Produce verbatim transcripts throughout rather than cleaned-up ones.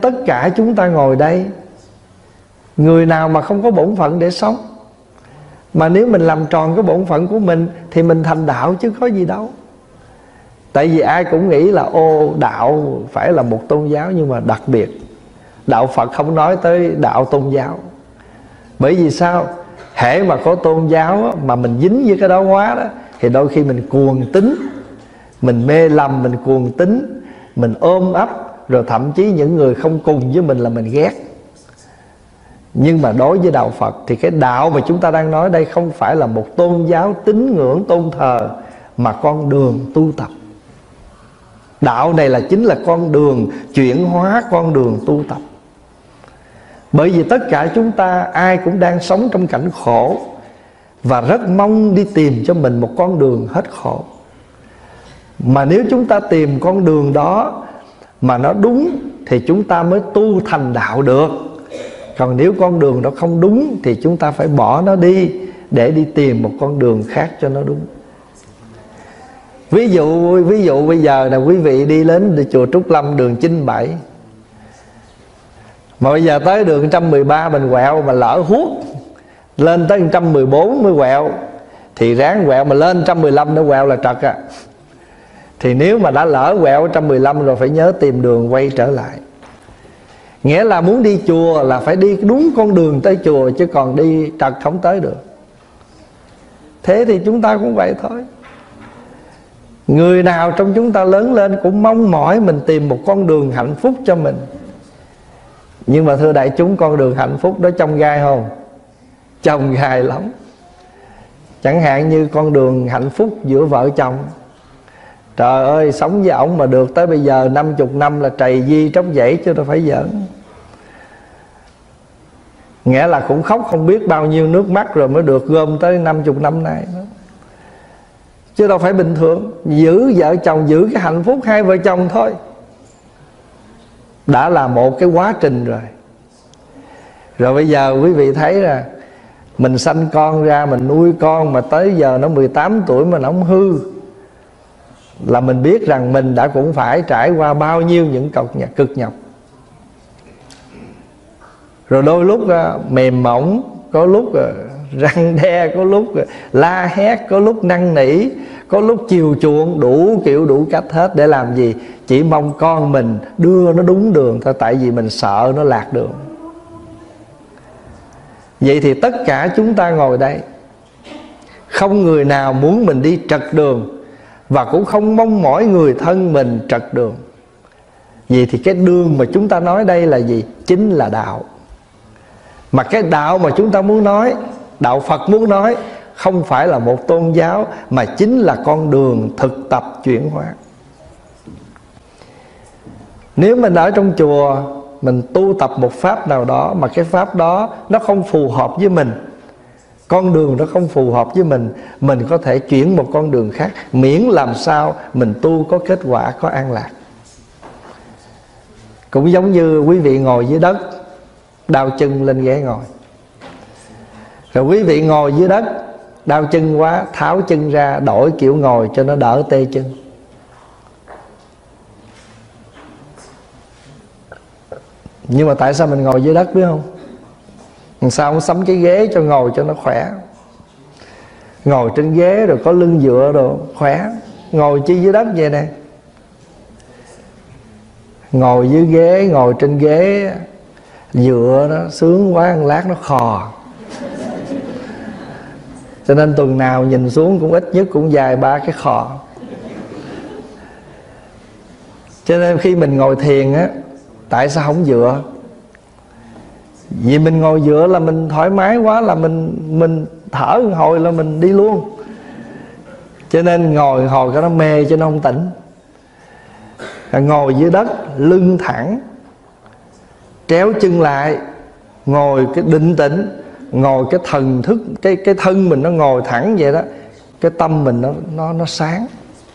tất cả chúng ta ngồi đây, người nào mà không có bổn phận để sống. Mà nếu mình làm tròn cái bổn phận của mình thì mình thành đạo chứ có gì đâu. Tại vì ai cũng nghĩ là ô đạo phải là một tôn giáo, nhưng mà đặc biệt đạo Phật không nói tới đạo tôn giáo. Bởi vì sao? Hễ mà có tôn giáo mà mình dính với cái đó quá đó, thì đôi khi mình cuồng tín, mình mê lầm, mình cuồng tín, mình ôm ấp, rồi thậm chí những người không cùng với mình là mình ghét. Nhưng mà đối với đạo Phật thì cái đạo mà chúng ta đang nói đây không phải là một tôn giáo tín ngưỡng tôn thờ, mà con đường tu tập. Đạo này là chính là con đường chuyển hóa, con đường tu tập. Bởi vì tất cả chúng ta ai cũng đang sống trong cảnh khổ, và rất mong đi tìm cho mình một con đường hết khổ. Mà nếu chúng ta tìm con đường đó mà nó đúng thì chúng ta mới tu thành đạo được. Còn nếu con đường đó không đúng thì chúng ta phải bỏ nó đi để đi tìm một con đường khác cho nó đúng. Ví dụ ví dụ bây giờ là quý vị đi đến chùa Trúc Lâm đường chín mươi bảy, mà bây giờ tới đường một trăm mười ba mình quẹo mà lỡ hút lên tới một trăm mười bốn mới quẹo, thì ráng quẹo, mà lên một trăm mười lăm nó quẹo là trật à. Thì nếu mà đã lỡ quẹo một trăm mười lăm rồi phải nhớ tìm đường quay trở lại. Nghĩa là muốn đi chùa là phải đi đúng con đường tới chùa, chứ còn đi trật không tới được. Thế thì chúng ta cũng vậy thôi. Người nào trong chúng ta lớn lên cũng mong mỏi mình tìm một con đường hạnh phúc cho mình. Nhưng mà thưa đại chúng, con đường hạnh phúc đó chông gai không? Chông gai lắm. Chẳng hạn như con đường hạnh phúc giữa vợ chồng. Trời ơi, sống với ổng mà được tới bây giờ năm chục năm là trầy di tróc dãy chứ đâu phải giỡn. Nghĩa là cũng khóc không biết bao nhiêu nước mắt rồi mới được gom tới năm chục năm nay đó. Chứ đâu phải bình thường. Giữ vợ chồng, giữ cái hạnh phúc hai vợ chồng thôi đã là một cái quá trình rồi. Rồi bây giờ quý vị thấy là mình sanh con ra, mình nuôi con mà tới giờ nó mười tám tuổi mà nó không hư, là mình biết rằng mình đã cũng phải trải qua bao nhiêu những cực nhọc. Rồi đôi lúc mềm mỏng, có lúc răng đe, có lúc la hét, có lúc năn nỉ, có lúc chiều chuộng, đủ kiểu đủ cách hết. Để làm gì? Chỉ mong con mình đưa nó đúng đường thôi, tại vì mình sợ nó lạc đường. Vậy thì tất cả chúng ta ngồi đây, không người nào muốn mình đi trật đường, và cũng không mong mỏi người thân mình trật đường. Vậy thì cái đường mà chúng ta nói đây là gì? Chính là đạo. Mà cái đạo mà chúng ta muốn nói, đạo Phật muốn nói, không phải là một tôn giáo, mà chính là con đường thực tập chuyển hóa. Nếu mình ở trong chùa, mình tu tập một pháp nào đó, mà cái pháp đó nó không phù hợp với mình, con đường nó không phù hợp với mình, mình có thể chuyển một con đường khác, miễn làm sao mình tu có kết quả, có an lạc. Cũng giống như quý vị ngồi dưới đất, đau chân lên ghế ngồi. Rồi quý vị ngồi dưới đất, đau chân quá, tháo chân ra, đổi kiểu ngồi cho nó đỡ tê chân. Nhưng mà tại sao mình ngồi dưới đất biết không? Sao không sắm cái ghế cho ngồi cho nó khỏe? Ngồi trên ghế rồi có lưng dựa rồi khỏe. Ngồi chi dưới đất vậy nè. Ngồi dưới ghế, ngồi trên ghế dựa nó sướng quá, một lát nó khò. Cho nên tuần nào nhìn xuống cũng ít nhất cũng dài ba cái khò. Cho nên khi mình ngồi thiền á, tại sao không dựa? Vì mình ngồi dựa là mình thoải mái quá, là mình mình thở một hồi là mình đi luôn. Cho nên ngồi hồi cho nó mê, cho nó không tỉnh. Ngồi dưới đất, lưng thẳng, tréo chân lại, ngồi cái định tĩnh, ngồi cái thần thức, cái cái thân mình nó ngồi thẳng vậy đó, cái tâm mình nó nó nó sáng.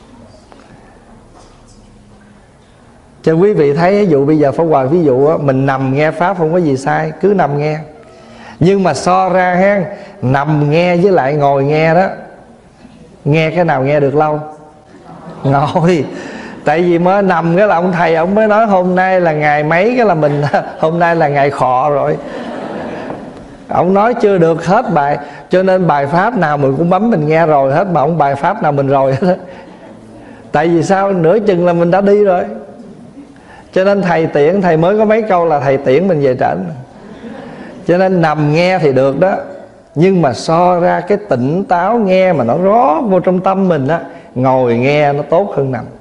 Cho quý vị thấy, ví dụ bây giờ Pháp Hòa ví dụ á, mình nằm nghe pháp không có gì sai, cứ nằm nghe. Nhưng mà so ra ha, nằm nghe với lại ngồi nghe đó, nghe cái nào nghe được lâu? Ngồi. Tại vì mới nằm cái là ông thầy ông mới nói hôm nay là ngày mấy, cái là mình hôm nay là ngày khọ rồi. Ông nói chưa được hết bài, cho nên bài pháp nào mình cũng bấm mình nghe rồi hết, mà ông bài pháp nào mình rồi hết. Tại vì sao? Nửa chừng là mình đã đi rồi. Cho nên thầy tiễn, thầy mới có mấy câu là thầy tiễn mình về trển. Cho nên nằm nghe thì được đó, nhưng mà so ra cái tỉnh táo nghe mà nó rót vô trong tâm mình á, ngồi nghe nó tốt hơn nằm.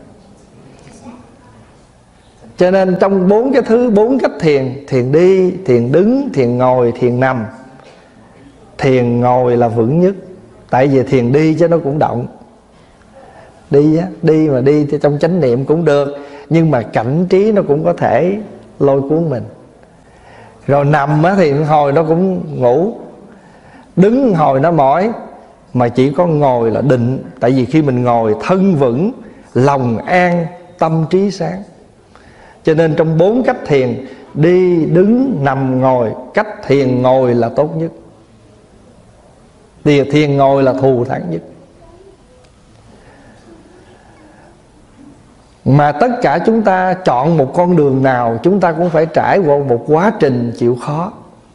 Cho nên trong bốn cái thứ, bốn cách thiền, thiền đi, thiền đứng, thiền ngồi, thiền nằm, thiền ngồi là vững nhất. Tại vì thiền đi chứ nó cũng động. Đi á, đi mà đi thì trong chánh niệm cũng được, nhưng mà cảnh trí nó cũng có thể lôi cuốn mình. Rồi nằm á thì hồi nó cũng ngủ, đứng hồi nó mỏi, mà chỉ có ngồi là định. Tại vì khi mình ngồi thân vững, lòng an, tâm trí sáng. Cho nên trong bốn cách thiền, đi, đứng, nằm, ngồi, cách thiền ngồi là tốt nhất. Thiền, thiền ngồi là thù thắng nhất. Mà tất cả chúng ta chọn một con đường nào, chúng ta cũng phải trải qua một quá trình chịu khó.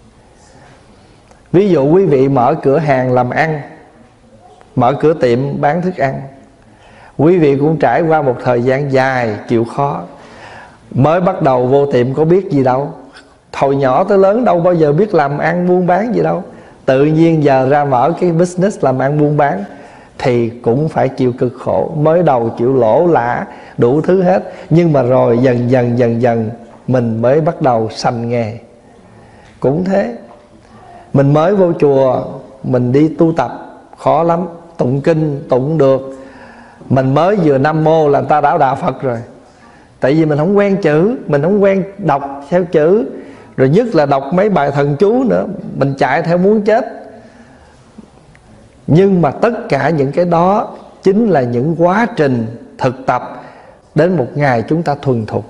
Ví dụ quý vị mở cửa hàng làm ăn, mở cửa tiệm bán thức ăn, quý vị cũng trải qua một thời gian dài chịu khó. Mới bắt đầu vô tiệm có biết gì đâu, hồi nhỏ tới lớn đâu bao giờ biết làm ăn buôn bán gì đâu. Tự nhiên giờ ra mở cái business làm ăn buôn bán thì cũng phải chịu cực khổ. Mới đầu chịu lỗ lã đủ thứ hết, nhưng mà rồi dần dần dần dần mình mới bắt đầu sành nghề. Cũng thế, mình mới vô chùa, mình đi tu tập khó lắm, tụng kinh tụng được. Mình mới vừa Nam Mô là người ta đã đạo Phật rồi. Tại vì mình không quen chữ, mình không quen đọc theo chữ, rồi nhất là đọc mấy bài thần chú nữa, mình chạy theo muốn chết. Nhưng mà tất cả những cái đó chính là những quá trình thực tập. Đến một ngày chúng ta thuần thục.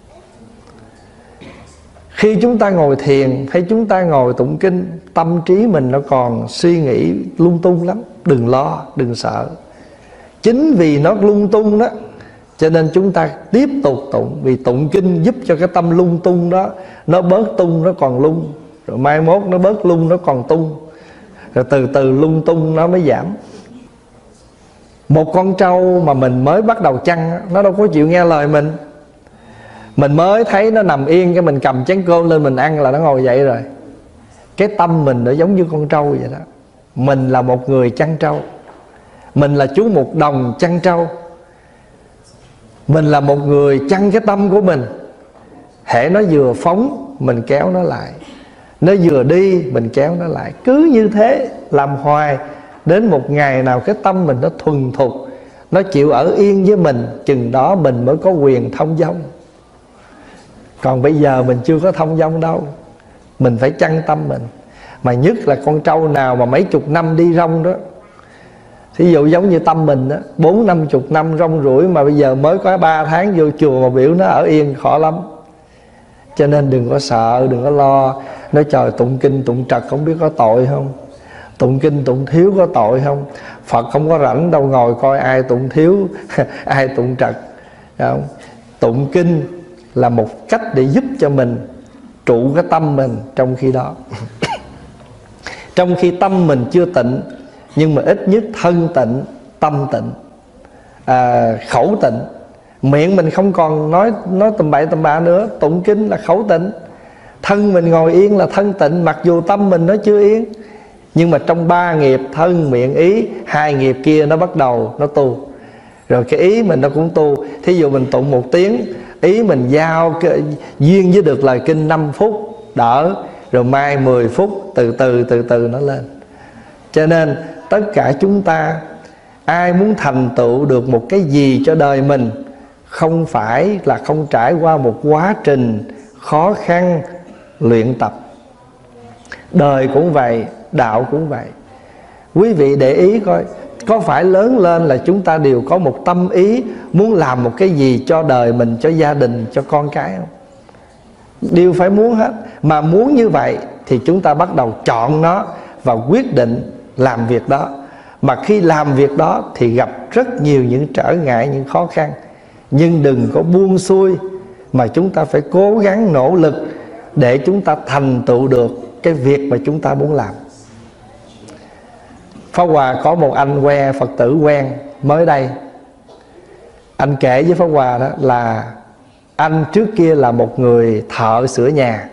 Khi chúng ta ngồi thiền hay chúng ta ngồi tụng kinh, tâm trí mình nó còn suy nghĩ lung tung lắm. Đừng lo, đừng sợ. Chính vì nó lung tung đó, cho nên chúng ta tiếp tục tụng. Vì tụng kinh giúp cho cái tâm lung tung đó nó bớt tung, nó còn lung. Rồi mai mốt nó bớt lung, nó còn tung. Rồi từ từ lung tung nó mới giảm. Một con trâu mà mình mới bắt đầu chăn, nó đâu có chịu nghe lời mình. Mình mới thấy nó nằm yên, cái mình cầm chén cơm lên mình ăn là nó ngồi dậy rồi. Cái tâm mình nó giống như con trâu vậy đó. Mình là một người chăn trâu, mình là chú một đồng chăn trâu. Mình là một người chăn cái tâm của mình. Hễ nó vừa phóng mình kéo nó lại, nó vừa đi mình kéo nó lại. Cứ như thế làm hoài, đến một ngày nào cái tâm mình nó thuần thục, nó chịu ở yên với mình, chừng đó mình mới có quyền thông dong. Còn bây giờ mình chưa có thông dong đâu. Mình phải chăn tâm mình. Mà nhất là con trâu nào mà mấy chục năm đi rong đó, thí dụ giống như tâm mình đó, bốn năm chục năm rong ruổi, mà bây giờ mới có ba tháng vô chùa mà biểu nó ở yên, khó lắm. Cho nên đừng có sợ, đừng có lo. Nói trời, tụng kinh tụng trật không biết có tội không, tụng kinh tụng thiếu có tội không. Phật không có rảnh đâu ngồi coi ai tụng thiếu ai tụng trật, không? Tụng kinh là một cách để giúp cho mình trụ cái tâm mình trong khi đó. Trong khi tâm mình chưa tịnh, nhưng mà ít nhất thân tịnh, tâm tịnh, à, khẩu tịnh. Miệng mình không còn nói nói tầm bậy tầm bạ nữa. Tụng kinh là khẩu tịnh. Thân mình ngồi yên là thân tịnh, mặc dù tâm mình nó chưa yên. Nhưng mà trong ba nghiệp thân, miệng, ý, hai nghiệp kia nó bắt đầu nó tu. Rồi cái ý mình nó cũng tu. Thí dụ mình tụng một tiếng, ý mình giao cái, duyên với được lời kinh năm phút đỡ, rồi mai mười phút, từ từ từ từ nó lên. Cho nên tất cả chúng ta, ai muốn thành tựu được một cái gì cho đời mình, không phải là không trải qua một quá trình khó khăn luyện tập. Đời cũng vậy, đạo cũng vậy. Quý vị để ý coi, có phải lớn lên là chúng ta đều có một tâm ý muốn làm một cái gì cho đời mình, cho gia đình, cho con cái không? Đều phải muốn hết. Mà muốn như vậy thì chúng ta bắt đầu chọn nó và quyết định làm việc đó. Mà khi làm việc đó thì gặp rất nhiều những trở ngại, những khó khăn. nhưng đừng có buông xuôi, mà chúng ta phải cố gắng nỗ lực để chúng ta thành tựu được cái việc mà chúng ta muốn làm. Pháp Hòa có một anh quen, Phật tử quen mới đây. Anh kể với Pháp Hòa đó là anh trước kia là một người thợ sửa nhà.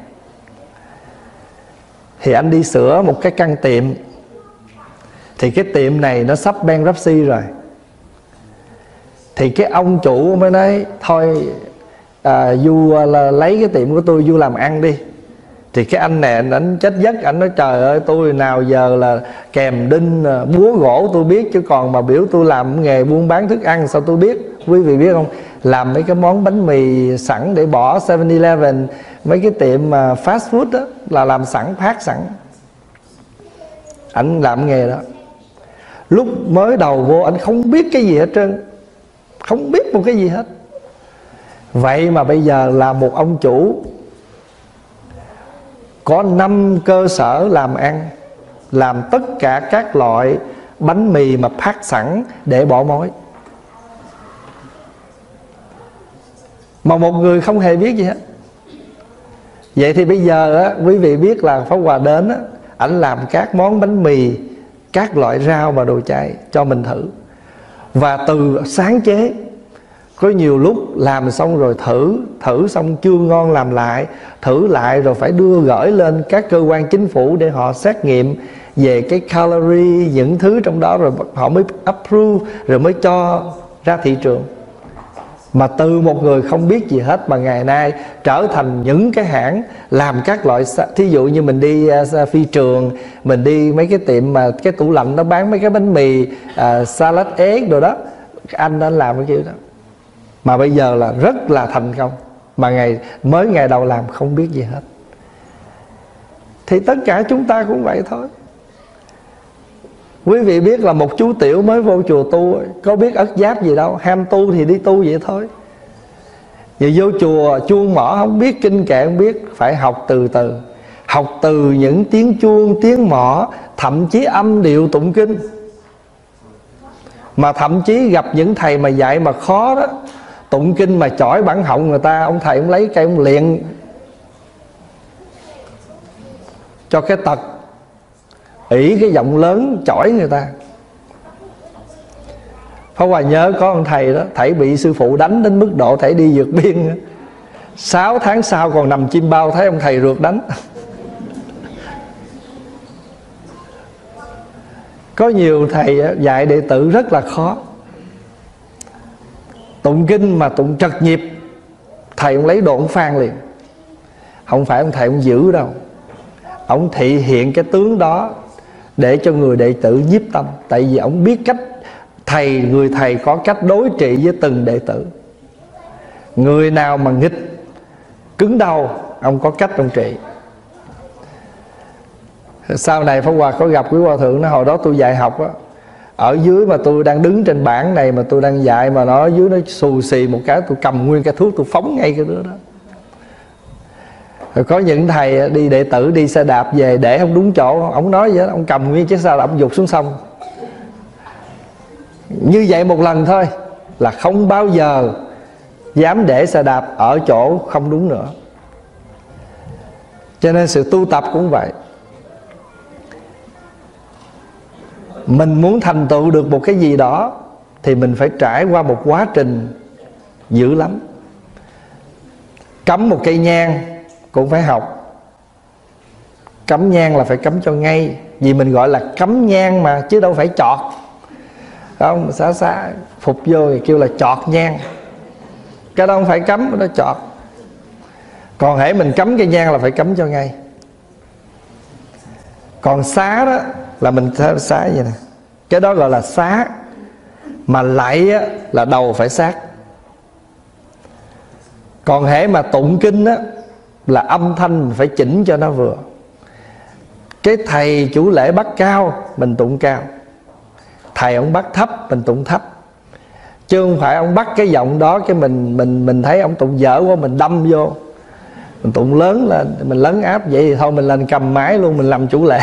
Thì anh đi sửa một cái căn tiệm, thì cái tiệm này nó sắp bankruptcy rồi. Thì cái ông chủ mới nói thôi à, Du là lấy cái tiệm của tôi Du làm ăn đi. Thì cái anh này anh chết giấc, anh nói trời ơi tôi nào giờ là kèm đinh búa gỗ tôi biết, chứ còn mà biểu tôi làm nghề buôn bán thức ăn sao tôi biết. Quý vị biết không, làm mấy cái món bánh mì sẵn để bỏ seven eleven, mấy cái tiệm mà fast food đó là làm sẵn, phát sẵn. Anh làm nghề đó. Lúc mới đầu vô anh không biết cái gì hết trơn, không biết một cái gì hết. Vậy mà bây giờ là một ông chủ, có năm cơ sở làm ăn, làm tất cả các loại bánh mì mà phát sẵn để bỏ mối. Mà một người không hề biết gì hết. Vậy thì bây giờ á, quý vị biết là Pháp Hòa đến á, ảnh làm các món bánh mì, các loại rau và đồ chay cho mình thử. Và từ sáng chế, có nhiều lúc làm xong rồi thử, thử xong chưa ngon làm lại, thử lại rồi phải đưa gửi lên các cơ quan chính phủ để họ xét nghiệm về cái calorie, những thứ trong đó, rồi họ mới approve, rồi mới cho ra thị trường. Mà từ một người không biết gì hết mà ngày nay trở thành những cái hãng làm các loại, thí dụ như mình đi uh, phi trường, mình đi mấy cái tiệm mà cái tủ lạnh nó bán mấy cái bánh mì uh, salad egg đồ đó, anh đã làm cái kiểu đó. Mà bây giờ là rất là thành công, mà ngày mới ngày đầu làm không biết gì hết. Thì tất cả chúng ta cũng vậy thôi. Quý vị biết là một chú tiểu mới vô chùa tu, có biết ất giáp gì đâu, ham tu thì đi tu vậy thôi. Giờ vô chùa chuông mỏ không biết, kinh kệ không biết, phải học từ từ. Học từ những tiếng chuông, tiếng mỏ, thậm chí âm điệu tụng kinh. Mà thậm chí gặp những thầy mà dạy mà khó đó, tụng kinh mà chỏi bản họng người ta, ông thầy ông lấy cây ông liền cho cái tật, ỷ cái giọng lớn chỏi người ta. Pháp Hòa nhớ có ông thầy đó, thầy bị sư phụ đánh đến mức độ thầy đi vượt biên. Sáu tháng sau còn nằm chim bao thấy ông thầy rượt đánh. Có nhiều thầy dạy đệ tử rất là khó. Tụng kinh mà tụng trật nhịp, thầy ông lấy đồ ông phan liền. Không phải ông thầy ông giữ đâu, ông thị hiện cái tướng đó để cho người đệ tử nhiếp tâm. Tại vì ông biết cách, thầy, người thầy có cách đối trị với từng đệ tử. Người nào mà nghịch, cứng đầu, ông có cách ông trị. Sau này Pháp Hòa có gặp quý Hòa Thượng, nó hồi đó tôi dạy học á, ở dưới mà tôi đang đứng trên bảng này mà tôi đang dạy, mà nó ở dưới nó xù xì một cái, tôi cầm nguyên cái thuốc tôi phóng ngay cái đứa đó. Rồi có những thầy đi đệ tử đi xe đạp về để không đúng chỗ, ông nói vậy đó, ông cầm nguyên chiếc xe đạp ông giục xuống sông. Như vậy một lần thôi là không bao giờ dám để xe đạp ở chỗ không đúng nữa. Cho nên sự tu tập cũng vậy. Mình muốn thành tựu được một cái gì đó thì mình phải trải qua một quá trình dữ lắm. Cắm một cây nhang cũng phải học. Cắm nhang là phải cắm cho ngay, vì mình gọi là cắm nhang mà, chứ đâu phải chọt. Không, xá xá phục vô thì kêu là chọt nhang. Cái đó không phải cắm, cái đó chọt. Còn hễ mình cắm cây nhang là phải cắm cho ngay. Còn xá đó là mình xá vậy nè, cái đó gọi là xá. Mà lạy á, là đầu phải sát. Còn hễ mà tụng kinh á, là âm thanh mình phải chỉnh cho nó vừa. Cái thầy chủ lễ bắt cao, mình tụng cao. Thầy ông bắt thấp, mình tụng thấp. Chứ không phải ông bắt cái giọng đó, cái mình mình mình thấy ông tụng dở quá, mình đâm vô. Mình tụng lớn lên, mình lấn áp. Vậy thì thôi mình lên cầm máy luôn, mình làm chủ lễ.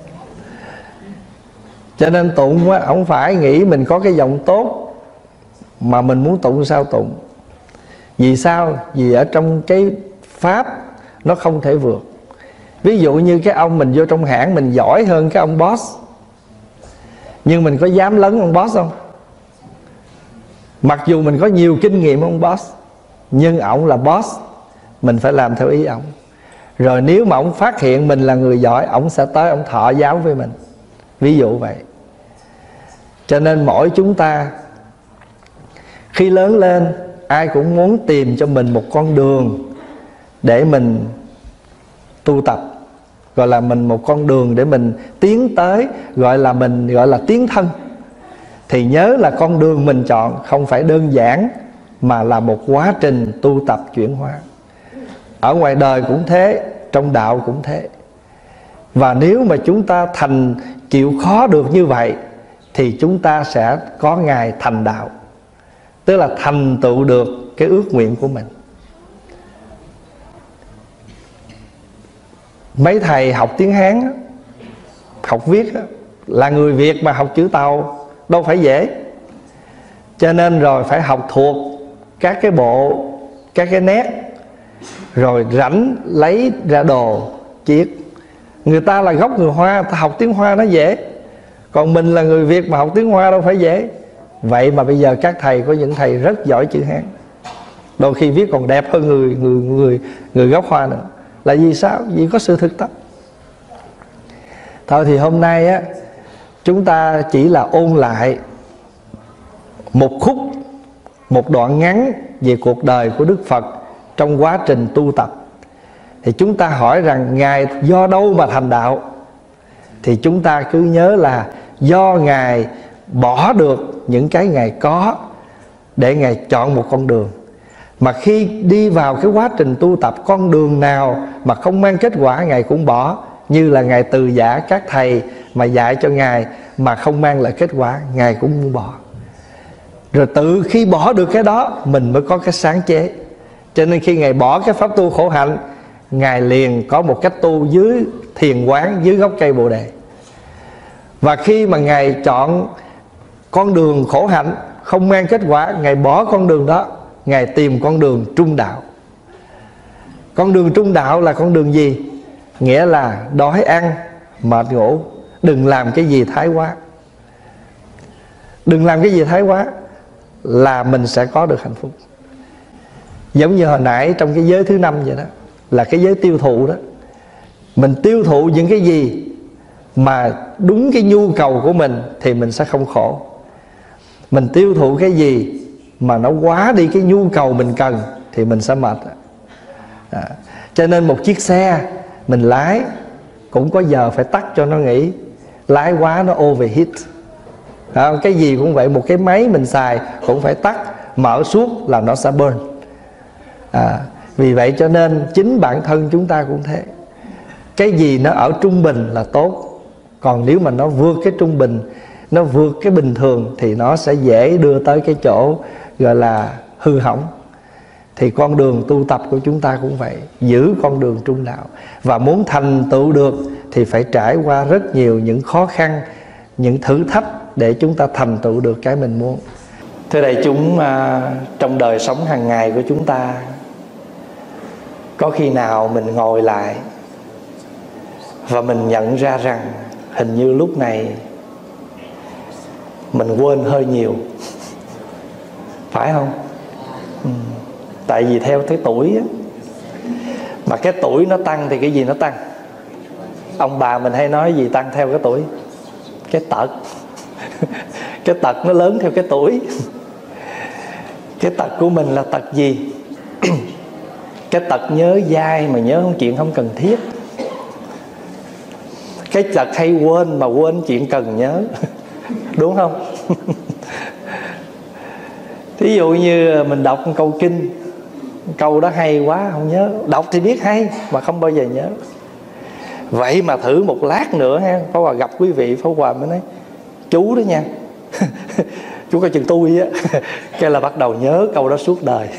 Cho nên tụng á, không phải nghĩ mình có cái giọng tốt mà mình muốn tụng sao tụng. Vì sao? Vì ở trong cái pháp nó không thể vượt. Ví dụ như cái ông mình vô trong hãng, mình giỏi hơn cái ông boss, nhưng mình có dám lấn ông boss không? Mặc dù mình có nhiều kinh nghiệm ông boss, nhưng ổng là boss, mình phải làm theo ý ổng. Rồi nếu mà ổng phát hiện mình là người giỏi, ổng sẽ tới ổng thọ giáo với mình. Ví dụ vậy. Cho nên mỗi chúng ta khi lớn lên, ai cũng muốn tìm cho mình một con đường để mình tu tập, gọi là mình một con đường để mình tiến tới, gọi là mình gọi là tiến thân. Thì nhớ là con đường mình chọn không phải đơn giản, mà là một quá trình tu tập chuyển hóa. Ở ngoài đời cũng thế, trong đạo cũng thế. Và nếu mà chúng ta thành chịu khó được như vậy, thì chúng ta sẽ có ngày thành đạo, tức là thành tựu được cái ước nguyện của mình. Mấy thầy học tiếng Hán, học viết, là người Việt mà học chữ Tàu đâu phải dễ. Cho nên rồi phải học thuộc các cái bộ, các cái nét, rồi rảnh lấy ra đồ chiết. Người ta là gốc người Hoa, ta học tiếng Hoa nó dễ, còn mình là người Việt mà học tiếng Hoa đâu phải dễ. Vậy mà bây giờ các thầy, có những thầy rất giỏi chữ Hán, đôi khi viết còn đẹp hơn người người người người gốc Hoa nữa. Là vì sao? Vì có sự thực tập. Thôi thì hôm nay á, chúng ta chỉ là ôn lại một khúc, một đoạn ngắn về cuộc đời của Đức Phật trong quá trình tu tập. Thì chúng ta hỏi rằng Ngài do đâu mà thành đạo? Thì chúng ta cứ nhớ là do Ngài bỏ được những cái Ngài có để Ngài chọn một con đường. Mà khi đi vào cái quá trình tu tập, con đường nào mà không mang kết quả Ngài cũng bỏ. Như là Ngài từ giả các thầy mà dạy cho Ngài mà không mang lại kết quả, Ngài cũng muốn bỏ. Rồi tự khi bỏ được cái đó, mình mới có cái sáng chế. Cho nên khi Ngài bỏ cái pháp tu khổ hạnh, Ngài liền có một cách tu dưới thiền quán, dưới gốc cây Bồ Đề. Và khi mà Ngài chọn con đường khổ hạnh không mang kết quả, Ngài bỏ con đường đó, Ngài tìm con đường trung đạo. Con đường trung đạo là con đường gì? Nghĩa là đói ăn, mệt ngủ, đừng làm cái gì thái quá. Đừng làm cái gì thái quá là mình sẽ có được hạnh phúc. Giống như hồi nãy trong cái giới thứ năm vậy đó, là cái giới tiêu thụ đó. Mình tiêu thụ những cái gì mà đúng cái nhu cầu của mình thì mình sẽ không khổ. Mình tiêu thụ cái gì mà nó quá đi cái nhu cầu mình cần thì mình sẽ mệt. à, Cho nên một chiếc xe mình lái cũng có giờ phải tắt cho nó nghỉ. Lái quá nó overheat. à, Cái gì cũng vậy, một cái máy mình xài cũng phải tắt, mở suốt là nó sẽ burn. à, Vì vậy cho nên chính bản thân chúng ta cũng thế. Cái gì nó ở trung bình là tốt, còn nếu mà nó vượt cái trung bình, nó vượt cái bình thường, thì nó sẽ dễ đưa tới cái chỗ gọi là hư hỏng. Thì con đường tu tập của chúng ta cũng vậy, giữ con đường trung đạo. Và muốn thành tựu được thì phải trải qua rất nhiều những khó khăn, những thử thách để chúng ta thành tựu được cái mình muốn. Thưa đại chúng, trong đời sống hàng ngày của chúng ta, có khi nào mình ngồi lại và mình nhận ra rằng hình như lúc này mình quên hơi nhiều, phải không? Ừ. Tại vì theo cái tuổi á, mà cái tuổi nó tăng thì cái gì nó tăng? Ông bà mình hay nói gì tăng theo cái tuổi? Cái tật. Cái tật nó lớn theo cái tuổi. Cái tật của mình là tật gì? Cái tật nhớ dai mà nhớ chuyện không cần thiết. Cái tật hay quên mà quên chuyện cần nhớ. Đúng không? Thí dụ như mình đọc một câu kinh, câu đó hay quá không nhớ. Đọc thì biết hay mà không bao giờ nhớ. Vậy mà thử một lát nữa ha, Pháp Hòa gặp quý vị, Pháp Hòa mới nói chú đó nha, chú coi chừng tôi á. Cái là bắt đầu nhớ câu đó suốt đời.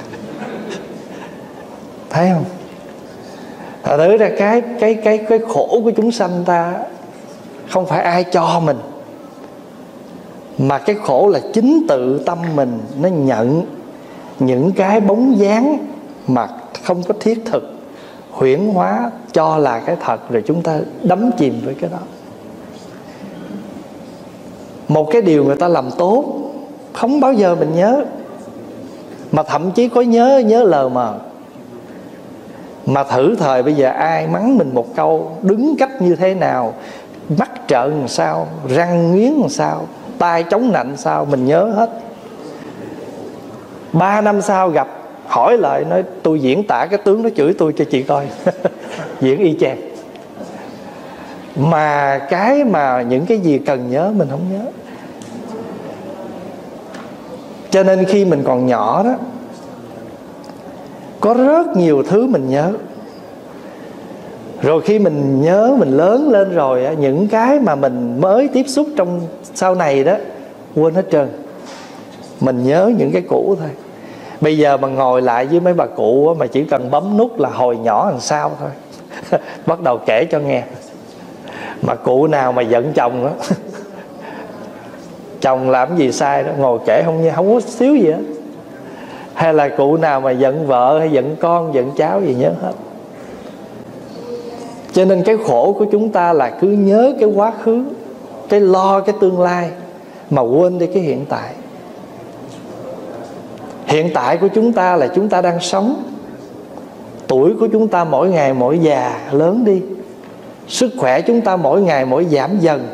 Thấy không? Thật thử ra cái cái cái cái khổ của chúng sanh ta không phải ai cho mình, Mà cái khổ là chính tự tâm mình nó nhận những cái bóng dáng mà không có thiết thực, huyễn hóa cho là cái thật, rồi chúng ta đắm chìm với cái đó. Một cái điều người ta làm tốt không bao giờ mình nhớ, mà thậm chí có nhớ, nhớ lờ mờ. Mà thử thời bây giờ ai mắng mình một câu, đứng cách như thế nào, mắt trợn làm sao, răng nghiến làm sao, tay chống nạnh sao, mình nhớ hết. Ba năm sau gặp, hỏi lại, nói tôi diễn tả cái tướng nó chửi tôi cho chị coi. Diễn y chang. Mà cái mà những cái gì cần nhớ mình không nhớ. Cho nên khi mình còn nhỏ đó, có rất nhiều thứ mình nhớ. Rồi khi mình nhớ, mình lớn lên rồi, những cái mà mình mới tiếp xúc trong sau này đó, quên hết trơn. Mình nhớ những cái cũ thôi. Bây giờ mà ngồi lại với mấy bà cụ mà chỉ cần bấm nút là hồi nhỏ làm sao thôi. Bắt đầu kể cho nghe. Mà cụ nào mà giận chồng đó, chồng làm gì sai đó, ngồi kể không, không có xíu gì hết. Hay là cụ nào mà giận vợ hay giận con, giận cháu gì nhớ hết. Cho nên cái khổ của chúng ta là cứ nhớ cái quá khứ, cái lo cái tương lai, mà quên đi cái hiện tại. Hiện tại của chúng ta là chúng ta đang sống. Tuổi của chúng ta mỗi ngày mỗi già lớn đi. Sức khỏe chúng ta mỗi ngày mỗi giảm dần.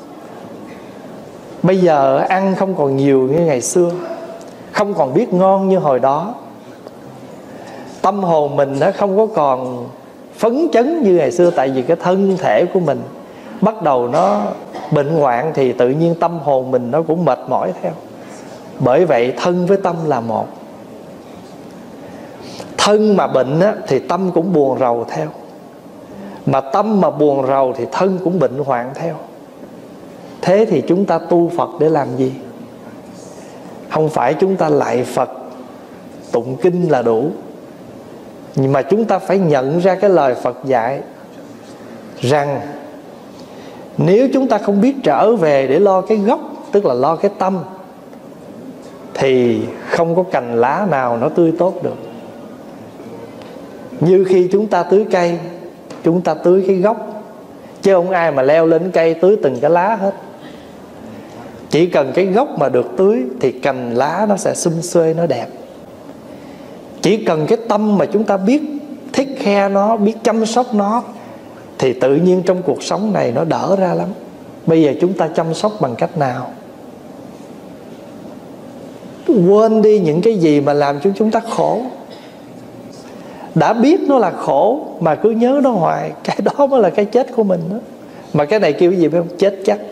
Bây giờ ăn không còn nhiều như ngày xưa, không còn biết ngon như hồi đó. Tâm hồn mình nó không có còn phấn chấn như ngày xưa. Tại vì cái thân thể của mình bắt đầu nó bệnh hoạn, thì tự nhiên tâm hồn mình nó cũng mệt mỏi theo. Bởi vậy thân với tâm là một. Thân mà bệnh á, thì tâm cũng buồn rầu theo. Mà tâm mà buồn rầu thì thân cũng bệnh hoạn theo. Thế thì chúng ta tu Phật để làm gì? Không phải chúng ta lạy Phật, tụng kinh là đủ. Nhưng mà chúng ta phải nhận ra cái lời Phật dạy rằng nếu chúng ta không biết trở về để lo cái gốc, tức là lo cái tâm, thì không có cành lá nào nó tươi tốt được. Như khi chúng ta tưới cây, chúng ta tưới cái gốc, chứ không ai mà leo lên cây tưới từng cái lá hết. Chỉ cần cái gốc mà được tưới thì cành lá nó sẽ sum xuê, nó đẹp. Chỉ cần cái tâm mà chúng ta biết take care nó, biết chăm sóc nó, thì tự nhiên trong cuộc sống này nó đỡ ra lắm. Bây giờ chúng ta chăm sóc bằng cách nào? Quên đi những cái gì mà làm cho chúng ta khổ. Đã biết nó là khổ mà cứ nhớ nó hoài, cái đó mới là cái chết của mình đó. Mà cái này kêu cái gì biết không? Chết chắc.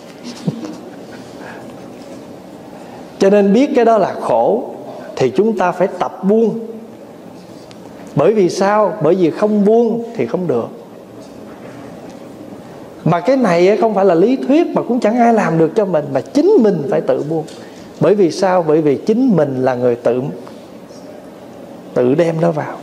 Cho nên biết cái đó là khổ thì chúng ta phải tập buông. Bởi vì sao? Bởi vì không buông thì không được. Mà cái này không phải là lý thuyết, mà cũng chẳng ai làm được cho mình, mà chính mình phải tự buông. Bởi vì sao? Bởi vì chính mình là người tự Tự đem nó vào.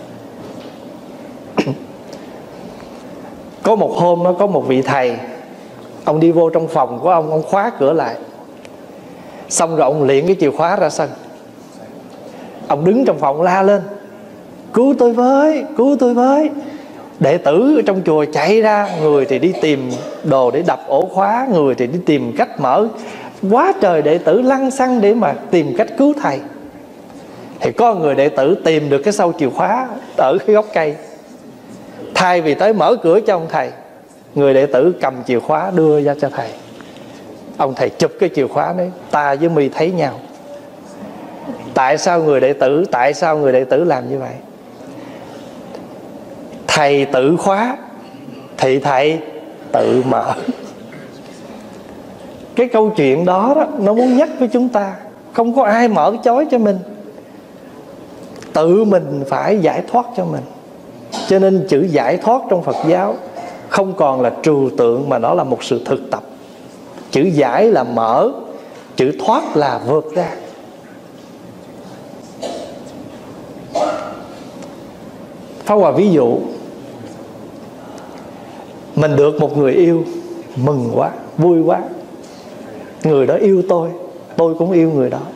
Có một hôm nó có một vị thầy, ông đi vô trong phòng của ông, ông khóa cửa lại. Xong rồi ông liệng cái chìa khóa ra sân. Ông đứng trong phòng la lên: cứu tôi với, cứu tôi với. Đệ tử ở trong chùa chạy ra, người thì đi tìm đồ để đập ổ khóa, người thì đi tìm cách mở. Quá trời đệ tử lăn xăng để mà tìm cách cứu thầy. Thì có người đệ tử tìm được cái sâu chìa khóa ở cái gốc cây. Thay vì tới mở cửa cho ông thầy, người đệ tử cầm chìa khóa đưa ra cho thầy. Ông thầy chụp cái chìa khóa đấy: ta với mi thấy nhau. Tại sao người đệ tử Tại sao người đệ tử làm như vậy? Thầy tự khóa thì thầy tự mở. Cái câu chuyện đó, đó nó muốn nhắc với chúng ta, không có ai mở chói cho mình, tự mình phải giải thoát cho mình. Cho nên chữ giải thoát trong Phật giáo không còn là trừu tượng, mà nó là một sự thực tập. Chữ giải là mở, chữ thoát là vượt ra. Pháp Hòa ví dụ, mình được một người yêu, mừng quá, vui quá. Người đó yêu tôi, tôi cũng yêu người đó.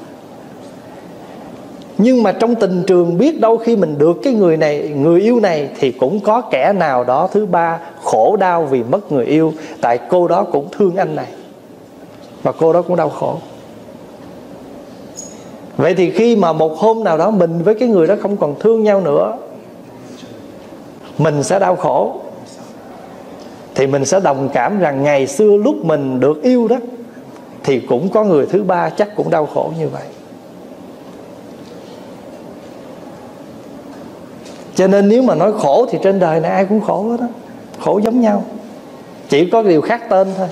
Nhưng mà trong tình trường biết đâu khi mình được cái người này, người yêu này, thì cũng có kẻ nào đó thứ ba khổ đau vì mất người yêu. Tại cô đó cũng thương anh này, và cô đó cũng đau khổ. Vậy thì khi mà một hôm nào đó mình với cái người đó không còn thương nhau nữa, mình sẽ đau khổ, thì mình sẽ đồng cảm rằng ngày xưa lúc mình được yêu đó thì cũng có người thứ ba chắc cũng đau khổ như vậy. Cho nên nếu mà nói khổ thì trên đời này ai cũng khổ hết đó. Khổ giống nhau, chỉ có điều khác tên thôi.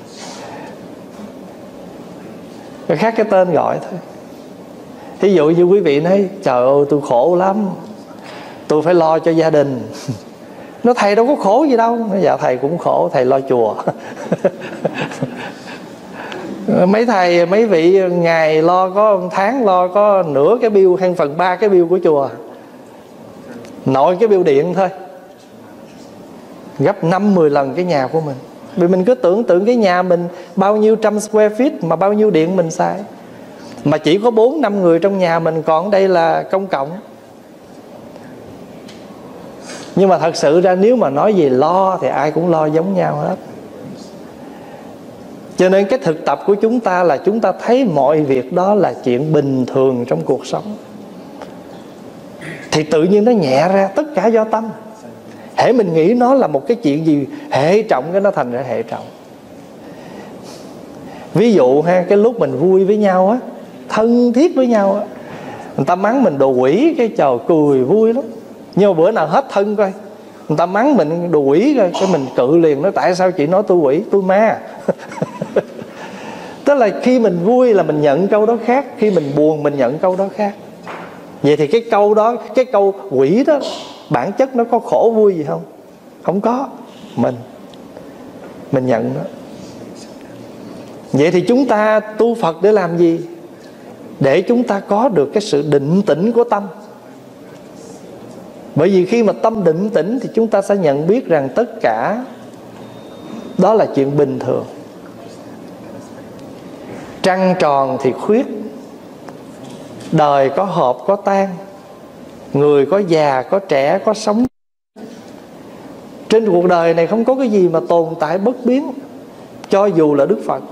Khác cái tên gọi thôi. Ví dụ như quý vị nói trời ơi tôi khổ lắm, tôi phải lo cho gia đình. Nó thầy đâu có khổ gì đâu. Nó dạ thầy cũng khổ, thầy lo chùa. Mấy thầy, mấy vị ngày lo có một tháng lo có nửa cái bill hay phần ba cái bill của chùa, nội cái bill điện thôi, gấp năm mười lần cái nhà của mình. Vì mình cứ tưởng tượng cái nhà mình bao nhiêu trăm square feet mà bao nhiêu điện mình xài, mà chỉ có bốn năm người trong nhà mình, còn đây là công cộng. Nhưng mà thật sự ra nếu mà nói về lo thì ai cũng lo giống nhau hết. Cho nên cái thực tập của chúng ta là chúng ta thấy mọi việc đó là chuyện bình thường trong cuộc sống, thì tự nhiên nó nhẹ ra. Tất cả do tâm. Hễ mình nghĩ nó là một cái chuyện gì hệ trọng, cái nó thành ra hệ trọng. Ví dụ ha, cái lúc mình vui với nhau á, thân thiết với nhau á, người ta mắng mình đồ quỷ, cái trời cười vui lắm. Nhưng mà bữa nào hết thân coi, người ta mắng mình đồ quỷ coi, cái mình cự liền, nói tại sao chị nói tôi quỷ, tôi ma. Tức là khi mình vui là mình nhận câu đó khác, khi mình buồn mình nhận câu đó khác. Vậy thì cái câu đó, cái câu quỷ đó, bản chất nó có khổ vui gì không? Không có. Mình Mình nhận nó. Vậy thì chúng ta tu Phật để làm gì? Để chúng ta có được cái sự định tĩnh của tâm. Bởi vì khi mà tâm định tĩnh thì chúng ta sẽ nhận biết rằng tất cả đó là chuyện bình thường. Trăng tròn thì khuyết, đời có hợp có tan, người có già có trẻ, có sống. Trên cuộc đời này không có cái gì mà tồn tại bất biến. Cho dù là Đức Phật,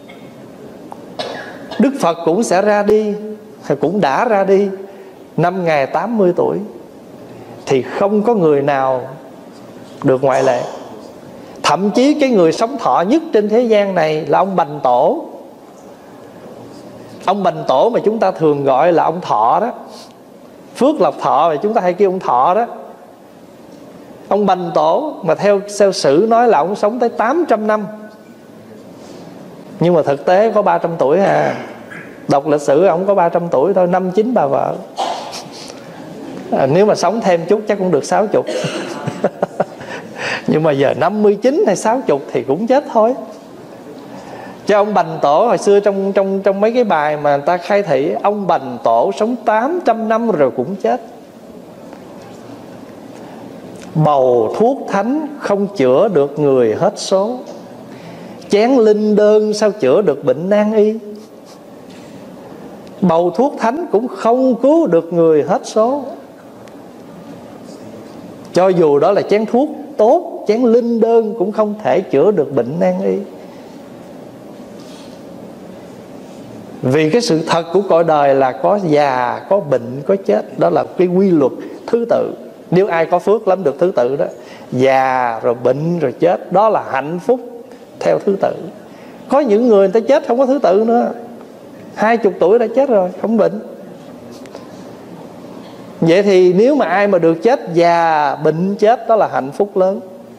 Đức Phật cũng sẽ ra đi, cũng đã ra đi năm ngày tám mươi tuổi. Thì không có người nào được ngoại lệ. Thậm chí cái người sống thọ nhất trên thế gian này là ông Bành Tổ. Ông Bành Tổ mà chúng ta thường gọi là ông Thọ đó, Phước Lộc Thọ mà chúng ta hay kêu ông Thọ đó. Ông Bành Tổ mà theo, theo sử nói là ông sống tới tám trăm năm, nhưng mà thực tế có ba trăm tuổi à. Đọc lịch sử ông có ba trăm tuổi thôi, năm chín bà vợ. À, nếu mà sống thêm chút chắc cũng được sáu chục. Nhưng mà giờ năm mươi chín hay sáu chục thì cũng chết thôi. Cho ông Bành Tổ hồi xưa trong trong trong mấy cái bài mà người ta khai thị, ông Bành Tổ sống tám trăm năm rồi cũng chết. Bầu thuốc thánh không chữa được người hết số, chén linh đơn sao chữa được bệnh nan y. Bầu thuốc thánh cũng không cứu được người hết số. Cho dù đó là chén thuốc tốt, chén linh đơn cũng không thể chữa được bệnh nan y. Vì cái sự thật của cõi đời là có già, có bệnh, có chết. Đó là cái quy luật thứ tự. Nếu ai có phước lắm được thứ tự đó, già rồi bệnh rồi chết, đó là hạnh phúc theo thứ tự. Có những người người ta chết không có thứ tự nữa, hai chục tuổi đã chết rồi, không bệnh. Vậy thì nếu mà ai mà được chết già, bệnh, chết, đó là hạnh phúc lớn.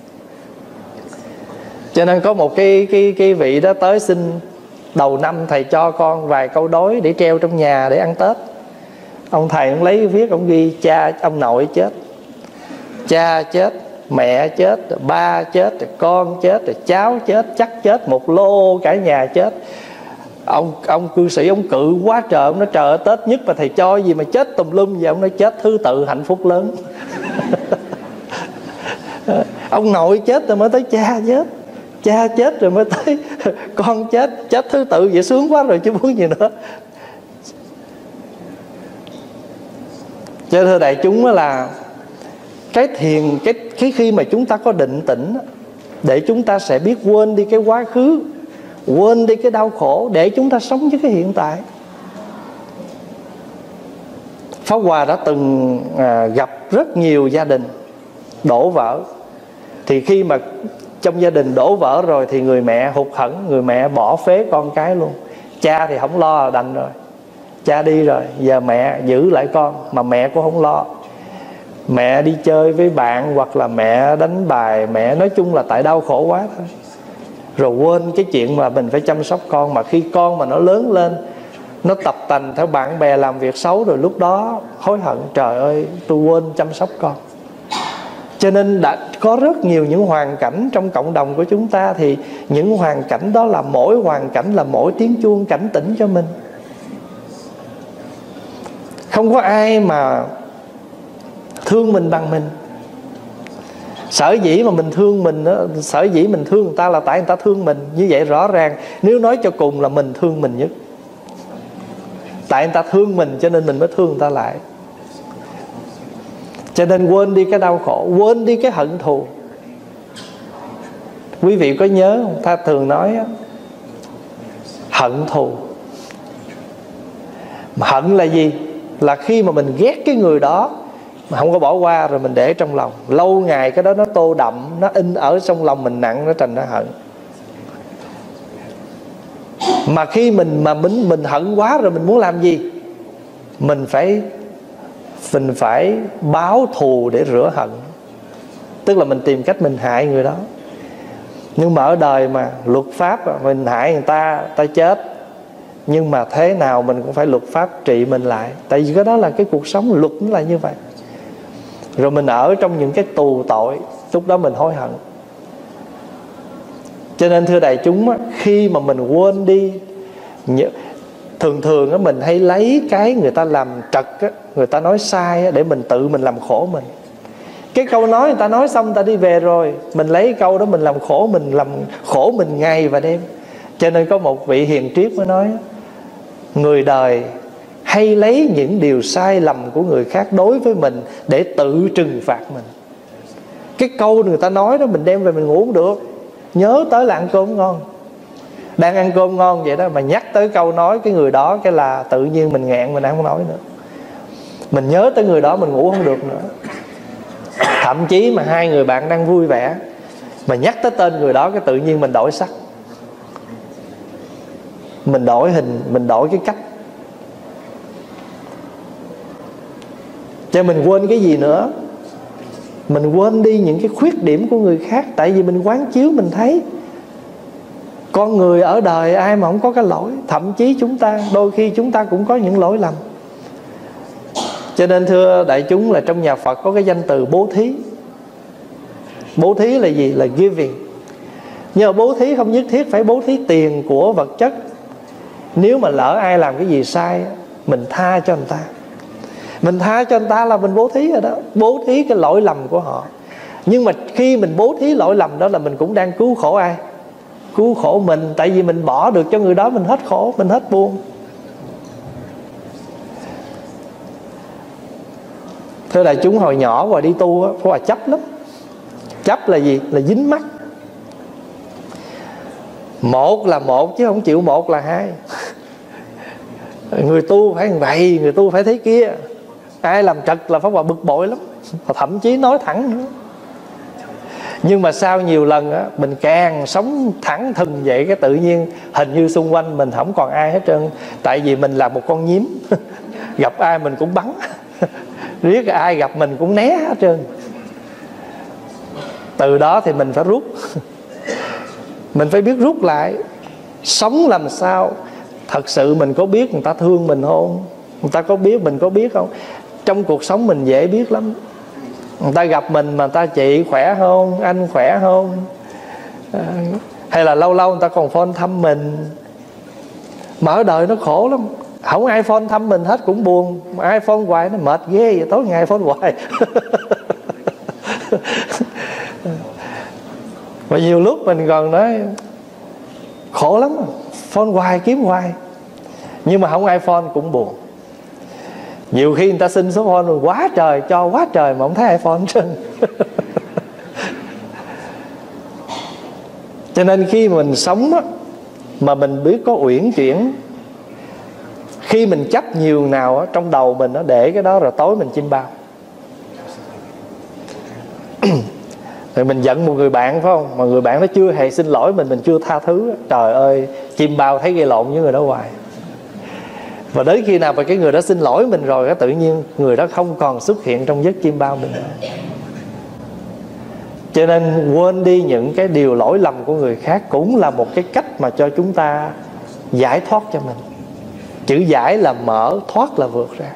Cho nên có một cái, cái, cái vị đó tới xin đầu năm thầy cho con vài câu đối để treo trong nhà để ăn Tết. Ông thầy ông lấy viết, ông ghi cha, ông nội chết, cha chết, mẹ chết, ba chết, con chết, cháu chết, chắc chết, một lô cả nhà chết. Ông ông cư sĩ ông cự quá trời, ông nói trời ơi, Tết nhất mà thầy cho gì mà chết tùm lum vậy. Ông nói chết thứ tự hạnh phúc lớn. Ông nội chết rồi mới tới cha chết, Cha chết rồi mới tới con chết, chết thứ tự vậy sướng quá rồi chứ muốn gì nữa. Cho thưa đại chúng là cái thiền, cái, cái khi mà chúng ta có định tĩnh, để chúng ta sẽ biết quên đi cái quá khứ, quên đi cái đau khổ, để chúng ta sống với cái hiện tại. Pháp Hòa đã từng à, gặp rất nhiều gia đình đổ vỡ. Thì khi mà trong gia đình đổ vỡ rồi thì người mẹ hụt hẫng, người mẹ bỏ phế con cái luôn. Cha thì không lo, đành rồi, cha đi rồi, giờ mẹ giữ lại con. Mà mẹ cũng không lo, mẹ đi chơi với bạn hoặc là mẹ đánh bài, mẹ nói chung là tại đau khổ quá thôi. Rồi quên cái chuyện mà mình phải chăm sóc con. Mà khi con mà nó lớn lên, nó tập tành theo bạn bè làm việc xấu, rồi lúc đó hối hận, trời ơi tôi quên chăm sóc con. Cho nên đã có rất nhiều những hoàn cảnh trong cộng đồng của chúng ta. Thì những hoàn cảnh đó là mỗi hoàn cảnh là mỗi tiếng chuông cảnh tỉnh cho mình. Không có ai mà thương mình bằng mình. Sở dĩ mà mình thương mình đó, sở dĩ mình thương người ta là tại người ta thương mình. Như vậy rõ ràng nếu nói cho cùng là mình thương mình nhất. Tại người ta thương mình cho nên mình mới thương người ta lại. Cho nên quên đi cái đau khổ, quên đi cái hận thù. Quý vị có nhớ không? Ta thường nói hận thù. Mà hận là gì? Là khi mà mình ghét cái người đó mà không có bỏ qua, rồi mình để trong lòng lâu ngày, cái đó nó tô đậm, nó in ở trong lòng mình nặng, nó thành ra hận. Mà khi mình mà mình mình hận quá rồi mình muốn làm gì? Mình phải mình phải báo thù để rửa hận. Tức là mình tìm cách mình hại người đó. Nhưng mà ở đời mà luật pháp, mình hại người ta, ta chết, nhưng mà thế nào mình cũng phải luật pháp trị mình lại. Tại vì cái đó là cái cuộc sống, luật nó là như vậy. Rồi mình ở trong những cái tù tội, lúc đó mình hối hận. Cho nên thưa đại chúng, khi mà mình quên đi, thường thường mình hay lấy cái người ta làm trật, người ta nói sai để mình tự mình làm khổ mình. Cái câu nói người ta nói xong người ta đi về rồi, mình lấy câu đó mình làm khổ mình, làm khổ mình ngày và đêm. Cho nên có một vị hiền triết mới nói, người đời hay lấy những điều sai lầm của người khác đối với mình để tự trừng phạt mình. Cái câu người ta nói đó mình đem về mình ngủ không được. Nhớ tới là ăn cơm ngon, đang ăn cơm ngon vậy đó, mà nhắc tới câu nói cái người đó, cái là tự nhiên mình nghẹn, mình không nói nữa. Mình nhớ tới người đó mình ngủ không được nữa. Thậm chí mà hai người bạn đang vui vẻ mà nhắc tới tên người đó, cái tự nhiên mình đổi sắc, mình đổi hình, mình đổi cái cách. Cho mình quên cái gì nữa? Mình quên đi những cái khuyết điểm của người khác. Tại vì mình quán chiếu mình thấy con người ở đời ai mà không có cái lỗi. Thậm chí chúng ta, đôi khi chúng ta cũng có những lỗi lầm. Cho nên thưa đại chúng là trong nhà Phật có cái danh từ bố thí. Bố thí là gì? Là giving. Nhưng mà bố thí không nhất thiết phải bố thí tiền của vật chất. Nếu mà lỡ ai làm cái gì sai, mình tha cho người ta. Mình tha cho người ta là mình bố thí rồi đó. Bố thí cái lỗi lầm của họ. Nhưng mà khi mình bố thí lỗi lầm đó là mình cũng đang cứu khổ ai? Cứu khổ mình. Tại vì mình bỏ được cho người đó, mình hết khổ, mình hết buồn. Thưa đại chúng, hồi nhỏ Hòa đi tu á, Hòa chấp lắm. Chấp là gì? Là dính mắc. Một là một chứ không chịu một là hai. Người tu phải như vậy, người tu phải thế kia. Ai làm trật là Pháp Hòa bực bội lắm, thậm chí nói thẳng nữa. Nhưng mà sau nhiều lần á, mình càng sống thẳng thừng vậy, cái tự nhiên hình như xung quanh mình không còn ai hết trơn. Tại vì mình là một con nhím, gặp ai mình cũng bắn, riết ai gặp mình cũng né hết trơn. Từ đó thì mình phải rút. Mình phải biết rút lại. Sống làm sao thật sự mình có biết người ta thương mình không? Người ta có biết mình có biết không? Trong cuộc sống mình dễ biết lắm. Người ta gặp mình mà người ta chị khỏe không, anh khỏe không, à, hay là lâu lâu người ta còn phone thăm mình. Mà ở đời nó khổ lắm, không ai phone thăm mình hết cũng buồn. Mà ai phone hoài nó mệt ghê vậy, tối ngày phone hoài. Và nhiều lúc mình còn nói khổ lắm, phone hoài kiếm hoài, nhưng mà không ai phone cũng buồn. Nhiều khi người ta xin số phone rồi quá trời, cho quá trời mà không thấy ai phone hết trơn. Cho nên khi mình sống á, mà mình biết có uyển chuyển, khi mình chấp nhiều nào á, trong đầu mình nó để cái đó rồi tối mình chim bao. Rồi mình giận một người bạn phải không, mà người bạn nó chưa hề xin lỗi mình, mình chưa tha thứ, trời ơi chim bao thấy gây lộn với người đó hoài. Và đến khi nào mà cái người đó xin lỗi mình rồi á, tự nhiên người đó không còn xuất hiện trong giấc chim bao mình nữa. Cho nên quên đi những cái điều lỗi lầm của người khác cũng là một cái cách mà cho chúng ta giải thoát cho mình. Chữ giải là mở, thoát là vượt ra.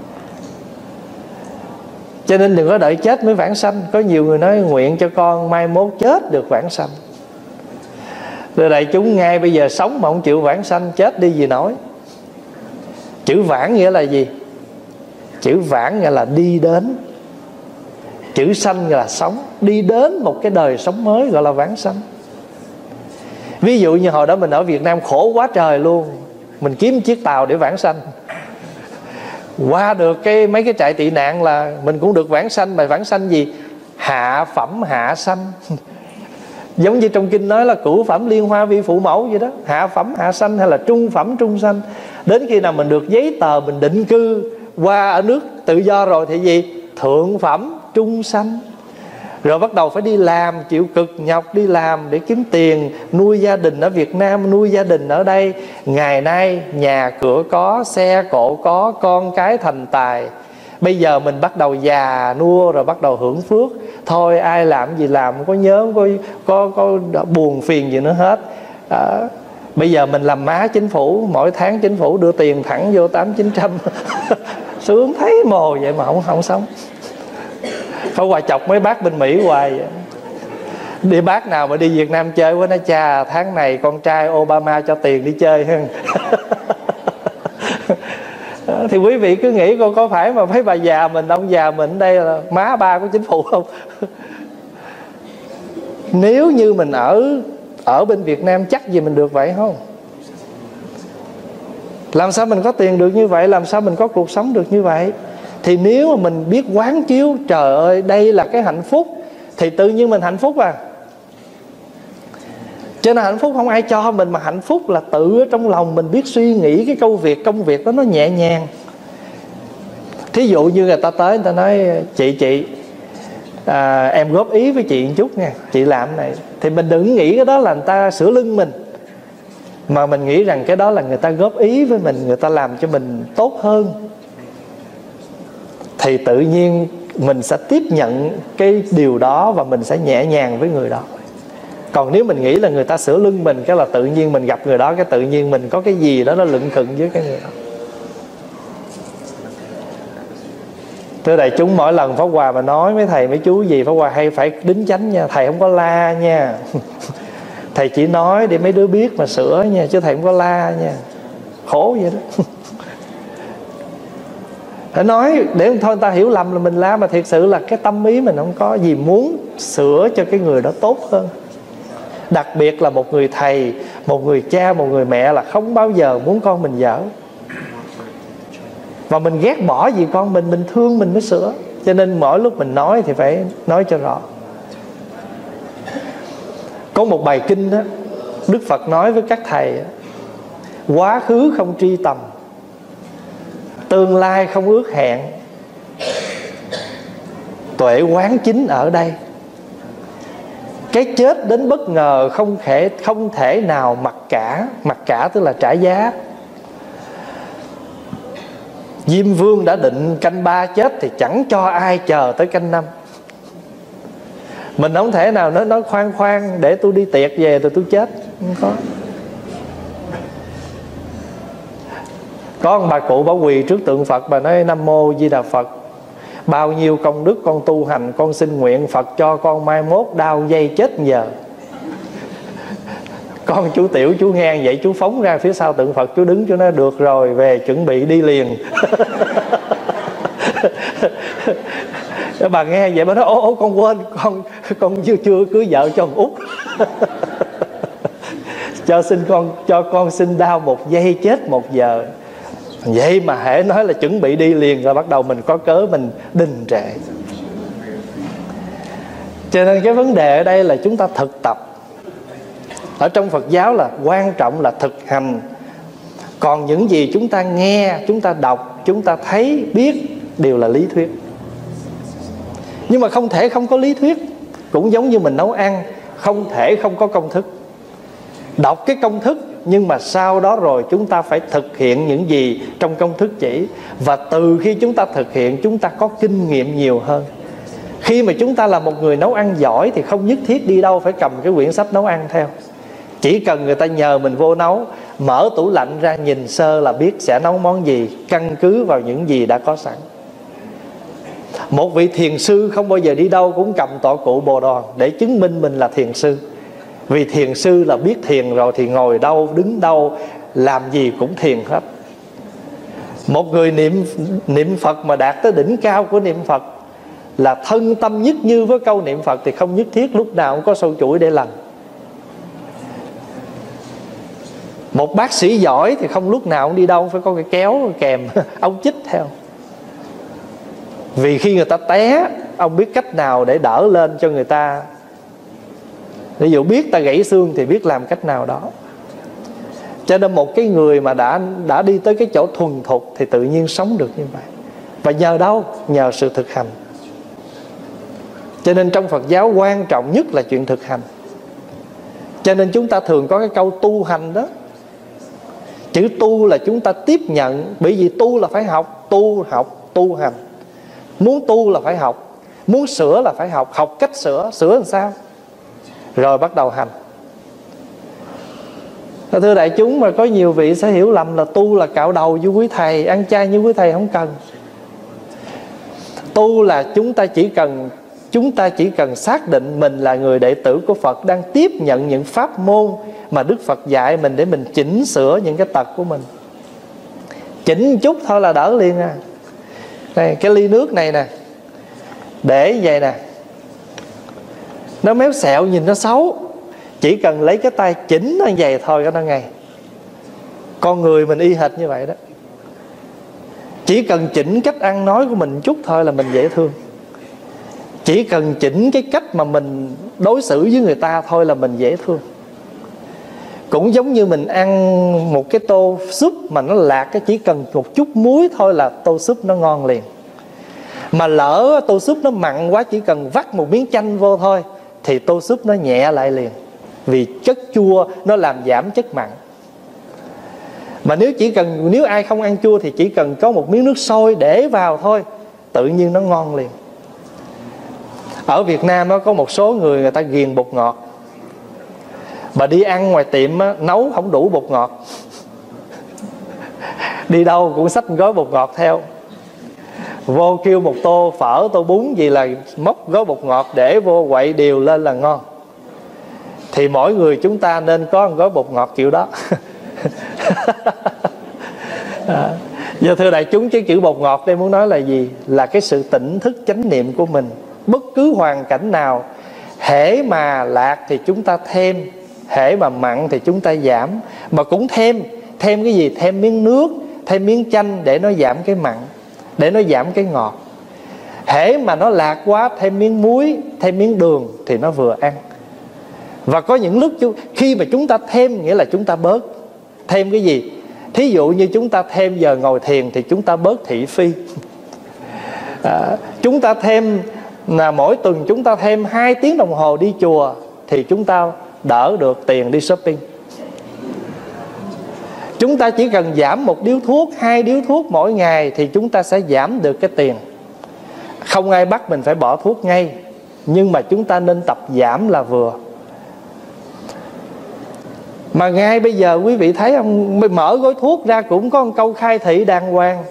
Cho nên đừng có đợi chết mới vãng sanh. Có nhiều người nói nguyện cho con mai mốt chết được vãng sanh. Rồi đại chúng ngay bây giờ sống mà không chịu vãng sanh, chết đi gì nổi. Chữ vãng nghĩa là gì? Chữ vãng nghĩa là đi đến, chữ sanh nghĩa là sống. Đi đến một cái đời sống mới gọi là vãng sanh. Ví dụ như hồi đó mình ở Việt Nam khổ quá trời luôn, mình kiếm chiếc tàu để vãng sanh. Qua được cái mấy cái trại tị nạn là mình cũng được vãng sanh. Mà vãng sanh gì? Hạ phẩm hạ sanh. Giống như trong kinh nói là cửu phẩm liên hoa vi phụ mẫu vậy đó. Hạ phẩm hạ sanh hay là trung phẩm trung sanh. Đến khi nào mình được giấy tờ, mình định cư qua ở nước tự do rồi thì gì? Thượng phẩm trung sanh. Rồi bắt đầu phải đi làm, chịu cực nhọc đi làm để kiếm tiền, nuôi gia đình ở Việt Nam, nuôi gia đình ở đây. Ngày nay nhà cửa có, xe cộ có, con cái thành tài. Bây giờ mình bắt đầu già nua rồi bắt đầu hưởng phước. Thôi ai làm gì làm, không có nhớ, không có, có, có buồn phiền gì nữa hết. à, Bây giờ mình làm má chính phủ, mỗi tháng chính phủ đưa tiền thẳng vô tám chín trăm. Sướng thấy mồ vậy mà không, không sống. Phải qua chọc mấy bác bên Mỹ hoài vậy. Đi bác nào mà đi Việt Nam chơi quá, nói cha tháng này con trai Obama cho tiền đi chơi hơn. Thì quý vị cứ nghĩ con có phải mà mấy bà già mình, ông già mình đây là má ba của chính phủ không? Nếu như mình ở ở bên Việt Nam chắc gì mình được vậy không? Làm sao mình có tiền được như vậy? Làm sao mình có cuộc sống được như vậy? Thì nếu mà mình biết quán chiếu trời ơi đây là cái hạnh phúc, thì tự nhiên mình hạnh phúc à. Cho nên hạnh phúc không ai cho mình, mà hạnh phúc là tự ở trong lòng mình biết suy nghĩ cái công việc, công việc đó nó nhẹ nhàng. Thí dụ như người ta tới, người ta nói chị chị à, em góp ý với chị một chút nha, chị làm cái này. Thì mình đừng nghĩ cái đó là người ta sửa lưng mình, mà mình nghĩ rằng cái đó là người ta góp ý với mình, người ta làm cho mình tốt hơn. Thì tự nhiên mình sẽ tiếp nhận cái điều đó và mình sẽ nhẹ nhàng với người đó. Còn nếu mình nghĩ là người ta sửa lưng mình, cái là tự nhiên mình gặp người đó, cái tự nhiên mình có cái gì đó nó lựng khựng với cái người đó. Thưa đại chúng, mỗi lần Pháp Hòa mà nói mấy thầy mấy chú gì, Pháp Hòa hay phải đính chánh nha. Thầy không có la nha. Thầy chỉ nói để mấy đứa biết mà sửa nha, chứ thầy không có la nha. Khổ vậy đó. Phải nói để thôi ta hiểu lầm là mình la, mà thiệt sự là cái tâm ý mình không có gì, muốn sửa cho cái người đó tốt hơn. Đặc biệt là một người thầy, một người cha, một người mẹ là không bao giờ muốn con mình dở. Và mình ghét bỏ gì con mình, mình thương mình mới sửa. Cho nên mỗi lúc mình nói thì phải nói cho rõ. Có một bài kinh đó, Đức Phật nói với các thầy: quá khứ không tri tầm, tương lai không ước hẹn, tuệ quán chính ở đây. Cái chết đến bất ngờ, không thể, không thể nào mặc cả. Mặc cả tức là trả giá. Diêm Vương đã định canh ba chết thì chẳng cho ai chờ tới canh năm. Mình không thể nào nói, nói khoan khoan để tôi đi tiệc về rồi tôi chết. Không có. Có một bà cụ bà quỳ trước tượng Phật, bà nói: Nam Mô Di Đà Phật, bao nhiêu công đức con tu hành, con xin nguyện Phật cho con mai mốt đau dây chết giờ. Con chú Tiểu chú nghe vậy chú phóng ra phía sau tượng Phật, chú đứng chú nói: được rồi, về chuẩn bị đi liền. Bà nghe vậy bà nói ố, ố con quên, con con chưa chưa cưới vợ cho ông Út. Cho xin con cho con xin đau một giây chết một giờ. Vậy mà hễ nói là chuẩn bị đi liền rồi bắt đầu mình có cớ mình đình trệ. Cho nên cái vấn đề ở đây là chúng ta thực tập. Ở trong Phật giáo là quan trọng là thực hành. Còn những gì chúng ta nghe, chúng ta đọc, chúng ta thấy, biết đều là lý thuyết. Nhưng mà không thể không có lý thuyết. Cũng giống như mình nấu ăn, không thể không có công thức. Đọc cái công thức, nhưng mà sau đó rồi chúng ta phải thực hiện những gì trong công thức chỉ. Và từ khi chúng ta thực hiện, chúng ta có kinh nghiệm nhiều hơn. Khi mà chúng ta là một người nấu ăn giỏi thì không nhất thiết đi đâu phải cầm cái quyển sách nấu ăn theo. Chỉ cần người ta nhờ mình vô nấu, mở tủ lạnh ra nhìn sơ là biết sẽ nấu món gì, căn cứ vào những gì đã có sẵn. Một vị thiền sư không bao giờ đi đâu cũng cầm tọa cụ Bồ Đòn để chứng minh mình là thiền sư. Vì thiền sư là biết thiền rồi thì ngồi đâu, đứng đâu, làm gì cũng thiền hết. Một người niệm niệm Phật mà đạt tới đỉnh cao của niệm Phật là thân tâm nhất như với câu niệm Phật thì không nhất thiết lúc nào cũng có sâu chuỗi để lần. Một bác sĩ giỏi thì không lúc nào cũng đi đâu phải có cái kéo kèm ống chích theo. Vì khi người ta té, ông biết cách nào để đỡ lên cho người ta. Ví dụ biết ta gãy xương thì biết làm cách nào đó. Cho nên một cái người mà đã, đã đi tới cái chỗ thuần thục thì tự nhiên sống được như vậy. Và nhờ đâu? Nhờ sự thực hành. Cho nên trong Phật giáo quan trọng nhất là chuyện thực hành. Cho nên chúng ta thường có cái câu tu hành đó. Chữ tu là chúng ta tiếp nhận. Bởi vì tu là phải học. Tu học, tu hành. Muốn tu là phải học. Muốn sửa là phải học. Học cách sửa. Sửa làm sao? Rồi bắt đầu hành. Thưa đại chúng, mà có nhiều vị sẽ hiểu lầm là tu là cạo đầu như quý thầy, ăn chay như quý thầy. Không cần. Tu là chúng ta chỉ cần Chúng ta chỉ cần xác định mình là người đệ tử của Phật, đang tiếp nhận những pháp môn mà Đức Phật dạy mình để mình chỉnh sửa những cái tật của mình. Chỉnh chút thôi là đỡ liền à. Đây, cái ly nước này nè, để vậy nè, nó méo xẹo nhìn nó xấu. Chỉ cần lấy cái tay chỉnh nó vậy thôi cho nó ngay. Con người mình y hệt như vậy đó. Chỉ cần chỉnh cách ăn nói của mình chút thôi là mình dễ thương. Chỉ cần chỉnh cái cách mà mình đối xử với người ta thôi là mình dễ thương. Cũng giống như mình ăn một cái tô súp mà nó lạc, cái chỉ cần một chút muối thôi là tô súp nó ngon liền. Mà lỡ tô súp nó mặn quá, chỉ cần vắt một miếng chanh vô thôi thì tô súp nó nhẹ lại liền. Vì chất chua nó làm giảm chất mặn. Mà nếu chỉ cần nếu ai không ăn chua thì chỉ cần có một miếng nước sôi để vào thôi, tự nhiên nó ngon liền. Ở Việt Nam đó, có một số người người ta ghiền bột ngọt. Mà đi ăn ngoài tiệm đó, nấu không đủ bột ngọt. Đi đâu cũng xách gói bột ngọt theo. Vô kêu một tô phở, tô bún gì là móc gói bột ngọt để vô quậy đều lên là ngon. Thì mỗi người chúng ta nên có một gói bột ngọt kiểu đó. À, giờ thưa đại chúng, cái chữ bột ngọt đây muốn nói là gì? Là cái sự tỉnh thức chánh niệm của mình. Bất cứ hoàn cảnh nào, hễ mà lạc thì chúng ta thêm, hễ mà mặn thì chúng ta giảm. Mà cũng thêm, thêm cái gì? Thêm miếng nước, thêm miếng chanh để nó giảm cái mặn, để nó giảm cái ngọt. Hễ mà nó lạc quá, thêm miếng muối, thêm miếng đường thì nó vừa ăn. Và có những lúc khi mà chúng ta thêm nghĩa là chúng ta bớt. Thêm cái gì? Thí dụ như chúng ta thêm giờ ngồi thiền thì chúng ta bớt thị phi. à, Chúng ta thêm là mỗi tuần chúng ta thêm hai tiếng đồng hồ đi chùa thì chúng ta đỡ được tiền đi shopping. Chúng ta chỉ cần giảm một điếu thuốc, hai điếu thuốc mỗi ngày thì chúng ta sẽ giảm được cái tiền. Không ai bắt mình phải bỏ thuốc ngay, nhưng mà chúng ta nên tập giảm là vừa. Mà ngay bây giờ quý vị thấy không, mở gói thuốc ra cũng có một câu khai thị đàng hoàng: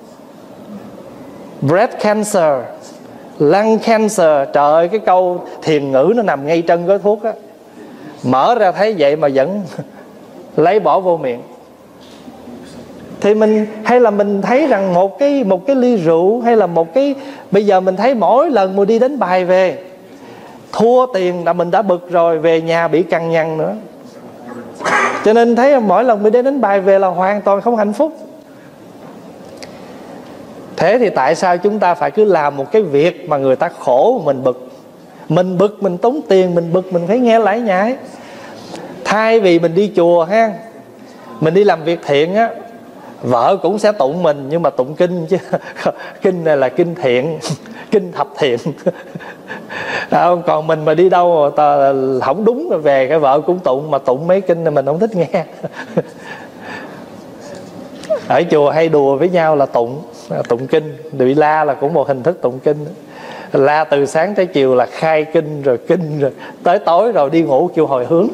breast cancer, lung cancer. Trời ơi, cái câu thiền ngữ nó nằm ngay chân gói thuốc á. Mở ra thấy vậy mà vẫn lấy bỏ vô miệng. Thì mình hay là mình thấy rằng một cái một cái ly rượu, hay là một cái, bây giờ mình thấy mỗi lần mình đi đánh bài về thua tiền là mình đã bực rồi, về nhà bị cằn nhằn nữa. Cho nên thấy mỗi lần mình đi đánh bài về là hoàn toàn không hạnh phúc. Thế thì tại sao chúng ta phải cứ làm một cái việc mà người ta khổ mình bực? Mình bực mình tốn tiền, mình bực mình phải nghe lải nhải. Thay vì mình đi chùa ha, mình đi làm việc thiện á, vợ cũng sẽ tụng mình, nhưng mà tụng kinh chứ. Kinh này là kinh thiện, kinh thập thiện. Không, còn mình mà đi đâu mà không đúng rồi về, cái vợ cũng tụng, mà tụng mấy kinh này mình không thích nghe. Ở chùa hay đùa với nhau là tụng tụng kinh, bị la là cũng một hình thức tụng kinh. La từ sáng tới chiều là khai kinh, rồi kinh, rồi tới tối rồi đi ngủ kêu hồi hướng.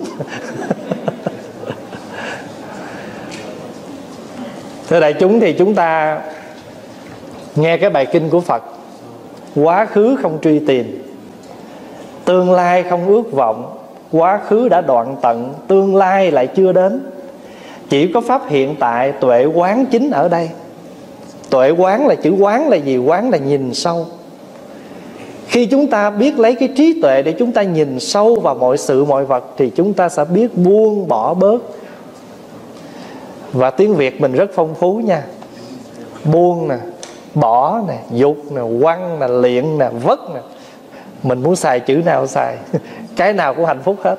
Thưa đại chúng, thì chúng ta nghe cái bài kinh của Phật: quá khứ không truy tìm, tương lai không ước vọng. Quá khứ đã đoạn tận, tương lai lại chưa đến. Chỉ có pháp hiện tại, tuệ quán chính ở đây. Tuệ quán là chữ quán là gì? Quán là nhìn sâu. Khi chúng ta biết lấy cái trí tuệ để chúng ta nhìn sâu vào mọi sự mọi vật, thì chúng ta sẽ biết buông bỏ bớt. Và tiếng Việt mình rất phong phú nha. Buông nè, bỏ nè, dục nè, quăng nè, liệng nè, vất nè. Mình muốn xài chữ nào xài. Cái nào cũng hạnh phúc hết.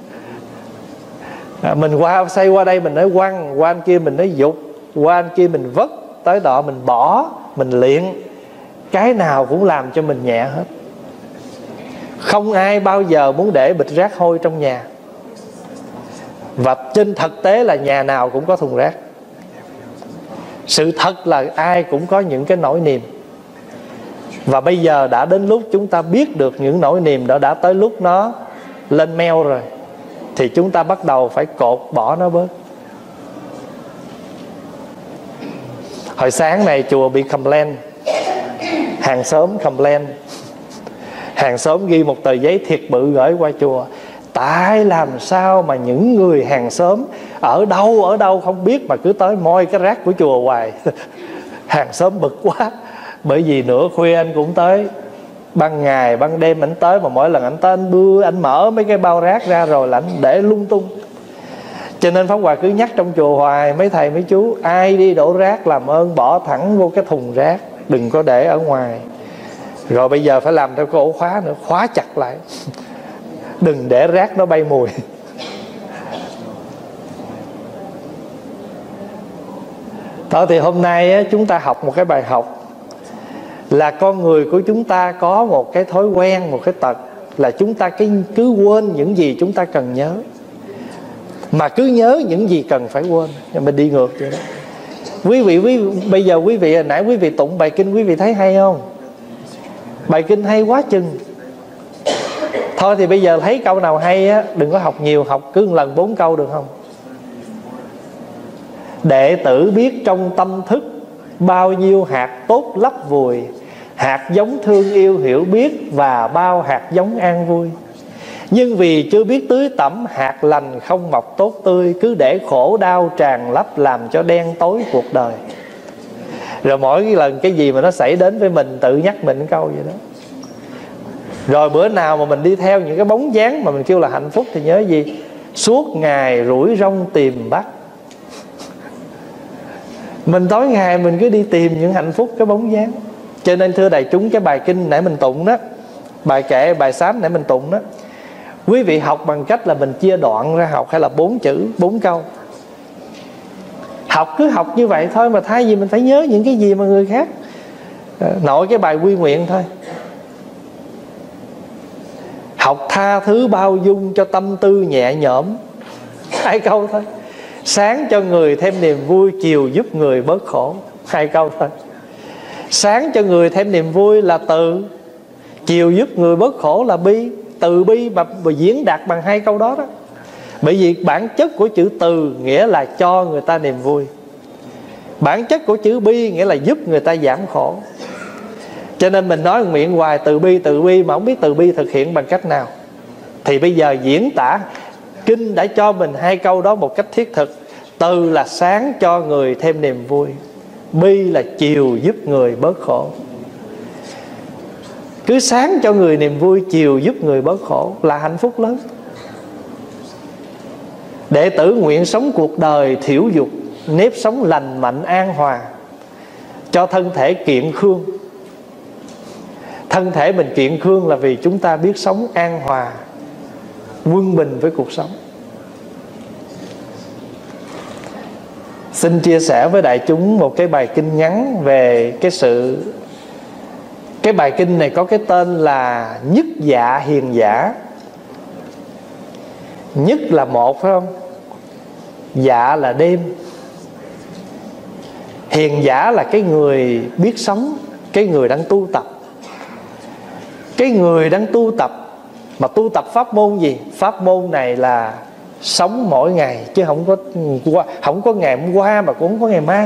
à, Mình qua xây qua đây mình nói quăng, qua anh kia mình nói dục, qua anh kia mình vất, tới đó mình bỏ, mình liệng. Cái nào cũng làm cho mình nhẹ hết. Không ai bao giờ muốn để bịch rác hôi trong nhà. Và trên thực tế là nhà nào cũng có thùng rác. Sự thật là ai cũng có những cái nỗi niềm. Và bây giờ đã đến lúc chúng ta biết được những nỗi niềm đó, đã tới lúc nó lên meo rồi, thì chúng ta bắt đầu phải cột bỏ nó bớt. Hồi sáng này chùa bị complain, hàng xóm complain. Hàng xóm ghi một tờ giấy thiệt bự gửi qua chùa: tại làm sao mà những người hàng xóm ở đâu ở đâu không biết mà cứ tới moi cái rác của chùa hoài. Hàng xóm bực quá. Bởi vì nửa khuya anh cũng tới, ban ngày ban đêm anh tới, mà mỗi lần anh tới anh bưa, anh mở mấy cái bao rác ra rồi là anh để lung tung. Cho nên Pháp Hòa cứ nhắc trong chùa hoài: mấy thầy mấy chú, ai đi đổ rác làm ơn bỏ thẳng vô cái thùng rác, đừng có để ở ngoài. Rồi bây giờ phải làm theo cái ổ khóa nữa, khóa chặt lại, đừng để rác nó bay mùi. Đó, thì hôm nay á, chúng ta học một cái bài học là con người của chúng ta có một cái thói quen, một cái tật là chúng ta cứ quên những gì chúng ta cần nhớ, mà cứ nhớ những gì cần phải quên. Mình đi ngược vậy đó. Quý vị, quý vị bây giờ quý vị hồi nãy quý vị tụng bài kinh, quý vị thấy hay không? Bài kinh hay quá chừng. Thôi thì bây giờ thấy câu nào hay á, đừng có học nhiều, học cứ một lần bốn câu được không? Đệ tử biết trong tâm thức bao nhiêu hạt tốt lấp vùi, hạt giống thương yêu hiểu biết và bao hạt giống an vui. Nhưng vì chưa biết tưới tẩm, hạt lành không mọc tốt tươi, cứ để khổ đau tràn lấp làm cho đen tối cuộc đời. Rồi mỗi lần cái gì mà nó xảy đến với mình tự nhắc mình câu vậy đó. Rồi bữa nào mà mình đi theo những cái bóng dáng mà mình kêu là hạnh phúc thì nhớ gì? Suốt ngày rủi rong tìm bắt. Mình tối ngày mình cứ đi tìm những hạnh phúc, cái bóng dáng. Cho nên thưa đại chúng, cái bài kinh nãy mình tụng đó, bài kệ, bài sám nãy mình tụng đó, quý vị học bằng cách là mình chia đoạn ra học, hay là bốn chữ, bốn câu. Học cứ học như vậy thôi, mà thay vì mình phải nhớ những cái gì mà người khác. Nội cái bài quy nguyện thôi. Học tha thứ bao dung cho tâm tư nhẹ nhõm. Hai câu thôi. Sáng cho người thêm niềm vui, chiều giúp người bớt khổ. Hai câu thôi. Sáng cho người thêm niềm vui là từ, chiều giúp người bớt khổ là bi. Từ bi mà, mà diễn đạt bằng hai câu đó đó. Bởi vì bản chất của chữ từ nghĩa là cho người ta niềm vui, bản chất của chữ bi nghĩa là giúp người ta giảm khổ. Cho nên mình nói miệng hoài từ bi từ bi mà không biết từ bi thực hiện bằng cách nào. Thì bây giờ diễn tả kinh đã cho mình hai câu đó một cách thiết thực. Từ là sáng cho người thêm niềm vui, bi là chiều giúp người bớt khổ. Cứ sáng cho người niềm vui, chiều giúp người bớt khổ là hạnh phúc lớn. Đệ tử nguyện sống cuộc đời thiểu dục, nếp sống lành mạnh an hòa, cho thân thể kiện khương. Thân thể mình kiện khương là vì chúng ta biết sống an hòa, quân bình với cuộc sống. Xin chia sẻ với đại chúng một cái bài kinh ngắn về cái sự Cái bài kinh này có cái tên là Nhất Dạ Hiền Giả. Nhất là một, phải không? Dạ là đêm. Hiền giả là cái người biết sống, cái người đang tu tập. Cái người đang tu tập, mà tu tập pháp môn gì? Pháp môn này là sống mỗi ngày, chứ không có không có ngày hôm qua mà cũng không có ngày mai.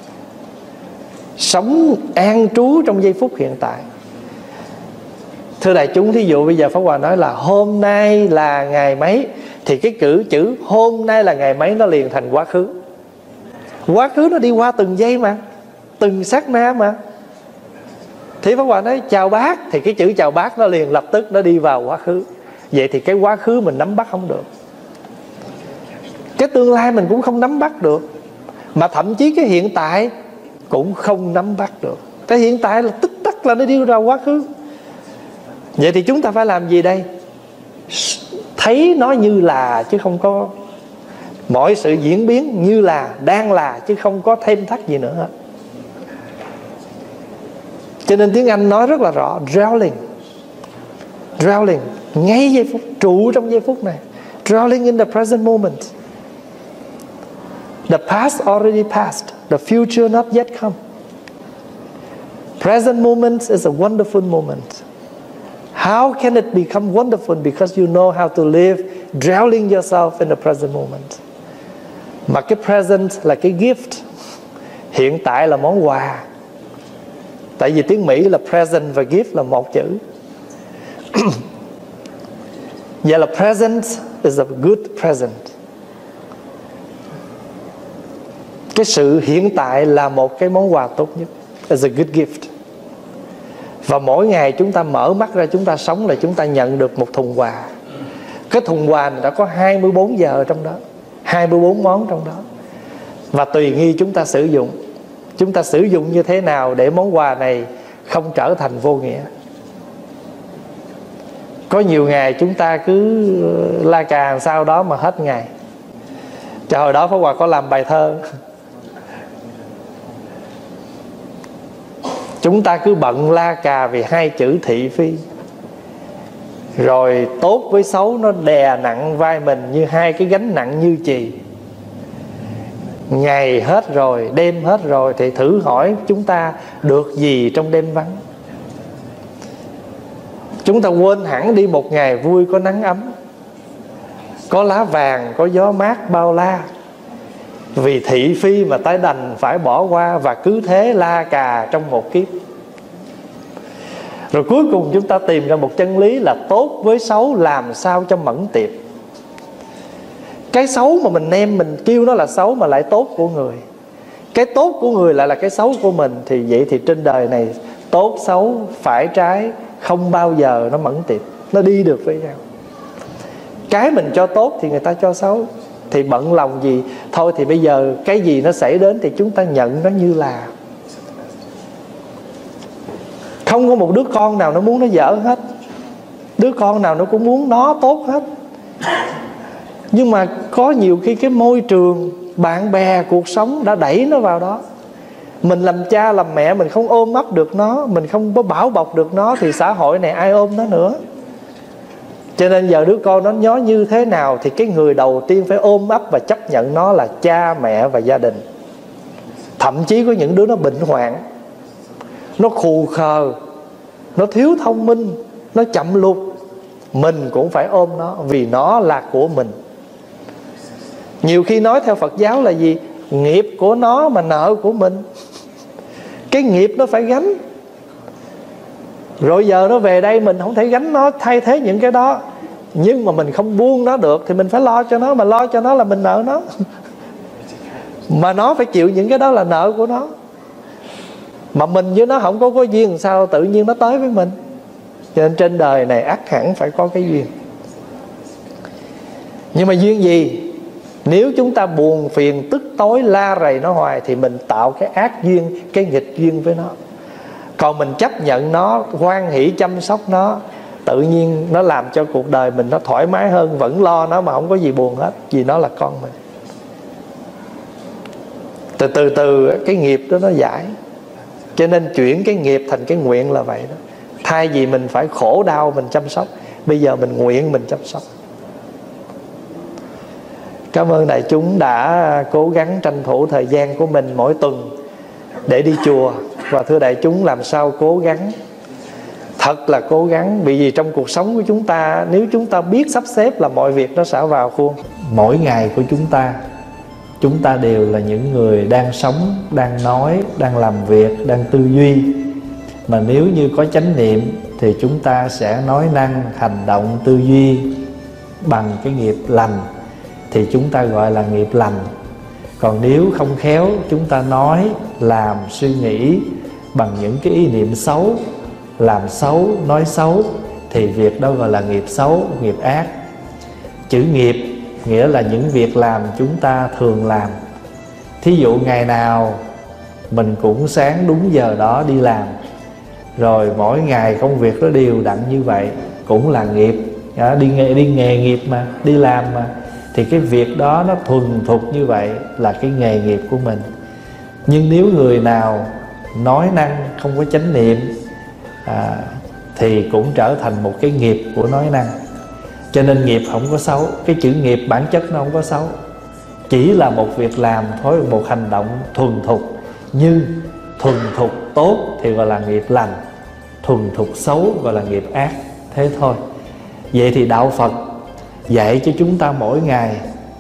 Sống an trú trong giây phút hiện tại. Thưa đại chúng, thí dụ bây giờ Pháp Hòa nói là hôm nay là ngày mấy, thì cái chữ chữ hôm nay là ngày mấy nó liền thành quá khứ. Quá khứ nó đi qua từng giây mà, từng sát na mà. Thì Pháp Hòa nói chào bác, thì cái chữ chào bác nó liền lập tức nó đi vào quá khứ. Vậy thì cái quá khứ mình nắm bắt không được, cái tương lai mình cũng không nắm bắt được, mà thậm chí cái hiện tại cũng không nắm bắt được. Cái hiện tại là tích tắc là nó đi ra quá khứ. Vậy thì chúng ta phải làm gì đây? Thấy nó như là, chứ không có, mọi sự diễn biến như là, đang là, chứ không có thêm thắt gì nữa hết. Cho nên tiếng Anh nói rất là rõ, dwelling, dwelling, ngay giây phút, trụ trong giây phút này, dwelling in the present moment. The past already passed, the future not yet come. Present moment is a wonderful moment. How can it become wonderful? Because you know how to live, dwelling yourself in the present moment. Mà cái present là cái gift, hiện tại là món quà. Tại vì tiếng Mỹ là present và gift là một chữ. Vậy là present is a good present. Cái sự hiện tại là một cái món quà tốt nhất, is a good gift. Và mỗi ngày chúng ta mở mắt ra, chúng ta sống là chúng ta nhận được một thùng quà. Cái thùng quà này đã có hai mươi bốn giờ trong đó, hai mươi bốn món trong đó. Và tùy nghi chúng ta sử dụng. Chúng ta sử dụng như thế nào để món quà này không trở thành vô nghĩa. Có nhiều ngày chúng ta cứ la cà sau đó mà hết ngày. Trời, hồi đó Pháp Hòa có làm bài thơ. Chúng ta cứ bận la cà vì hai chữ thị phi, rồi tốt với xấu nó đè nặng vai mình như hai cái gánh nặng như chì. Ngày hết rồi, đêm hết rồi, thì thử hỏi chúng ta được gì trong đêm vắng? Chúng ta quên hẳn đi một ngày vui có nắng ấm, có lá vàng, có gió mát bao la. Vì thị phi mà ta đành phải bỏ qua, và cứ thế la cà trong một kiếp. Rồi cuối cùng chúng ta tìm ra một chân lý là tốt với xấu làm sao cho mẫn tiệp. Cái xấu mà mình nêm, mình kêu nó là xấu mà lại tốt của người, cái tốt của người lại là cái xấu của mình. Thì vậy thì trên đời này tốt xấu phải trái không bao giờ nó mẫn tiệp, nó đi được với nhau. Cái mình cho tốt thì người ta cho xấu, thì bận lòng gì. Thôi thì bây giờ cái gì nó xảy đến thì chúng ta nhận nó như là. Không có một đứa con nào nó muốn nó dở hết, đứa con nào nó cũng muốn nó tốt hết. Nhưng mà có nhiều khi cái môi trường, bạn bè, cuộc sống đã đẩy nó vào đó. Mình làm cha làm mẹ mình không ôm ấp được nó, mình không có bảo bọc được nó, thì xã hội này ai ôm nó nữa. Cho nên giờ đứa con nó nhó như thế nào thì cái người đầu tiên phải ôm ấp và chấp nhận nó là cha mẹ và gia đình. Thậm chí có những đứa nó bệnh hoạn, nó khù khờ, nó thiếu thông minh, nó chậm lụt, mình cũng phải ôm nó, vì nó là của mình. Nhiều khi nói theo Phật giáo là gì? Nghiệp của nó mà nợ của mình. Cái nghiệp nó phải gánh. Rồi giờ nó về đây mình không thể gánh nó, thay thế những cái đó. Nhưng mà mình không buông nó được thì mình phải lo cho nó, mà lo cho nó là mình nợ nó. Mà nó phải chịu những cái đó là nợ của nó. Mà mình với nó không có có duyên, sao tự nhiên nó tới với mình. Cho nên trên đời này ắt hẳn phải có cái duyên. Nhưng mà duyên gì? Nếu chúng ta buồn phiền tức tối la rầy nó hoài thì mình tạo cái ác duyên, cái nghịch duyên với nó. Còn mình chấp nhận nó, hoan hỷ chăm sóc nó, tự nhiên nó làm cho cuộc đời mình nó thoải mái hơn. Vẫn lo nó mà không có gì buồn hết, vì nó là con mình. Từ từ từ cái nghiệp đó nó giải. Cho nên chuyển cái nghiệp thành cái nguyện là vậy đó. Thay vì mình phải khổ đau mình chăm sóc, bây giờ mình nguyện mình chăm sóc. Cảm ơn đại chúng đã cố gắng tranh thủ thời gian của mình mỗi tuần để đi chùa. Và thưa đại chúng, làm sao cố gắng, thật là cố gắng. Bởi vì trong cuộc sống của chúng ta, nếu chúng ta biết sắp xếp là mọi việc nó sẽ vào khuôn. Mỗi ngày của chúng ta, chúng ta đều là những người đang sống, đang nói, đang làm việc, đang tư duy. Mà nếu như có chánh niệm thì chúng ta sẽ nói năng, hành động, tư duy bằng cái nghiệp lành, thì chúng ta gọi là nghiệp lành. Còn nếu không khéo, chúng ta nói, làm, suy nghĩ bằng những cái ý niệm xấu, làm xấu, nói xấu, thì việc đó gọi là nghiệp xấu, nghiệp ác. Chữ nghiệp nghĩa là những việc làm chúng ta thường làm. Thí dụ ngày nào mình cũng sáng đúng giờ đó đi làm, rồi mỗi ngày công việc nó đều đặn như vậy, cũng là nghiệp. Đi nghề, đi nghề nghiệp mà, đi làm mà, thì cái việc đó nó thuần thục như vậy là cái nghề nghiệp của mình. Nhưng nếu người nào nói năng không có chánh niệm à, thì cũng trở thành một cái nghiệp của nói năng. Cho nên nghiệp không có xấu. Cái chữ nghiệp bản chất nó không có xấu, chỉ là một việc làm thôi, một hành động thuần thục. Nhưng thuần thục tốt thì gọi là nghiệp lành, thuần thục xấu gọi là nghiệp ác. Thế thôi. Vậy thì đạo Phật dạy cho chúng ta mỗi ngày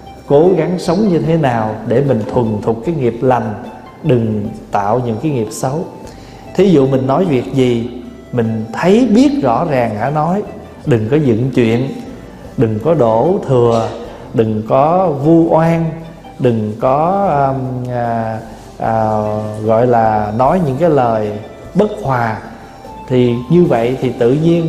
cố gắng sống như thế nào để mình thuần thục cái nghiệp lành, đừng tạo những cái nghiệp xấu. Thí dụ mình nói việc gì, mình thấy biết rõ ràng hả nói. Đừng có dựng chuyện, đừng có đổ thừa, đừng có vu oan, đừng có um, à, à, gọi là nói những cái lời bất hòa. Thì như vậy thì tự nhiên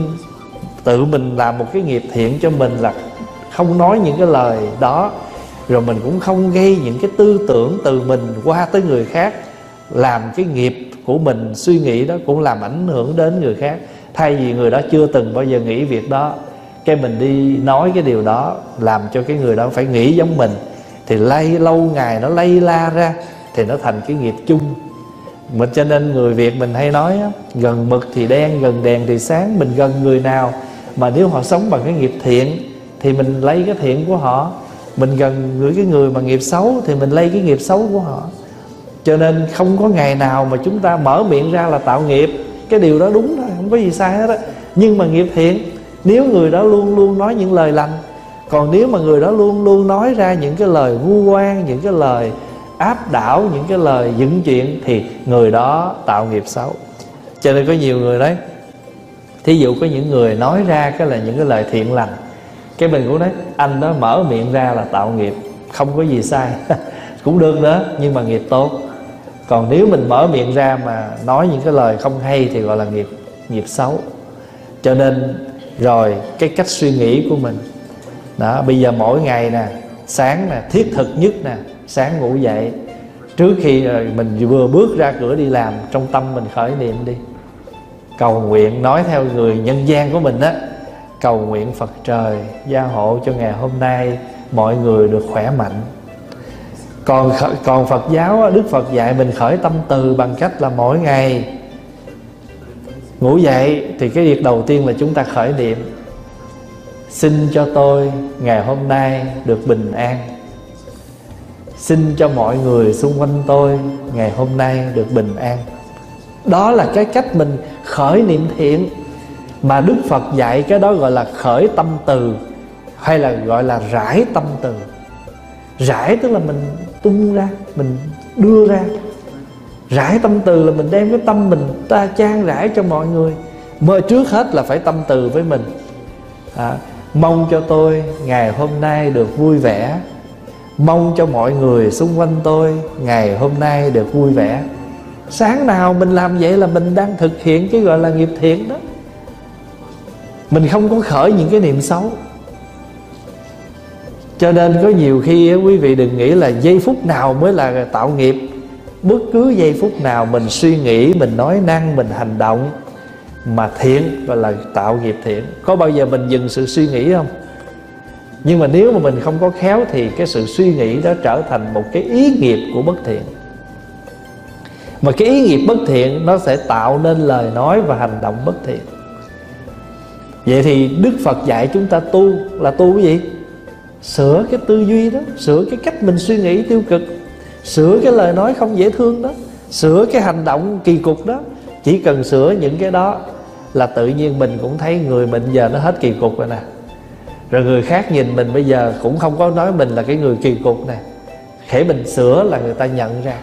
tự mình làm một cái nghiệp thiện cho mình là không nói những cái lời đó. Rồi mình cũng không gây những cái tư tưởng từ mình qua tới người khác. Làm cái nghiệp của mình suy nghĩ đó cũng làm ảnh hưởng đến người khác. Thay vì người đó chưa từng bao giờ nghĩ việc đó, cái mình đi nói cái điều đó, làm cho cái người đó phải nghĩ giống mình, thì lây lâu ngày nó lây la ra, thì nó thành cái nghiệp chung. Mình cho nên người Việt mình hay nói á, gần mực thì đen, gần đèn thì sáng. Mình gần người nào mà nếu họ sống bằng cái nghiệp thiện thì mình lấy cái thiện của họ. Mình gần người cái người mà nghiệp xấu thì mình lấy cái nghiệp xấu của họ. Cho nên không có ngày nào mà chúng ta mở miệng ra là tạo nghiệp. Cái điều đó đúng thôi, không có gì sai hết á. Nhưng mà nghiệp thiện, nếu người đó luôn luôn nói những lời lành. Còn nếu mà người đó luôn luôn nói ra những cái lời vu oan, những cái lời áp đảo, những cái lời dựng chuyện, thì người đó tạo nghiệp xấu. Cho nên có nhiều người đấy, thí dụ có những người nói ra cái là những cái lời thiện lành, cái mình cũng nói anh đó mở miệng ra là tạo nghiệp, không có gì sai. Cũng được nữa, nhưng mà nghiệp tốt. Còn nếu mình mở miệng ra mà nói những cái lời không hay thì gọi là nghiệp nghiệp xấu. Cho nên rồi cái cách suy nghĩ của mình đó, bây giờ mỗi ngày nè, sáng nè, thiết thực nhất nè, sáng ngủ dậy, trước khi mình vừa bước ra cửa đi làm, trong tâm mình khởi niệm đi, cầu nguyện, nói theo người nhân gian của mình á, cầu nguyện Phật trời gia hộ cho ngày hôm nay mọi người được khỏe mạnh. Còn còn Phật giáo, Đức Phật dạy mình khởi tâm từ bằng cách là mỗi ngày ngủ dậy thì cái việc đầu tiên là chúng ta khởi niệm: xin cho tôi ngày hôm nay được bình an, xin cho mọi người xung quanh tôi ngày hôm nay được bình an. Đó là cái cách mình khởi niệm thiện. Mà Đức Phật dạy cái đó gọi là khởi tâm từ, hay là gọi là rải tâm từ. Rải tức là mình tung ra, mình đưa ra. Rải tâm từ là mình đem cái tâm mình ta chan rải cho mọi người. Mà trước hết là phải tâm từ với mình. à, Mong cho tôi ngày hôm nay được vui vẻ, Mong cho mọi người xung quanh tôi ngày hôm nay được vui vẻ. Sáng nào mình làm vậy là mình đang thực hiện cái gọi là nghiệp thiện đó. Mình không có khởi những cái niệm xấu. Cho nên có nhiều khi quý vị đừng nghĩ là giây phút nào mới là tạo nghiệp. Bất cứ giây phút nào mình suy nghĩ, mình nói năng, mình hành động mà thiện gọi là tạo nghiệp thiện. Có bao giờ mình dừng sự suy nghĩ không? Nhưng mà nếu mà mình không có khéo thì cái sự suy nghĩ đó trở thành một cái ý nghiệp của bất thiện. Mà cái ý nghiệp bất thiện nó sẽ tạo nên lời nói và hành động bất thiện. Vậy thì Đức Phật dạy chúng ta tu là tu cái gì? Sửa cái tư duy đó, sửa cái cách mình suy nghĩ tiêu cực, sửa cái lời nói không dễ thương đó, sửa cái hành động kỳ cục đó. Chỉ cần sửa những cái đó là tự nhiên mình cũng thấy người mình giờ nó hết kỳ cục rồi nè. Rồi người khác nhìn mình bây giờ cũng không có nói mình là cái người kỳ cục này. Khẽ mình sửa là người ta nhận ra.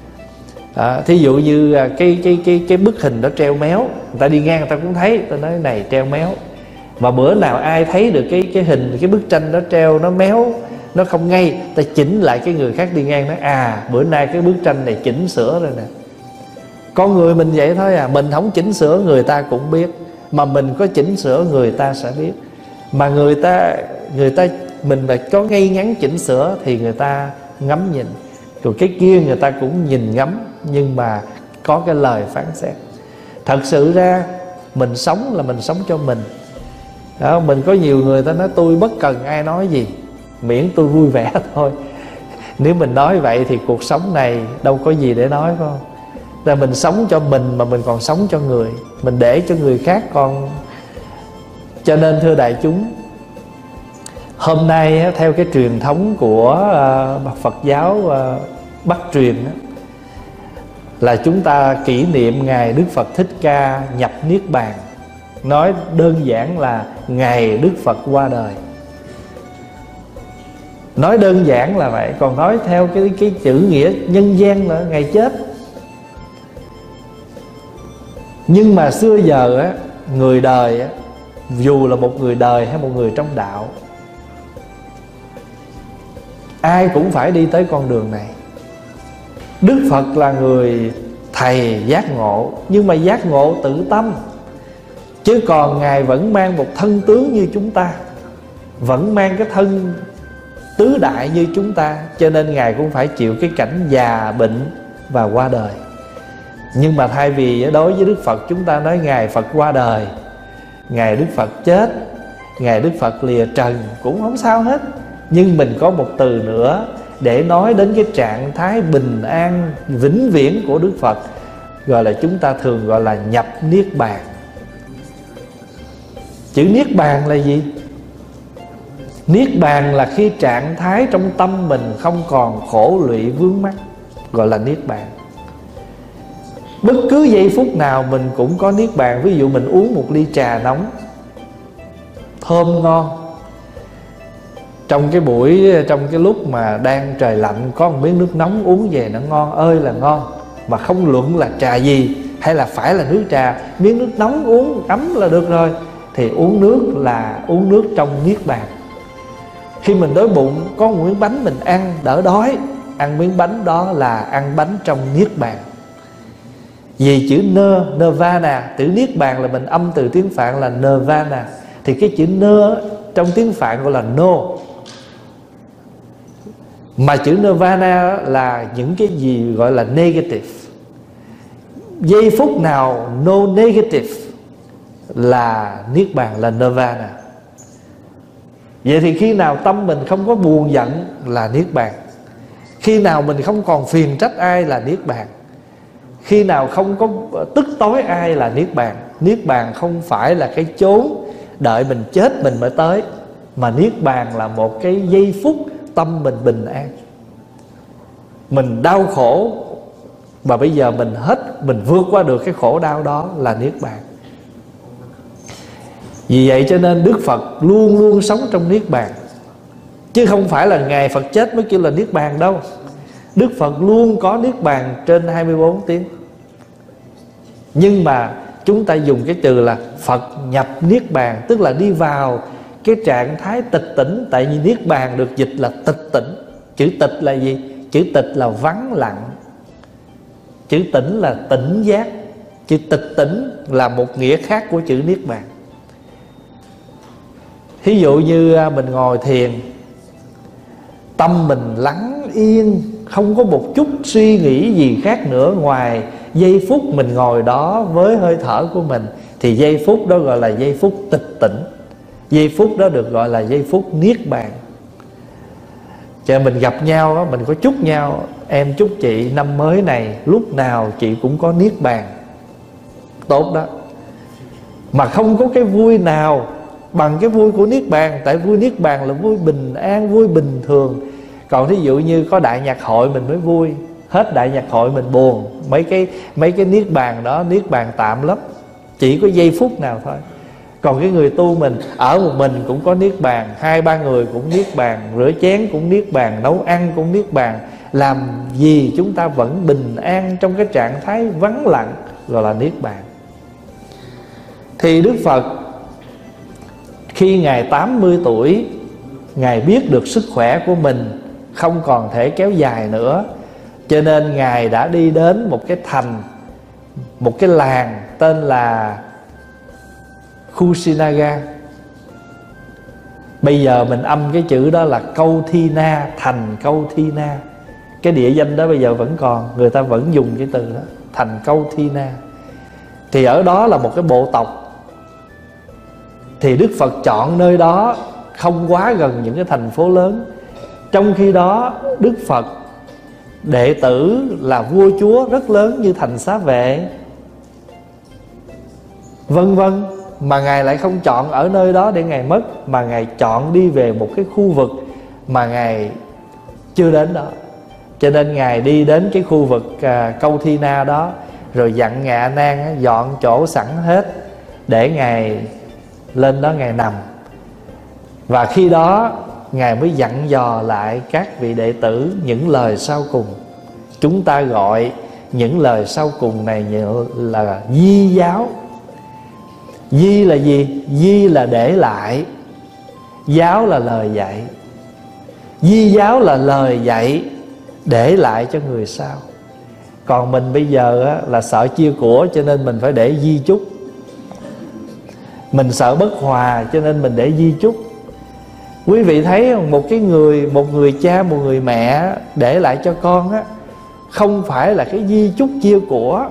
À, thí dụ như cái, cái, cái, cái bức hình đó treo méo, người ta đi ngang người ta cũng thấy, ta nói này treo méo. Mà bữa nào ai thấy được cái, cái hình, cái bức tranh đó treo nó méo, nó không ngay, ta chỉnh lại, cái người khác đi ngang nói à bữa nay cái bức tranh này chỉnh sửa rồi nè. Con người mình vậy thôi à. Mình không chỉnh sửa người ta cũng biết, mà mình có chỉnh sửa người ta sẽ biết. Mà người ta người ta mình mà có ngay ngắn chỉnh sửa thì người ta ngắm nhìn, rồi cái kia người ta cũng nhìn ngắm, nhưng mà có cái lời phán xét. Thật sự ra mình sống là mình sống cho mình đó. Mình có nhiều người ta nói tôi bất cần ai nói gì, miễn tôi vui vẻ thôi. Nếu mình nói vậy thì cuộc sống này đâu có gì để nói, phải không? Là mình sống cho mình mà mình còn sống cho người, mình để cho người khác còn. Cho nên thưa đại chúng, hôm nay theo cái truyền thống của Phật giáo Bắc truyền là chúng ta kỷ niệm ngày Đức Phật Thích Ca nhập Niết Bàn. Nói đơn giản là ngày Đức Phật qua đời. Nói đơn giản là vậy. Còn nói theo cái, cái chữ nghĩa nhân gian là ngày chết. Nhưng mà xưa giờ á, người đời á, dù là một người đời hay một người trong đạo, ai cũng phải đi tới con đường này. Đức Phật là người thầy giác ngộ, nhưng mà giác ngộ tự tâm. Chứ còn Ngài vẫn mang một thân tướng như chúng ta, vẫn mang cái thân tứ đại như chúng ta. Cho nên Ngài cũng phải chịu cái cảnh già bệnh và qua đời. Nhưng mà thay vì đối với Đức Phật chúng ta nói Ngài Phật qua đời, Ngài Đức Phật chết, Ngài Đức Phật lìa trần, cũng không sao hết. Nhưng mình có một từ nữa để nói đến cái trạng thái bình an vĩnh viễn của Đức Phật, gọi là chúng ta thường gọi là nhập Niết Bàn. Chữ Niết Bàn là gì? Niết Bàn là khi trạng thái trong tâm mình không còn khổ lụy vướng mắc, gọi là Niết Bàn. Bất cứ giây phút nào mình cũng có Niết Bàn. Ví dụ mình uống một ly trà nóng thơm ngon, trong cái buổi, trong cái lúc mà đang trời lạnh, có một miếng nước nóng uống về nó ngon ơi là ngon. Mà không luận là trà gì hay là phải là nước trà, miếng nước nóng uống ấm là được rồi. Thì uống nước là uống nước trong Niết Bàn. Khi mình đói bụng, có một miếng bánh mình ăn đỡ đói, ăn miếng bánh đó là ăn bánh trong Niết Bàn. Vì chữ nơ, nirvana, chữ Niết Bàn là mình âm từ tiếng Phạn là nirvana. Thì cái chữ nơ trong tiếng Phạn gọi là no. Mà chữ nirvana là những cái gì gọi là negative. Giây phút nào no negative là Niết Bàn, là nirvana. Vậy thì khi nào tâm mình không có buồn giận là Niết Bàn. Khi nào mình không còn phiền trách ai là Niết Bàn. Khi nào không có tức tối ai là Niết Bàn. Niết Bàn không phải là cái chốn đợi mình chết mình mới tới, mà Niết Bàn là một cái giây phút tâm mình bình an. Mình đau khổ mà bây giờ mình hết, mình vượt qua được cái khổ đau đó là Niết Bàn. Vì vậy cho nên Đức Phật luôn luôn sống trong Niết Bàn, chứ không phải là ngày Phật chết mới kêu là Niết Bàn đâu. Đức Phật luôn có Niết Bàn trên hai mươi bốn tiếng. Nhưng mà chúng ta dùng cái từ là Phật nhập Niết Bàn, tức là đi vào cái trạng thái tịch tỉnh. Tại vì Niết Bàn được dịch là tịch tỉnh. Chữ tịch là gì? Chữ tịch là vắng lặng. Chữ tỉnh là tỉnh giác. Chữ tịch tỉnh là một nghĩa khác của chữ niết bàn. Thí dụ như mình ngồi thiền, tâm mình lắng yên, không có một chút suy nghĩ gì khác nữa ngoài giây phút mình ngồi đó với hơi thở của mình, thì giây phút đó gọi là giây phút tịch tỉnh. Giây phút đó được gọi là giây phút niết bàn. Cho mình gặp nhau đó, mình có chúc nhau: em chúc chị năm mới này lúc nào chị cũng có niết bàn. Tốt đó. Mà không có cái vui nào bằng cái vui của niết bàn. Tại vui niết bàn là vui bình an, vui bình thường. Còn thí dụ như có đại nhạc hội mình mới vui, hết đại nhạc hội mình buồn. Mấy cái mấy cái niết bàn đó, niết bàn tạm lắm, chỉ có giây phút nào thôi. Còn cái người tu mình ở một mình cũng có niết bàn, hai ba người cũng niết bàn, rửa chén cũng niết bàn, nấu ăn cũng niết bàn. Làm gì chúng ta vẫn bình an trong cái trạng thái vắng lặng, gọi là niết bàn. Thì Đức Phật khi Ngài tám mươi tuổi, Ngài biết được sức khỏe của mình không còn thể kéo dài nữa, cho nên Ngài đã đi đến một cái thành, một cái làng tên là Kusinaga. Bây giờ mình âm cái chữ đó là Câu Thi Na, thành Câu Thi Na. Cái địa danh đó bây giờ vẫn còn, người ta vẫn dùng cái từ đó, thành Câu Thi Na. Thì ở đó là một cái bộ tộc. Thì Đức Phật chọn nơi đó không quá gần những cái thành phố lớn. Trong khi đó Đức Phật đệ tử là vua chúa rất lớn như thành Xá Vệ, vân vân, mà Ngài lại không chọn ở nơi đó để Ngài mất, mà Ngài chọn đi về một cái khu vực mà Ngài chưa đến đó. Cho nên Ngài đi đến cái khu vực à, Câu Thi Na đó, rồi dặn Ngài A Nan dọn chỗ sẵn hết để Ngài lên đó Ngài nằm. Và khi đó Ngài mới dặn dò lại các vị đệ tử những lời sau cùng. Chúng ta gọi những lời sau cùng này là di giáo. Di là gì? Di là để lại, giáo là lời dạy. Di giáo là lời dạy để lại cho người sau. Còn mình bây giờ á, là sợ chia của, cho nên mình phải để di chúc. Mình sợ bất hòa cho nên mình để di chúc. Quý vị thấy một cái người, một người cha, một người mẹ để lại cho con á, không phải là cái di chúc chia của.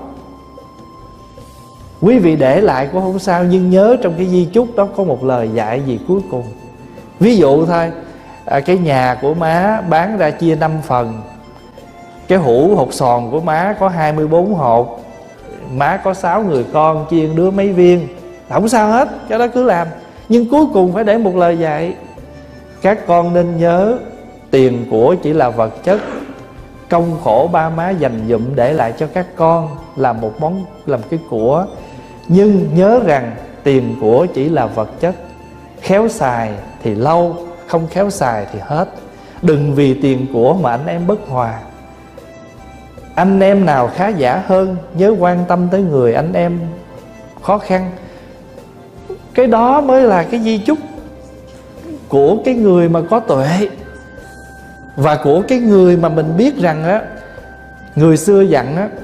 Quý vị để lại cũng không sao, nhưng nhớ trong cái di chúc đó có một lời dạy gì cuối cùng. Ví dụ thôi, à, cái nhà của má bán ra chia năm phần. Cái hũ hột sòn của má có hai mươi bốn hột, má có sáu người con, chia đứa mấy viên, không sao hết, cái đó cứ làm. Nhưng cuối cùng phải để một lời dạy: các con nên nhớ tiền của chỉ là vật chất, công khổ ba má dành dụm để lại cho các con là một món, làm cái của. Nhưng nhớ rằng tiền của chỉ là vật chất, khéo xài thì lâu, không khéo xài thì hết. Đừng vì tiền của mà anh em bất hòa. Anh em nào khá giả hơn, nhớ quan tâm tới người anh em khó khăn. Cái đó mới là cái di chúc của cái người mà có tuệ, và của cái người mà mình biết rằng á, người xưa dặn á: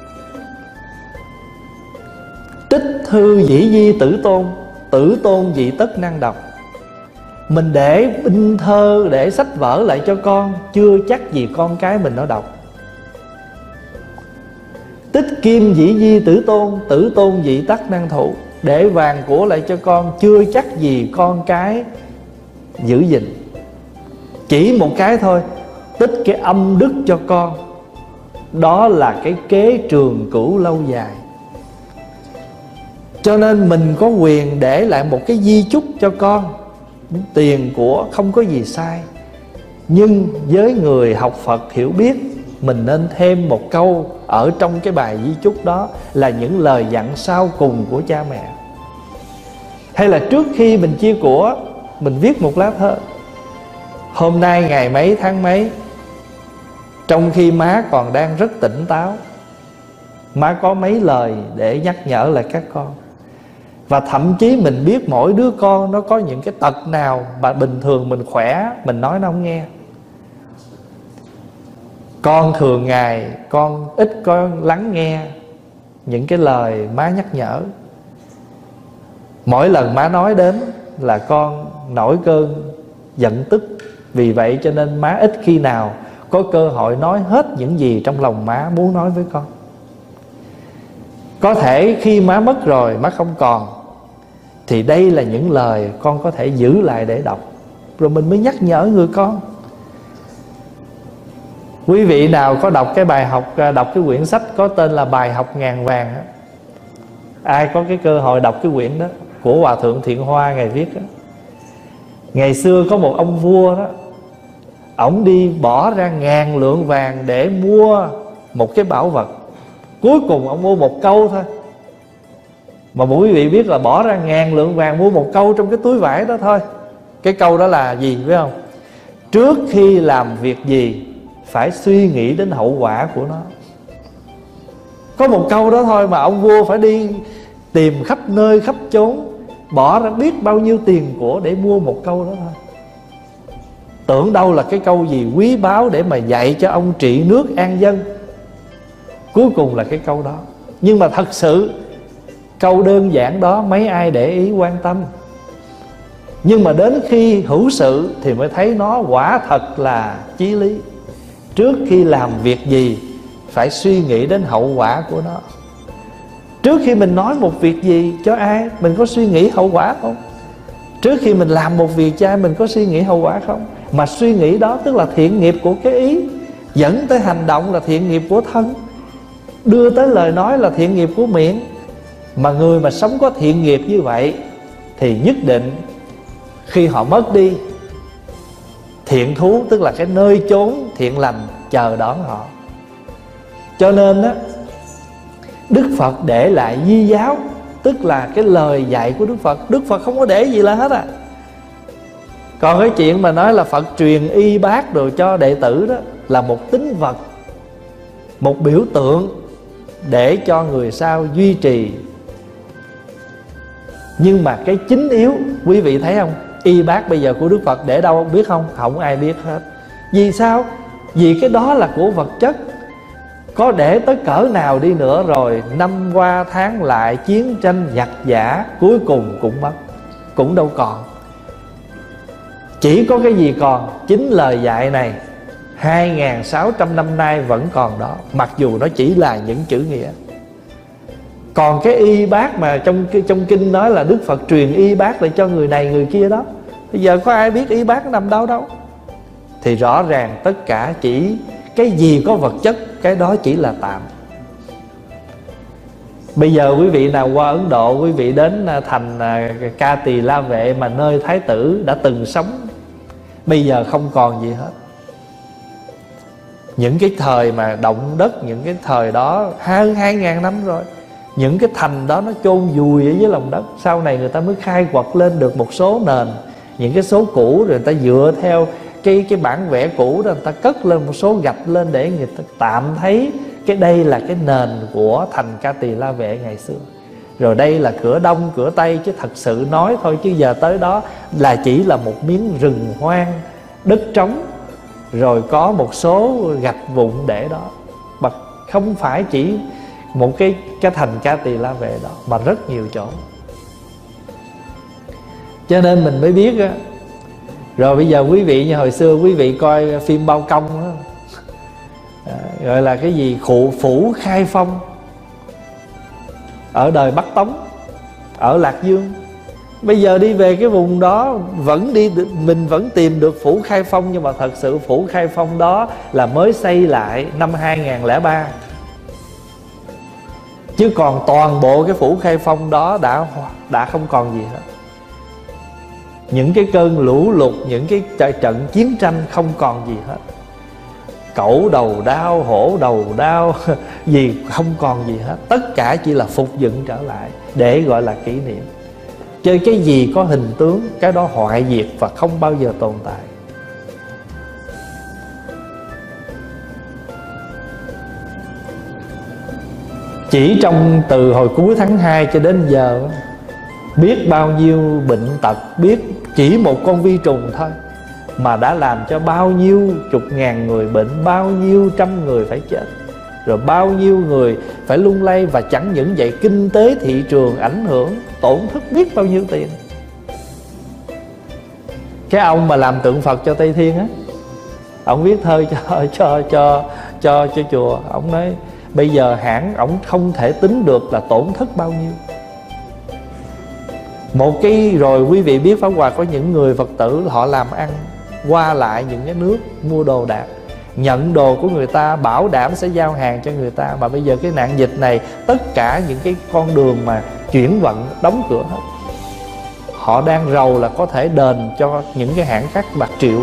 tích thư dĩ di tử tôn, tử tôn dị tất năng đọc. Mình để binh thơ, để sách vở lại cho con, chưa chắc gì con cái mình nó đọc. Tích kim dĩ di tử tôn, tử tôn dị tắc năng thụ. Để vàng của lại cho con, chưa chắc gì con cái giữ gìn. Chỉ một cái thôi, tích cái âm đức cho con, đó là cái kế trường cửu lâu dài. Cho nên mình có quyền để lại một cái di chúc cho con. Tiền của không có gì sai, nhưng với người học Phật hiểu biết, mình nên thêm một câu ở trong cái bài di chúc đó, là những lời dặn sau cùng của cha mẹ. Hay là trước khi mình chia của, mình viết một lá thơ: hôm nay ngày mấy tháng mấy, trong khi má còn đang rất tỉnh táo, má có mấy lời để nhắc nhở lại các con. Và thậm chí mình biết mỗi đứa con nó có những cái tật nào mà bình thường mình khỏe, mình nói nó không nghe. Con thường ngày con ít có lắng nghe những cái lời má nhắc nhở. Mỗi lần má nói đến là con nổi cơn giận tức. Vì vậy cho nên má ít khi nào có cơ hội nói hết những gì trong lòng má muốn nói với con. Có thể khi má mất rồi, má không còn, thì đây là những lời con có thể giữ lại để đọc, rồi mình mới nhắc nhở người con. Quý vị nào có đọc cái bài học, đọc cái quyển sách có tên là Bài học ngàn vàng? Ai có cái cơ hội đọc cái quyển đó của Hòa Thượng Thiện Hoa Ngài viết đó. Ngày xưa có một ông vua đó, ổng đi bỏ ra ngàn lượng vàng để mua một cái bảo vật. Cuối cùng ông mua một câu thôi. Mà quý vị biết là bỏ ra ngàn lượng vàng mua một câu trong cái túi vải đó thôi. Cái câu đó là gì biết không? Trước khi làm việc gì phải suy nghĩ đến hậu quả của nó. Có một câu đó thôi mà ông vua phải đi tìm khắp nơi khắp chốn, bỏ ra biết bao nhiêu tiền của để mua một câu đó thôi. Tưởng đâu là cái câu gì quý báu để mà dạy cho ông trị nước an dân. Cuối cùng là cái câu đó. Nhưng mà thật sự câu đơn giản đó mấy ai để ý quan tâm. Nhưng mà đến khi hữu sự thì mới thấy nó quả thật là chí lý. Trước khi làm việc gì phải suy nghĩ đến hậu quả của nó. Trước khi mình nói một việc gì cho ai, mình có suy nghĩ hậu quả không? Trước khi mình làm một việc cho ai, mình có suy nghĩ hậu quả không? Mà suy nghĩ đó tức là thiện nghiệp của cái ý, dẫn tới hành động là thiện nghiệp của thân, đưa tới lời nói là thiện nghiệp của miệng. Mà người mà sống có thiện nghiệp như vậy thì nhất định khi họ mất đi, thiện thú tức là cái nơi chốn thiện lành chờ đón họ. Cho nên á, Đức Phật để lại di giáo, tức là cái lời dạy của Đức Phật. Đức Phật không có để gì là hết à. Còn cái chuyện mà nói là Phật truyền y bác đồ cho đệ tử đó là một tín vật, một biểu tượng để cho người sau duy trì. Nhưng mà cái chính yếu, quý vị thấy không? Y bác bây giờ của Đức Phật để đâu biết không? Không ai biết hết. Vì sao? Vì cái đó là của vật chất. Có để tới cỡ nào đi nữa rồi, năm qua tháng lại, chiến tranh giặc giã, cuối cùng cũng mất, cũng đâu còn. Chỉ có cái gì còn? Chính lời dạy này hai nghìn sáu trăm năm nay vẫn còn đó, mặc dù nó chỉ là những chữ nghĩa. Còn cái y bác mà trong trong kinh nói là Đức Phật truyền y bác lại cho người này người kia đó, bây giờ có ai biết y bác nằm đâu đâu. Thì rõ ràng tất cả chỉ cái gì có vật chất, cái đó chỉ là tạm. Bây giờ quý vị nào qua Ấn Độ, quý vị đến thành Ca Tỳ La Vệ mà nơi Thái tử đã từng sống, bây giờ không còn gì hết. Những cái thời mà động đất, những cái thời đó hơn hai ngàn năm rồi, những cái thành đó nó chôn vùi ở dưới lòng đất. Sau này người ta mới khai quật lên được một số nền, những cái số cũ, rồi người ta dựa theo cái cái bản vẽ cũ đó, người ta cất lên một số gạch lên để người ta tạm thấy cái đây là cái nền của thành Ca Tỳ La Vệ ngày xưa. Rồi đây là cửa đông, cửa tây, chứ thật sự nói thôi chứ giờ tới đó là chỉ là một miếng rừng hoang, đất trống, rồi có một số gạch vụn để đó. Mà không phải chỉ một cái, cái thành Ca Tỳ La Vệ đó, mà rất nhiều chỗ. Cho nên mình mới biết á. Rồi bây giờ quý vị như hồi xưa quý vị coi phim Bao Công đó, à, gọi là cái gì Khụ Phủ Khai Phong, ở đời Bắc Tống, ở Lạc Dương. Bây giờ đi về cái vùng đó vẫn đi, mình vẫn tìm được Phủ Khai Phong. Nhưng mà thật sự Phủ Khai Phong đó là mới xây lại năm hai nghìn lẻ ba, chứ còn toàn bộ cái Phủ Khai Phong đó đã đã không còn gì hết. Những cái cơn lũ lụt, những cái trận chiến tranh không còn gì hết. Cẩu đầu đao, hổ đầu đao, gì không còn gì hết. Tất cả chỉ là phục dựng trở lại để gọi là kỷ niệm. Chơi cái gì có hình tướng, cái đó hoại diệt và không bao giờ tồn tại. Chỉ trong từ hồi cuối tháng hai cho đến giờ, biết bao nhiêu bệnh tật, biết chỉ một con vi trùng thôi mà đã làm cho bao nhiêu chục ngàn người bệnh, bao nhiêu trăm người phải chết, rồi bao nhiêu người phải lung lay. Và chẳng những vậy, kinh tế thị trường ảnh hưởng, tổn thất biết bao nhiêu tiền. Cái ông mà làm tượng Phật cho Tây Thiên á, ông viết thơ cho cho cho cho cho chùa. Ông nói bây giờ hãng ông không thể tính được là tổn thất bao nhiêu. Một cái rồi quý vị biết Pháp Hòa có những người Phật tử họ làm ăn qua lại những cái nước mua đồ đạc, nhận đồ của người ta, bảo đảm sẽ giao hàng cho người ta. Mà bây giờ cái nạn dịch này, tất cả những cái con đường mà chuyển vận đóng cửa hết. Họ đang rầu là có thể đền cho những cái hãng khác bạc triệu.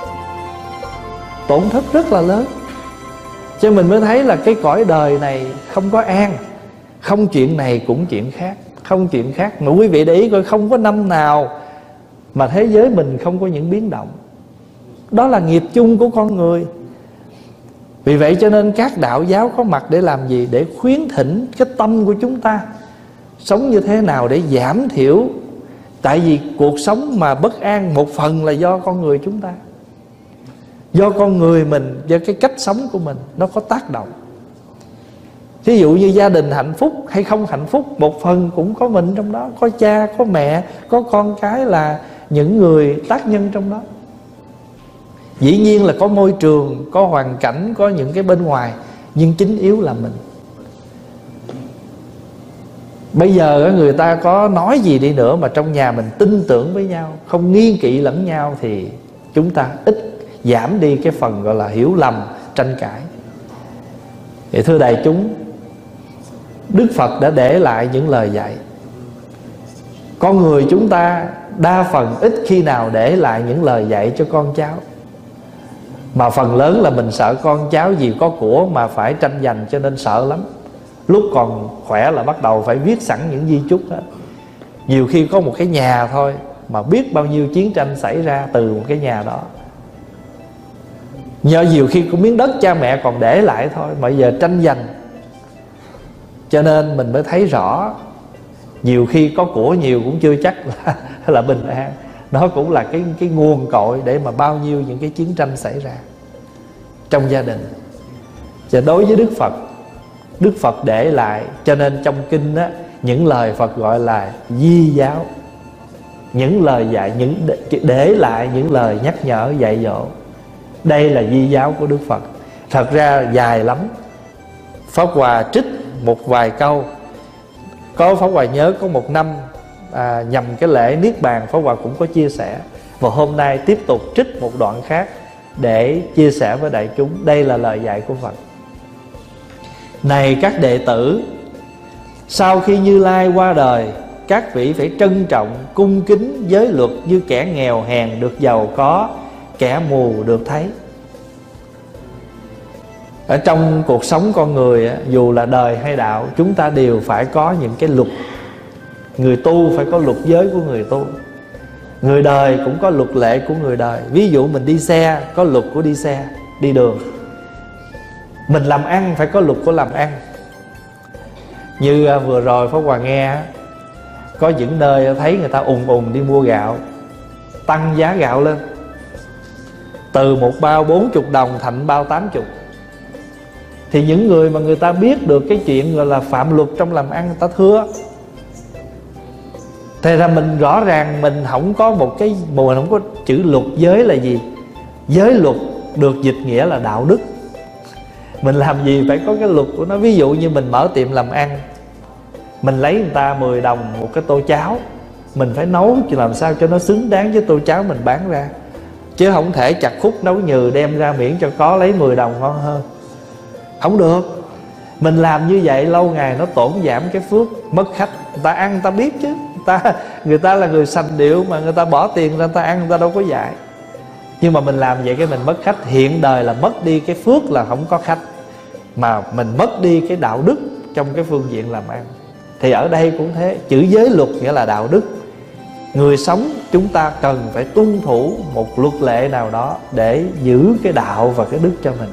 Tổn thất rất là lớn. Cho mình mới thấy là cái cõi đời này không có an. Không chuyện này cũng chuyện khác, không chuyện khác. Mà quý vị để ý coi, không có năm nào mà thế giới mình không có những biến động. Đó là nghiệp chung của con người. Vì vậy cho nên các đạo giáo có mặt để làm gì? Để khuyến thỉnh cái tâm của chúng ta sống như thế nào để giảm thiểu. Tại vì cuộc sống mà bất an một phần là do con người chúng ta, do con người mình, do cái cách sống của mình nó có tác động. Thí dụ như gia đình hạnh phúc hay không hạnh phúc, một phần cũng có mình trong đó. Có cha, có mẹ, có con cái là những người tác nhân trong đó. Dĩ nhiên là có môi trường, có hoàn cảnh, có những cái bên ngoài, nhưng chính yếu là mình. Bây giờ người ta có nói gì đi nữa mà trong nhà mình tin tưởng với nhau, không nghi kỵ lẫn nhau, thì chúng ta ít giảm đi cái phần gọi là hiểu lầm, tranh cãi. Thì thưa đại chúng, Đức Phật đã để lại những lời dạy. Con người chúng ta đa phần ít khi nào để lại những lời dạy cho con cháu. Mà phần lớn là mình sợ con cháu gì có của mà phải tranh giành, cho nên sợ lắm. Lúc còn khỏe là bắt đầu phải viết sẵn những di chúc hết. Nhiều khi có một cái nhà thôi mà biết bao nhiêu chiến tranh xảy ra từ một cái nhà đó. Nhờ nhiều khi có miếng đất cha mẹ còn để lại thôi mà giờ tranh giành. Cho nên mình mới thấy rõ, nhiều khi có của nhiều cũng chưa chắc là, là bình an. Nó cũng là cái, cái nguồn cội để mà bao nhiêu những cái chiến tranh xảy ra trong gia đình. Và đối với Đức Phật, Đức Phật để lại, cho nên trong kinh á, những lời Phật gọi là di giáo. Những lời dạy, những để lại những lời nhắc nhở dạy dỗ. Đây là di giáo của Đức Phật. Thật ra dài lắm. Pháp Hòa trích một vài câu. Có Pháp Hòa nhớ có một năm à, nhằm cái lễ Niết Bàn, Pháp Hòa cũng có chia sẻ. Và hôm nay tiếp tục trích một đoạn khác để chia sẻ với đại chúng. Đây là lời dạy của Phật. Này các đệ tử, sau khi Như Lai qua đời, các vị phải trân trọng, cung kính giới luật như kẻ nghèo hèn được giàu có, kẻ mù được thấy. Ở trong cuộc sống con người, dù là đời hay đạo, chúng ta đều phải có những cái luật. Người tu phải có luật giới của người tu. Người đời cũng có luật lệ của người đời. Ví dụ mình đi xe, có luật của đi xe, đi đường. Mình làm ăn phải có luật của làm ăn. Như vừa rồi Pháp Hòa nghe, có những nơi thấy người ta ùn ùn đi mua gạo, tăng giá gạo lên, từ một bao bốn mươi đồng thành bao tám mươi. Thì những người mà người ta biết được cái chuyện gọi là phạm luật trong làm ăn, người ta thưa. Thế ra mình rõ ràng mình không có một cái, mình không có chữ luật giới là gì. Giới luật được dịch nghĩa là đạo đức. Mình làm gì phải có cái luật của nó. Ví dụ như mình mở tiệm làm ăn, mình lấy người ta mười đồng một cái tô cháo, mình phải nấu làm sao cho nó xứng đáng với tô cháo mình bán ra. Chứ không thể chặt khúc nấu nhừ đem ra miễn cho có lấy mười đồng ngon hơn. Không được. Mình làm như vậy lâu ngày nó tổn giảm cái phước, mất khách. Người ta ăn người ta biết chứ, người ta, người ta là người sành điệu mà, người ta bỏ tiền ra người ta ăn, người ta đâu có dạy. Nhưng mà mình làm vậy cái mình mất khách. Hiện đời là mất đi cái phước là không có khách, mà mình mất đi cái đạo đức trong cái phương diện làm ăn. Thì ở đây cũng thế. Chữ giới luật nghĩa là đạo đức. Người sống chúng ta cần phải tuân thủ một luật lệ nào đó để giữ cái đạo và cái đức cho mình.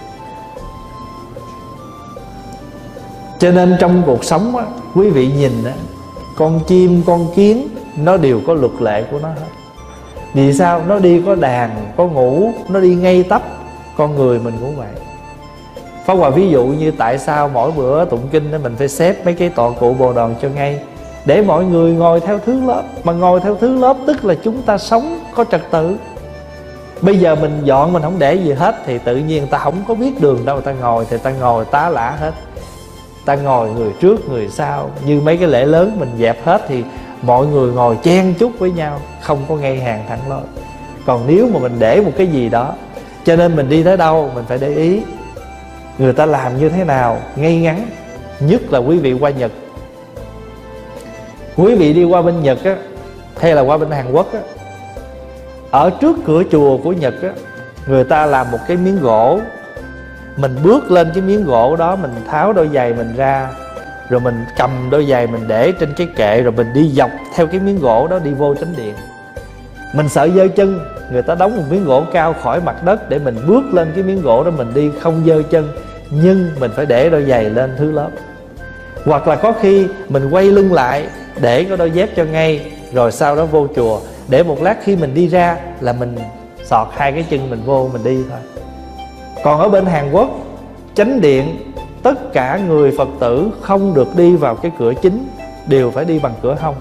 Cho nên trong cuộc sống á, quý vị nhìn á, con chim, con kiến nó đều có luật lệ của nó hết. Vì sao? Nó đi có đàn, có ngủ, nó đi ngay tắp. Con người mình cũng vậy. Pháp Hòa ví dụ như tại sao mỗi bữa tụng kinh đó mình phải xếp mấy cái tọa cụ bồ đòn cho ngay, để mọi người ngồi theo thứ lớp. Mà ngồi theo thứ lớp tức là chúng ta sống có trật tự. Bây giờ mình dọn mình không để gì hết thì tự nhiên người ta không có biết đường đâu, người ta ngồi thì ta ngồi tá lả hết. Ta ngồi người trước người sau. Như mấy cái lễ lớn mình dẹp hết thì mọi người ngồi chen chúc với nhau, không có ngay hàng thẳng lối. Còn nếu mà mình để một cái gì đó, cho nên mình đi tới đâu mình phải để ý người ta làm như thế nào, ngay ngắn. Nhất là quý vị qua Nhật, quý vị đi qua bên Nhật á, hay là qua bên Hàn Quốc á, ở trước cửa chùa của Nhật á, người ta làm một cái miếng gỗ. Mình bước lên cái miếng gỗ đó, mình tháo đôi giày mình ra, rồi mình cầm đôi giày mình để trên cái kệ, rồi mình đi dọc theo cái miếng gỗ đó đi vô chánh điện. Mình sợ giơ chân, người ta đóng một miếng gỗ cao khỏi mặt đất để mình bước lên cái miếng gỗ đó mình đi không giơ chân, nhưng mình phải để đôi giày lên thứ lớp. Hoặc là có khi mình quay lưng lại để cái đôi dép cho ngay, rồi sau đó vô chùa, để một lát khi mình đi ra là mình xọt hai cái chân mình vô mình đi thôi. Còn ở bên Hàn Quốc, chánh điện, tất cả người Phật tử không được đi vào cái cửa chính, đều phải đi bằng cửa hông.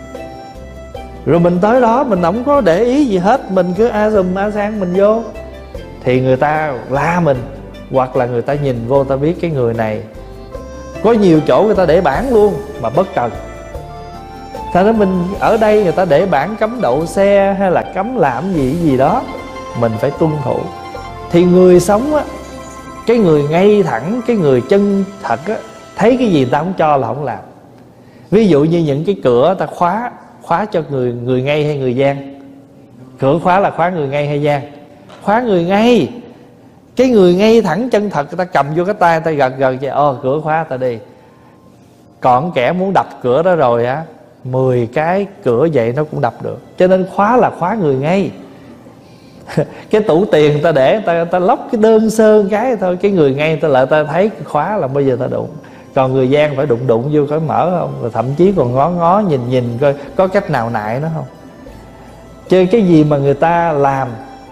Rồi mình tới đó mình không có để ý gì hết, mình cứ a dùm a sang mình vô, thì người ta la mình, hoặc là người ta nhìn vô ta biết cái người này. Có nhiều chỗ người ta để bảng luôn mà bất cần. Thật ra mình ở đây người ta để bảng cấm đậu xe hay là cấm làm gì gì đó, mình phải tuân thủ. Thì người sống á, cái người ngay thẳng, cái người chân thật á, thấy cái gì người ta không cho là không làm. Ví dụ như những cái cửa ta khóa, khóa cho người người ngay hay người gian. Cửa khóa là khóa người ngay hay gian? Khóa người ngay. Cái người ngay thẳng chân thật, người ta cầm vô cái tay, người ta gật gật vậy, ồ cửa khóa ta đi. Còn kẻ muốn đập cửa đó rồi á, mười cái cửa vậy nó cũng đập được. Cho nên khóa là khóa người ngay. Cái tủ tiền người ta để, người ta, người ta lóc cái đơn sơ cái thôi, cái người ngay người ta lại ta thấy khóa là bây giờ ta đụng. Còn người gian phải đụng đụng vô coi mở không, rồi thậm chí còn ngó ngó nhìn nhìn coi có cách nào nại nó không. Chứ cái gì mà người ta làm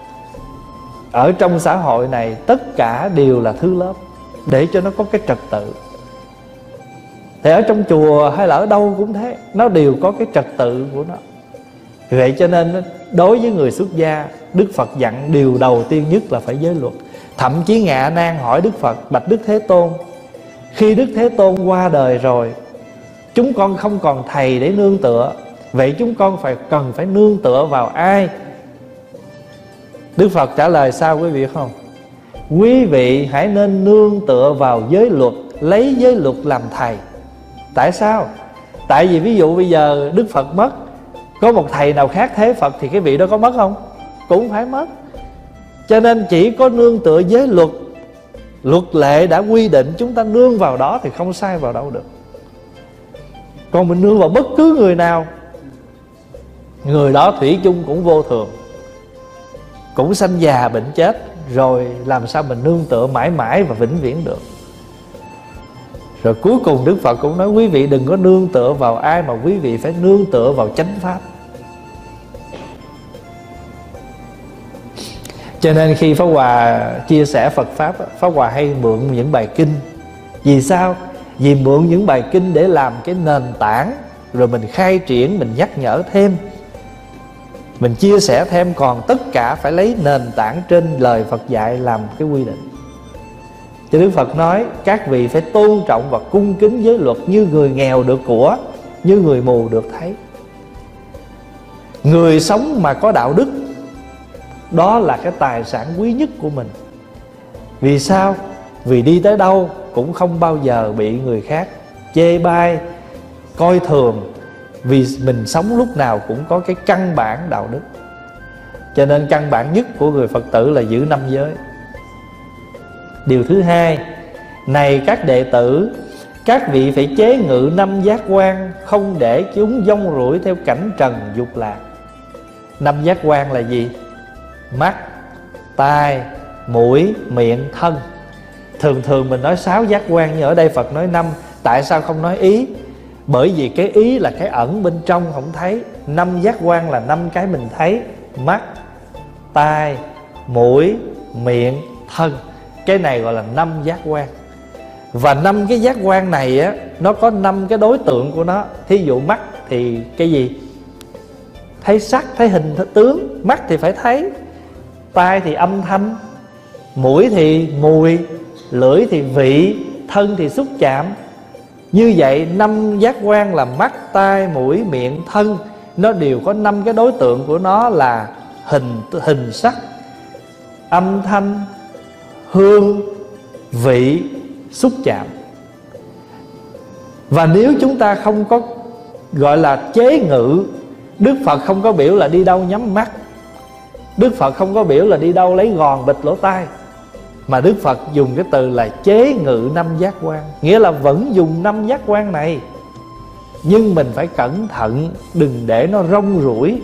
ở trong xã hội này tất cả đều là thứ lớp, để cho nó có cái trật tự. Thì ở trong chùa hay là ở đâu cũng thế, nó đều có cái trật tự của nó. Vậy cho nên đối với người xuất gia, Đức Phật dặn điều đầu tiên nhất là phải giới luật. Thậm chí Ngạ Nan hỏi Đức Phật: bạch Đức Thế Tôn, khi Đức Thế Tôn qua đời rồi, chúng con không còn thầy để nương tựa, vậy chúng con phải cần phải nương tựa vào ai? Đức Phật trả lời sao quý vị không? Quý vị hãy nên nương tựa vào giới luật, lấy giới luật làm thầy. Tại sao? Tại vì ví dụ bây giờ Đức Phật mất, có một thầy nào khác thế Phật thì cái vị đó có mất không? Cũng phải mất. Cho nên chỉ có nương tựa giới luật, luật lệ đã quy định, chúng ta nương vào đó thì không sai vào đâu được. Còn mình nương vào bất cứ người nào, người đó thủy chung cũng vô thường, cũng sanh già bệnh chết, rồi làm sao mình nương tựa mãi mãi và vĩnh viễn được. Rồi cuối cùng Đức Phật cũng nói quý vị đừng có nương tựa vào ai, mà quý vị phải nương tựa vào chánh pháp. Cho nên khi Pháp Hòa chia sẻ Phật Pháp, Pháp Hòa hay mượn những bài kinh. Vì sao? Vì mượn những bài kinh để làm cái nền tảng, rồi mình khai triển, mình nhắc nhở thêm, mình chia sẻ thêm. Còn tất cả phải lấy nền tảng trên lời Phật dạy làm cái quy định. Cho Đức Phật nói các vị phải tôn trọng và cung kính giới luật, như người nghèo được của, như người mù được thấy. Người sống mà có đạo đức, đó là cái tài sản quý nhất của mình. Vì sao? Vì đi tới đâu cũng không bao giờ bị người khác chê bai, coi thường, vì mình sống lúc nào cũng có cái căn bản đạo đức. Cho nên căn bản nhất của người Phật tử là giữ năm giới. Điều thứ hai, này các đệ tử, các vị phải chế ngự năm giác quan, không để chúng dông rủi theo cảnh trần dục lạc. Năm giác quan là gì? Mắt, tai, mũi, miệng, thân. Thường thường mình nói sáu giác quan, nhưng ở đây Phật nói năm. Tại sao không nói ý? Bởi vì cái ý là cái ẩn bên trong không thấy. Năm giác quan là năm cái mình thấy. mắt, tai, mũi, miệng, thân. Cái này gọi là năm giác quan. Và năm cái giác quan này á, nó có năm cái đối tượng của nó. Thí dụ mắt thì cái gì? Thấy sắc, thấy hình, thấy tướng. Mắt thì phải thấy. Tai thì âm thanh. Mũi thì mùi. Lưỡi thì vị. Thân thì xúc chạm. Như vậy năm giác quan là mắt, tai, mũi, miệng, thân, nó đều có năm cái đối tượng của nó là hình, hình sắc, âm thanh, hương, vị, xúc chạm. Và nếu chúng ta không có gọi là chế ngự, Đức Phật không có biểu là đi đâu nhắm mắt, Đức Phật không có biểu là đi đâu lấy gòn bịt lỗ tai, mà Đức Phật dùng cái từ là chế ngự năm giác quan. Nghĩa là vẫn dùng năm giác quan này, nhưng mình phải cẩn thận, đừng để nó rong ruổi.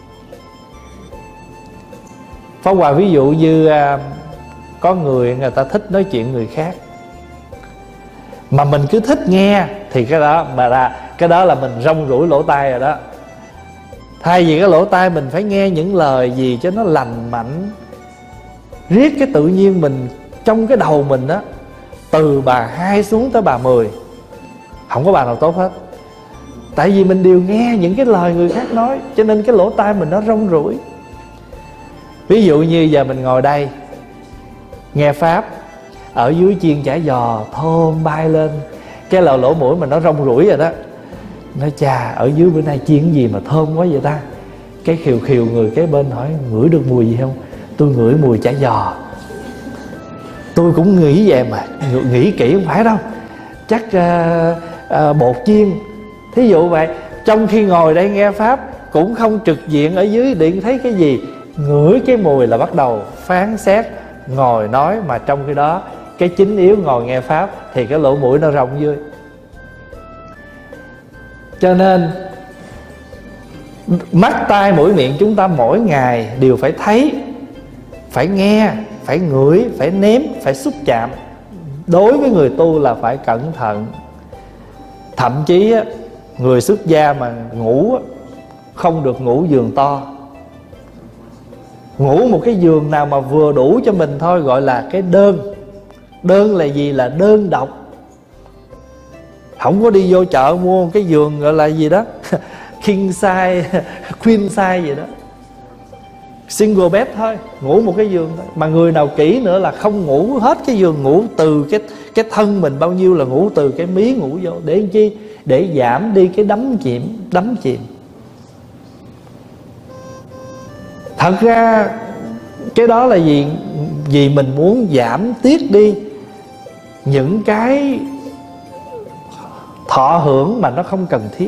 Pháp Hòa ví dụ như à, có người người ta thích nói chuyện người khác, mà mình cứ thích nghe, thì cái đó mà là cái đó là mình rong ruổi lỗ tai rồi đó. Thay vì cái lỗ tai mình phải nghe những lời gì cho nó lành mạnh, riết cái tự nhiên mình trong cái đầu mình đó, từ bà hai xuống tới bà mười, không có bà nào tốt hết. Tại vì mình đều nghe những cái lời người khác nói, cho nên cái lỗ tai mình nó rong ruổi. Ví dụ như giờ mình ngồi đây nghe Pháp, ở dưới chiên chả giò thơm bay lên, cái lỗ lỗ mũi mình nó rong ruổi rồi đó. Nói chà, ở dưới bữa nay chiên cái gì mà thơm quá vậy ta. Cái khiều khiều người kế bên hỏi ngửi được mùi gì không? Tôi ngửi mùi chả giò. Tôi cũng nghĩ vậy mà, nghĩ kỹ không phải đâu, chắc uh, uh, bột chiên. Thí dụ vậy. Trong khi ngồi đây nghe Pháp, cũng không trực diện ở dưới điện thấy cái gì, ngửi cái mùi là bắt đầu phán xét, ngồi nói. Mà trong khi đó cái chính yếu ngồi nghe Pháp thì cái lỗ mũi nó rộng dưới. Cho nên mắt, tai, mũi, miệng chúng ta mỗi ngày đều phải thấy, phải nghe, phải ngửi, phải nếm, phải xúc chạm. Đối với người tu là phải cẩn thận. Thậm chí á, người xuất gia mà ngủ không được ngủ giường to. Ngủ một cái giường nào mà vừa đủ cho mình thôi, gọi là cái đơn. Đơn là gì? Là đơn độc. Không có đi vô chợ mua một cái giường gọi là gì đó king size, queen size gì đó, single bed thôi, ngủ một cái giường thôi. Mà người nào kỹ nữa là không ngủ hết cái giường, ngủ từ cái cái thân mình bao nhiêu là ngủ từ cái mí ngủ vô. Để làm chi? Để giảm đi cái đắm chìm, đắm chìm. Thật ra cái đó là gì? Vì mình muốn giảm tiết đi những cái thọ hưởng mà nó không cần thiết.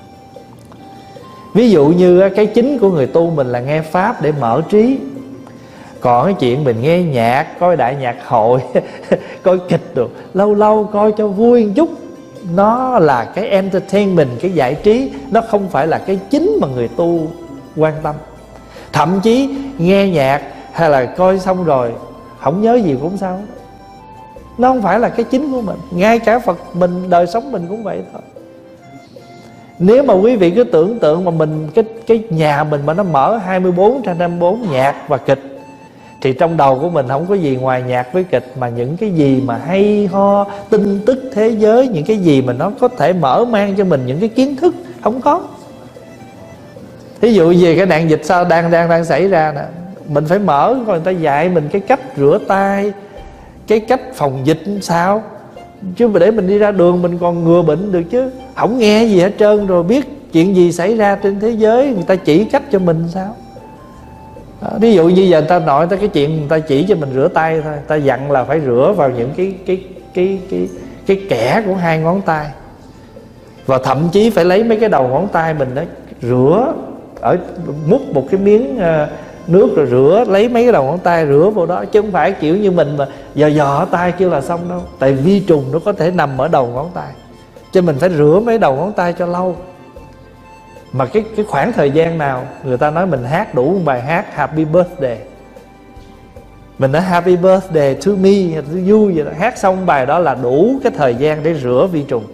Ví dụ như cái chính của người tu mình là nghe Pháp để mở trí. Còn cái chuyện mình nghe nhạc, coi đại nhạc hội coi kịch được, lâu lâu coi cho vui một chút, nó là cái entertainment, cái giải trí. Nó không phải là cái chính mà người tu quan tâm. Thậm chí nghe nhạc hay là coi xong rồi không nhớ gì cũng sao, nó không phải là cái chính của mình. Ngay cả Phật mình, đời sống mình cũng vậy thôi. Nếu mà quý vị cứ tưởng tượng mà mình cái cái nhà mình mà nó mở hai mươi bốn trên hai mươi bốn nhạc và kịch, thì trong đầu của mình không có gì ngoài nhạc với kịch, mà những cái gì mà hay ho, tin tức thế giới, những cái gì mà nó có thể mở mang cho mình những cái kiến thức, không có. Ví dụ về cái nạn dịch sao đang đang đang xảy ra nè, mình phải mở coi người ta dạy mình cái cách rửa tay, cái cách phòng dịch sao, chứ mà để mình đi ra đường mình còn ngừa bệnh được chứ. Không nghe gì hết trơn, rồi biết chuyện gì xảy ra trên thế giới, người ta chỉ cách cho mình sao. Đó, ví dụ như giờ người ta nói tới cái chuyện người ta chỉ cho mình rửa tay thôi, người ta dặn là phải rửa vào những cái cái cái cái cái kẽ của hai ngón tay, và thậm chí phải lấy mấy cái đầu ngón tay mình đó rửa, ở múc một cái miếng uh, nước rồi rửa, lấy mấy cái đầu ngón tay rửa vào đó, chứ không phải kiểu như mình mà dò dò tay kêu là xong đâu. Tại vi trùng nó có thể nằm ở đầu ngón tay, cho mình phải rửa mấy đầu ngón tay cho lâu. Mà cái cái khoảng thời gian nào người ta nói mình hát đủ một bài hát Happy Birthday, mình nói Happy Birthday to me, to you vậy đó, hát xong bài đó là đủ cái thời gian để rửa vi trùng.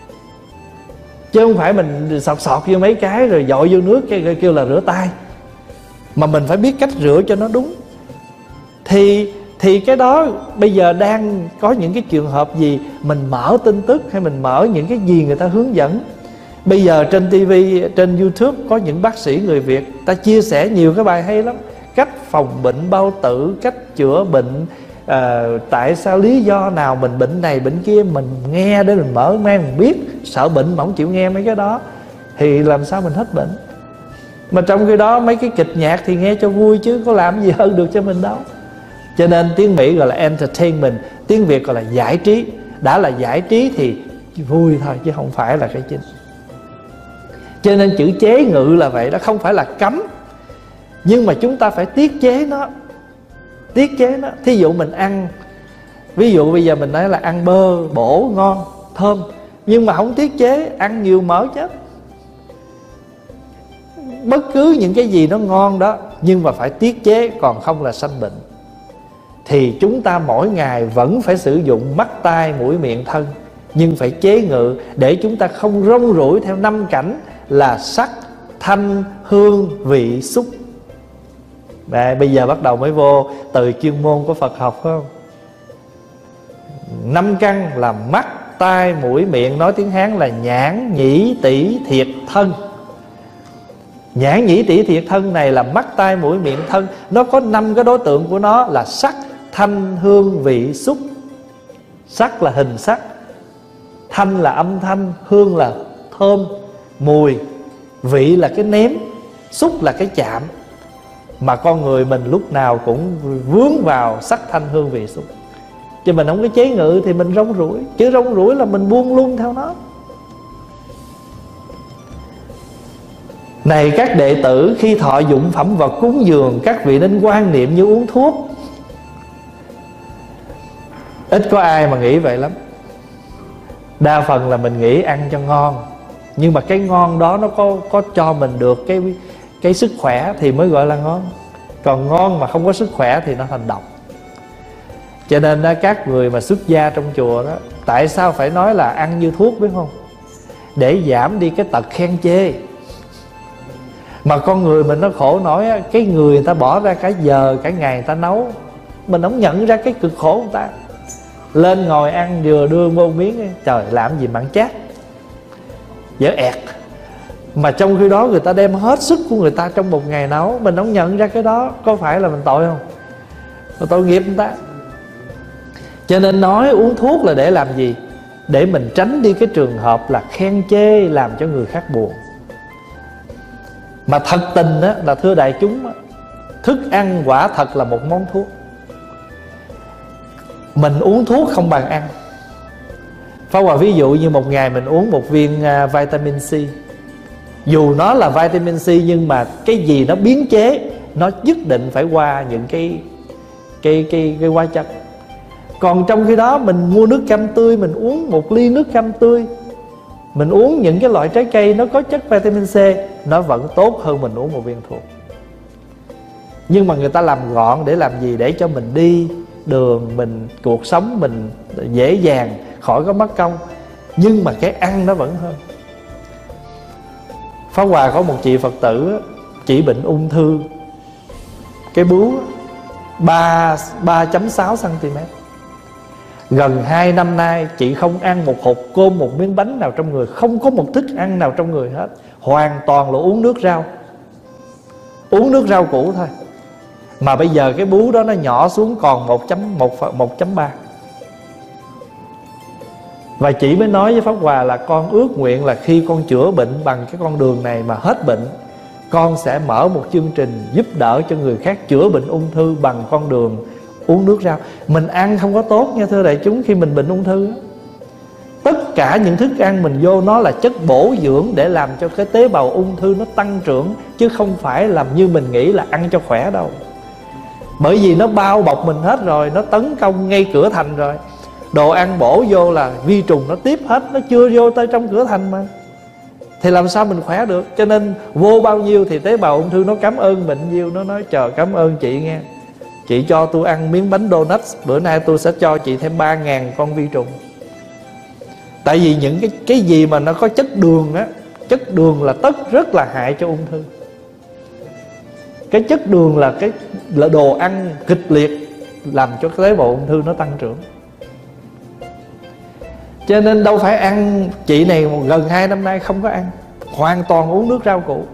Chứ không phải mình sọt sọt vô mấy cái rồi dội vô nước kêu, kêu là rửa tay. mà mình phải biết cách rửa cho nó đúng. Thì thì cái đó bây giờ đang có những cái trường hợp gì mình mở tin tức hay mình mở những cái gì người ta hướng dẫn. Bây giờ trên ti vi, trên YouTube có những bác sĩ người Việt ta chia sẻ nhiều cái bài hay lắm. Cách phòng bệnh bao tử, cách chữa bệnh, à, tại sao lý do nào mình bệnh này bệnh kia, mình nghe để mình mở mang mình biết. Sợ bệnh mà không chịu nghe mấy cái đó thì làm sao mình hết bệnh. Mà trong khi đó mấy cái kịch nhạc thì nghe cho vui chứ có làm gì hơn được cho mình đâu. Cho nên tiếng Mỹ gọi là entertainment, tiếng Việt gọi là giải trí. Đã là giải trí thì vui thôi chứ không phải là cái chính. Cho nên chữ chế ngự là vậy đó, không phải là cấm, nhưng mà chúng ta phải tiết chế nó. Tiết chế nó. Thí dụ mình ăn, ví dụ bây giờ mình nói là ăn bơ bổ ngon thơm, nhưng mà không tiết chế, ăn nhiều mỡ chết. Bất cứ những cái gì nó ngon đó, nhưng mà phải tiết chế, còn không là sanh bệnh. Thì chúng ta mỗi ngày vẫn phải sử dụng mắt, tai, mũi, miệng, thân, nhưng phải chế ngự để chúng ta không rong ruổi theo năm cảnh là sắc, thanh, hương, vị, xúc. Đây, bây giờ bắt đầu mới vô từ chuyên môn của Phật học, phải không? Năm căn là mắt, tai, mũi, miệng, nói tiếng Hán là nhãn, nhĩ, tỷ, thiệt, thân. Nhãn, nhĩ, tỷ, thiệt, thân này là mắt, tai, mũi, miệng, thân. Nó có năm cái đối tượng của nó là sắc, thanh, hương, vị, xúc. Sắc là hình sắc, thanh là âm thanh, hương là thơm, mùi, vị là cái nếm, xúc là cái chạm. Mà con người mình lúc nào cũng vướng vào sắc, thanh, hương, vị, xúc. Chứ mình không có chế ngự thì mình rong ruổi. Chứ rong ruổi là mình buông lung theo nó. Này các đệ tử, khi thọ dụng phẩm vật cúng dường, các vị nên quan niệm như uống thuốc. Ít có ai mà nghĩ vậy lắm. Đa phần là mình nghĩ ăn cho ngon, nhưng mà cái ngon đó nó có, có cho mình được cái, cái sức khỏe thì mới gọi là ngon. Còn ngon mà không có sức khỏe thì nó thành độc. Cho nên đó, các người mà xuất gia trong chùa đó, tại sao phải nói là ăn như thuốc biết không? Để giảm đi cái tật khen chê. Mà con người mình nó khổ nổi, cái người người ta bỏ ra cả giờ, cả ngày người ta nấu, mình không nhận ra cái cực khổ của người ta. Lên ngồi ăn vừa đưa vô miếng, trời làm gì mặn chát, dở ẹt. Mà trong khi đó người ta đem hết sức của người ta trong một ngày nấu, mình không nhận ra cái đó, có phải là mình tội không? Là tội nghiệp người ta. Cho nên nói uống thuốc là để làm gì? Để mình tránh đi cái trường hợp là khen chê, làm cho người khác buồn. Mà thật tình đó, là thưa đại chúng đó, thức ăn quả thật là một món thuốc. Mình uống thuốc không bằng ăn. Pháp Hòa ví dụ như một ngày mình uống một viên uh, vitamin C. Dù nó là vitamin C, nhưng mà cái gì nó biến chế, nó nhất định phải qua những cái cái cái cái hóa chất. Còn trong khi đó mình mua nước cam tươi, mình uống một ly nước cam tươi, mình uống những cái loại trái cây nó có chất vitamin C, nó vẫn tốt hơn mình uống một viên thuốc. Nhưng mà người ta làm gọn để làm gì? Để cho mình đi đường, mình cuộc sống mình dễ dàng, khỏi có mất công. Nhưng mà cái ăn nó vẫn hơn. Pháp Hòa có một chị Phật tử chỉ bệnh ung thư cái bướu ba phẩy sáu xăng-ti-mét. Gần hai năm nay chị không ăn một hột cơm, một miếng bánh nào trong người, không có một thức ăn nào trong người hết. Hoàn toàn là uống nước rau, uống nước rau củ thôi. Mà bây giờ cái bướu đó nó nhỏ xuống còn một chấm ba. Và chị mới nói với Pháp Hòa là con ước nguyện là khi con chữa bệnh bằng cái con đường này mà hết bệnh, con sẽ mở một chương trình giúp đỡ cho người khác chữa bệnh ung thư bằng con đường uống nước rau. Mình ăn không có tốt nha thưa đại chúng. Khi mình bệnh ung thư, tất cả những thức ăn mình vô nó là chất bổ dưỡng để làm cho cái tế bào ung thư nó tăng trưởng, chứ không phải làm như mình nghĩ là ăn cho khỏe đâu. Bởi vì nó bao bọc mình hết rồi, nó tấn công ngay cửa thành rồi. Đồ ăn bổ vô là vi trùng nó tiếp hết, nó chưa vô tới trong cửa thành mà. Thì làm sao mình khỏe được? Cho nên vô bao nhiêu thì tế bào ung thư nó cảm ơn mình nhiêu. Nó nói trời cảm ơn chị nghe, chị cho tôi ăn miếng bánh donut, bữa nay tôi sẽ cho chị thêm ba ngàn con vi trùng. Tại vì những cái, cái gì mà nó có chất đường á, chất đường là tất rất là hại cho ung thư. Cái chất đường là cái là đồ ăn kịch liệt làm cho cái tế bào ung thư nó tăng trưởng. Cho nên đâu phải ăn, chị này gần hai năm nay không có ăn, hoàn toàn uống nước rau củ.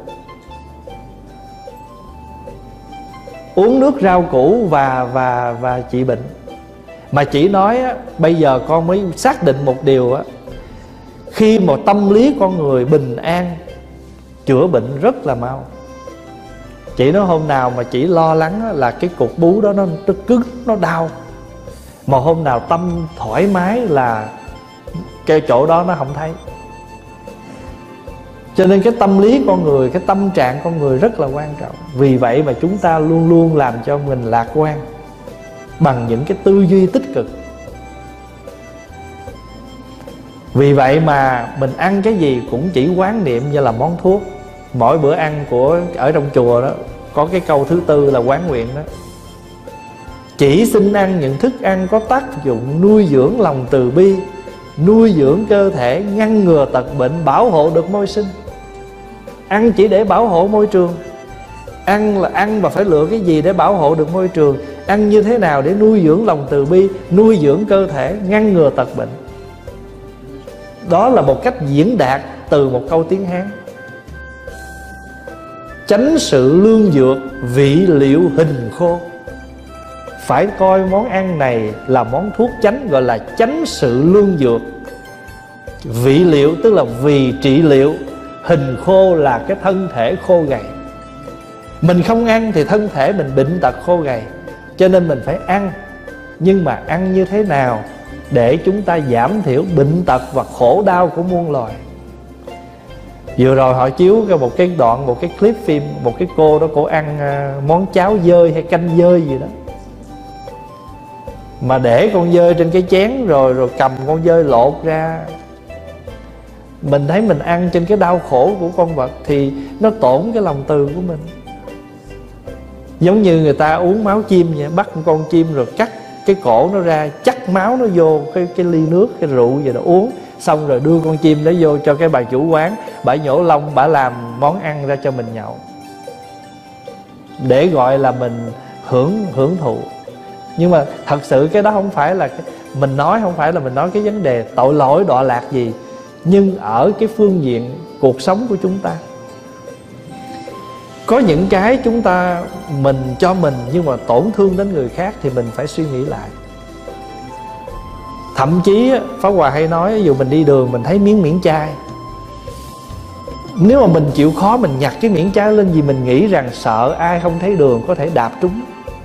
Uống nước rau củ và và và trị bệnh. Mà chị nói á, bây giờ con mới xác định một điều á, khi mà tâm lý con người bình an, chữa bệnh rất là mau. Chị nói hôm nào mà chị lo lắng á, là cái cục bú đó nó, nó cứng, nó đau. Mà hôm nào tâm thoải mái là cái chỗ đó nó không thấy. Cho nên cái tâm lý con người, cái tâm trạng con người rất là quan trọng. Vì vậy mà chúng ta luôn luôn làm cho mình lạc quan bằng những cái tư duy tích cực. Vì vậy mà mình ăn cái gì cũng chỉ quán niệm như là món thuốc. Mỗi bữa ăn của ở trong chùa đó có cái câu thứ tư là quán nguyện đó: chỉ xin ăn những thức ăn có tác dụng nuôi dưỡng lòng từ bi, nuôi dưỡng cơ thể, ngăn ngừa tật bệnh, bảo hộ được môi sinh. Ăn chỉ để bảo hộ môi trường. Ăn là ăn mà phải lựa cái gì để bảo hộ được môi trường. Ăn như thế nào để nuôi dưỡng lòng từ bi, nuôi dưỡng cơ thể, ngăn ngừa tật bệnh. Đó là một cách diễn đạt từ một câu tiếng Hán. Chánh sự lương dược, vị liệu hình khô. Phải coi món ăn này là món thuốc chánh, gọi là chánh sự lương dược. Vị liệu tức là vì trị liệu, hình khô là cái thân thể khô gầy. Mình không ăn thì thân thể mình bệnh tật khô gầy. Cho nên mình phải ăn. Nhưng mà ăn như thế nào để chúng ta giảm thiểu bệnh tật và khổ đau của muôn loài. Vừa rồi họ chiếu một cái đoạn, một cái clip phim, một cái cô đó cổ ăn món cháo dơi hay canh dơi gì đó, mà để con dơi trên cái chén rồi rồi cầm con dơi lột ra. Mình thấy mình ăn trên cái đau khổ của con vật thì nó tổn cái lòng từ của mình. Giống như người ta uống máu chim vậy, bắt con chim rồi cắt cái cổ nó ra, chắc máu nó vô cái, cái ly nước, cái rượu gì đó uống. Xong rồi đưa con chim đó vô cho cái bà chủ quán, bà nhổ lông, bà làm món ăn ra cho mình nhậu, để gọi là mình hưởng hưởng thụ. Nhưng mà thật sự cái đó không phải là mình nói, không phải là mình nói cái vấn đề tội lỗi đọa lạc gì. Nhưng ở cái phương diện cuộc sống của chúng ta, có những cái chúng ta mình cho mình nhưng mà tổn thương đến người khác thì mình phải suy nghĩ lại. Thậm chí Pháp Hòa hay nói, ví dụ mình đi đường mình thấy miếng miễn chai, nếu mà mình chịu khó mình nhặt cái miễn chai lên, vì mình nghĩ rằng sợ ai không thấy đường có thể đạp trúng.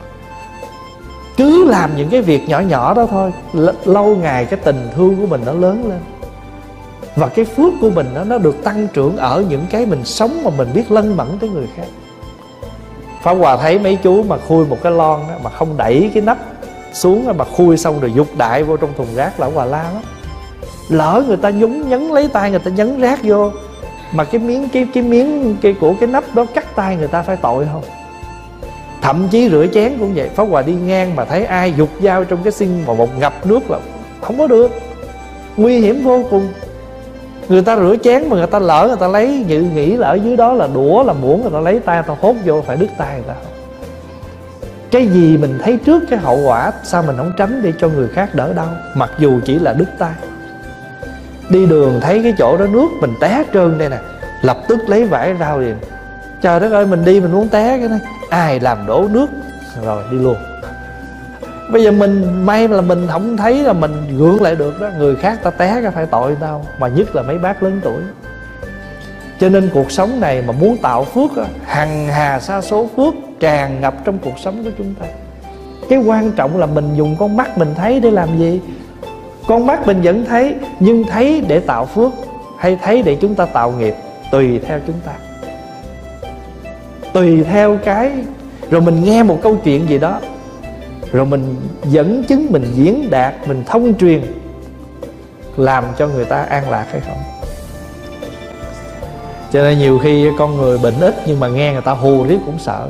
Cứ làm những cái việc nhỏ nhỏ đó thôi, lâu ngày cái tình thương của mình nó lớn lên. Và cái phước của mình đó, nó được tăng trưởng ở những cái mình sống mà mình biết lân mẫn tới người khác. Pháp Hòa thấy mấy chú mà khui một cái lon đó, mà không đẩy cái nắp xuống mà khui xong rồi dục đại vô trong thùng rác là Hòa la lắm. Lỡ người ta nhúng nhấn lấy tay người ta nhấn rác vô, mà cái miếng cái cái miếng cái của cái nắp đó cắt tay người ta, phải tội không? Thậm chí rửa chén cũng vậy. Pháp Hòa đi ngang mà thấy ai dục dao trong cái xin mà một ngập nước là không có được, nguy hiểm vô cùng. Người ta rửa chén mà người ta lỡ người ta lấy, dự nghĩ là ở dưới đó là đũa là muỗng, người ta lấy tay người ta hốt vô phải đứt tay người ta. Cái gì mình thấy trước cái hậu quả, sao mình không tránh để cho người khác đỡ đau, mặc dù chỉ là đứt tay. Đi đường thấy cái chỗ đó nước mình té trơn đây nè, lập tức lấy vải rao liền. Trời đất ơi, mình đi mình muốn té cái này, ai làm đổ nước rồi đi luôn. Bây giờ mình may là mình không thấy là mình gượng lại được đó, người khác ta té cái phải tội tao, mà nhất là mấy bác lớn tuổi. Cho nên cuộc sống này mà muốn tạo phước, hằng hà sa số phước tràn ngập trong cuộc sống của chúng ta. Cái quan trọng là mình dùng con mắt mình thấy để làm gì. Con mắt mình vẫn thấy, nhưng thấy để tạo phước hay thấy để chúng ta tạo nghiệp, tùy theo chúng ta. Tùy theo cái. Rồi mình nghe một câu chuyện gì đó, rồi mình dẫn chứng, mình diễn đạt, mình thông truyền, làm cho người ta an lạc hay không. Cho nên nhiều khi con người bệnh ít nhưng mà nghe người ta hù riết cũng sợ.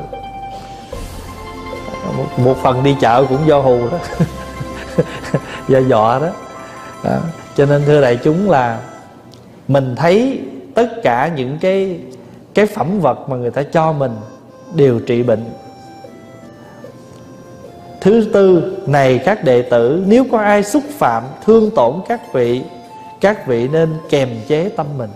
Một, một phần đi chợ cũng do hù đó do dọa đó. Đó. Cho nên thưa đại chúng là mình thấy tất cả những cái cái phẩm vật mà người ta cho mình, điều trị bệnh. Thứ tư, này các đệ tử, nếu có ai xúc phạm, thương tổn các vị, các vị nên kềm chế tâm mình.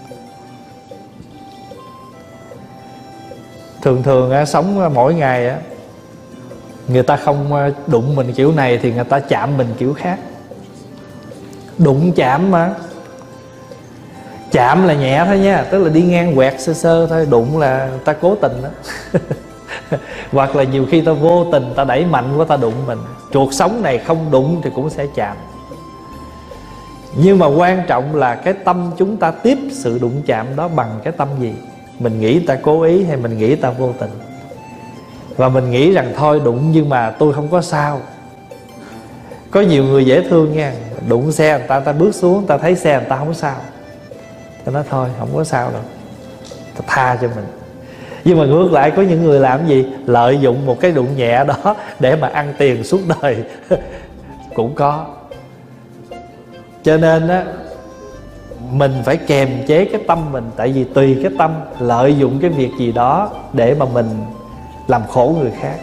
Thường thường á, sống mỗi ngày á, người ta không đụng mình kiểu này thì người ta chạm mình kiểu khác. Đụng chạm mà, chạm là nhẹ thôi nha, tức là đi ngang quẹt sơ sơ thôi. Đụng là ta cố tình đó. Hoặc là nhiều khi ta vô tình, ta đẩy mạnh quá, ta đụng mình. Chuột sống này không đụng thì cũng sẽ chạm. Nhưng mà quan trọng là cái tâm chúng ta tiếp sự đụng chạm đó bằng cái tâm gì. Mình nghĩ ta cố ý hay mình nghĩ ta vô tình. Và mình nghĩ rằng thôi đụng nhưng mà tôi không có sao. Có nhiều người dễ thương nha, đụng xe người ta, ta bước xuống, ta thấy xe người ta không sao, ta nói thôi không có sao đâu, ta tha cho mình. Nhưng mà ngược lại có những người làm gì? Lợi dụng một cái đụng nhẹ đó để mà ăn tiền suốt đời. Cũng có. Cho nên á, mình phải kềm chế cái tâm mình. Tại vì tùy cái tâm lợi dụng cái việc gì đó để mà mình làm khổ người khác.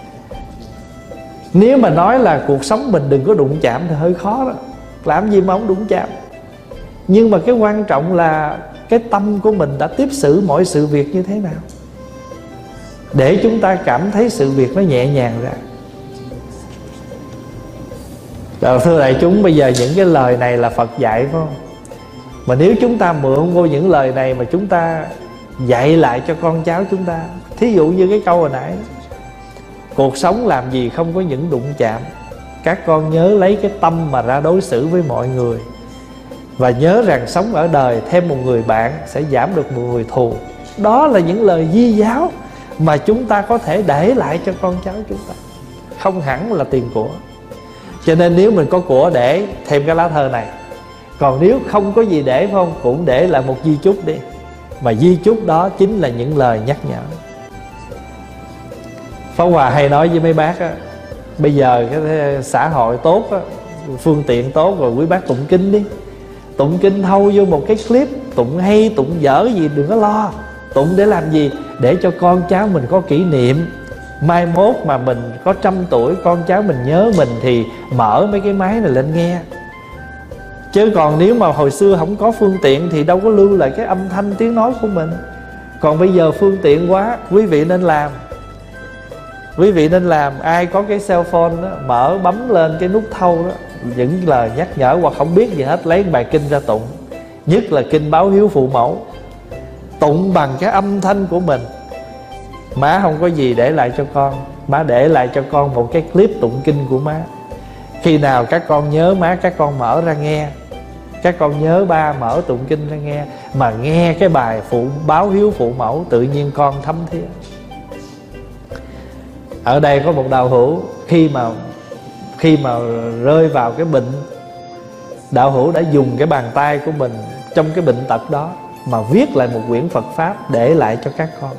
Nếu mà nói là cuộc sống mình đừng có đụng chạm thì hơi khó đó. Làm gì mà không đụng chạm. Nhưng mà cái quan trọng là cái tâm của mình đã tiếp xử mọi sự việc như thế nào, để chúng ta cảm thấy sự việc nó nhẹ nhàng ra. Rồi, thưa đại chúng, bây giờ những cái lời này là Phật dạy phải không? Mà nếu chúng ta mượn vô những lời này mà chúng ta dạy lại cho con cháu chúng ta, thí dụ như cái câu hồi nãy, cuộc sống làm gì không có những đụng chạm. Các con nhớ lấy cái tâm mà ra đối xử với mọi người. Và nhớ rằng sống ở đời thêm một người bạn sẽ giảm được một người thù. Đó là những lời di giáo mà chúng ta có thể để lại cho con cháu chúng ta, không hẳn là tiền của. Cho nên nếu mình có của để thêm cái lá thơ này. Còn nếu không có gì để phải không, cũng để lại một di chúc đi. Mà di chúc đó chính là những lời nhắc nhở. Pháp Hòa hay nói với mấy bác á, bây giờ cái xã hội tốt á, phương tiện tốt rồi, quý bác tụng kinh đi. Tụng kinh thâu vô một cái clip, tụng hay, tụng dở gì đừng có lo. Tụng để làm gì? Để cho con cháu mình có kỷ niệm. Mai mốt mà mình có trăm tuổi, con cháu mình nhớ mình thì mở mấy cái máy này lên nghe. Chứ còn nếu mà hồi xưa không có phương tiện thì đâu có lưu lại cái âm thanh tiếng nói của mình. Còn bây giờ phương tiện quá, quý vị nên làm. Quý vị nên làm. Ai có cái cell phone đó, mở bấm lên cái nút thâu đó, những lời nhắc nhở hoặc không biết gì hết, lấy bài kinh ra tụng. Nhất là kinh báo hiếu phụ mẫu, tụng bằng cái âm thanh của mình. Má không có gì để lại cho con, má để lại cho con một cái clip tụng kinh của má. Khi nào các con nhớ má, các con mở ra nghe. Các con nhớ ba, mở tụng kinh ra nghe. Mà nghe cái bài phụ báo hiếu phụ mẫu, tự nhiên con thấm thía. Ở đây có một đạo hữu, khi mà Khi mà rơi vào cái bệnh, đạo hữu đã dùng cái bàn tay của mình trong cái bệnh tật đó mà viết lại một quyển Phật Pháp để lại cho các con.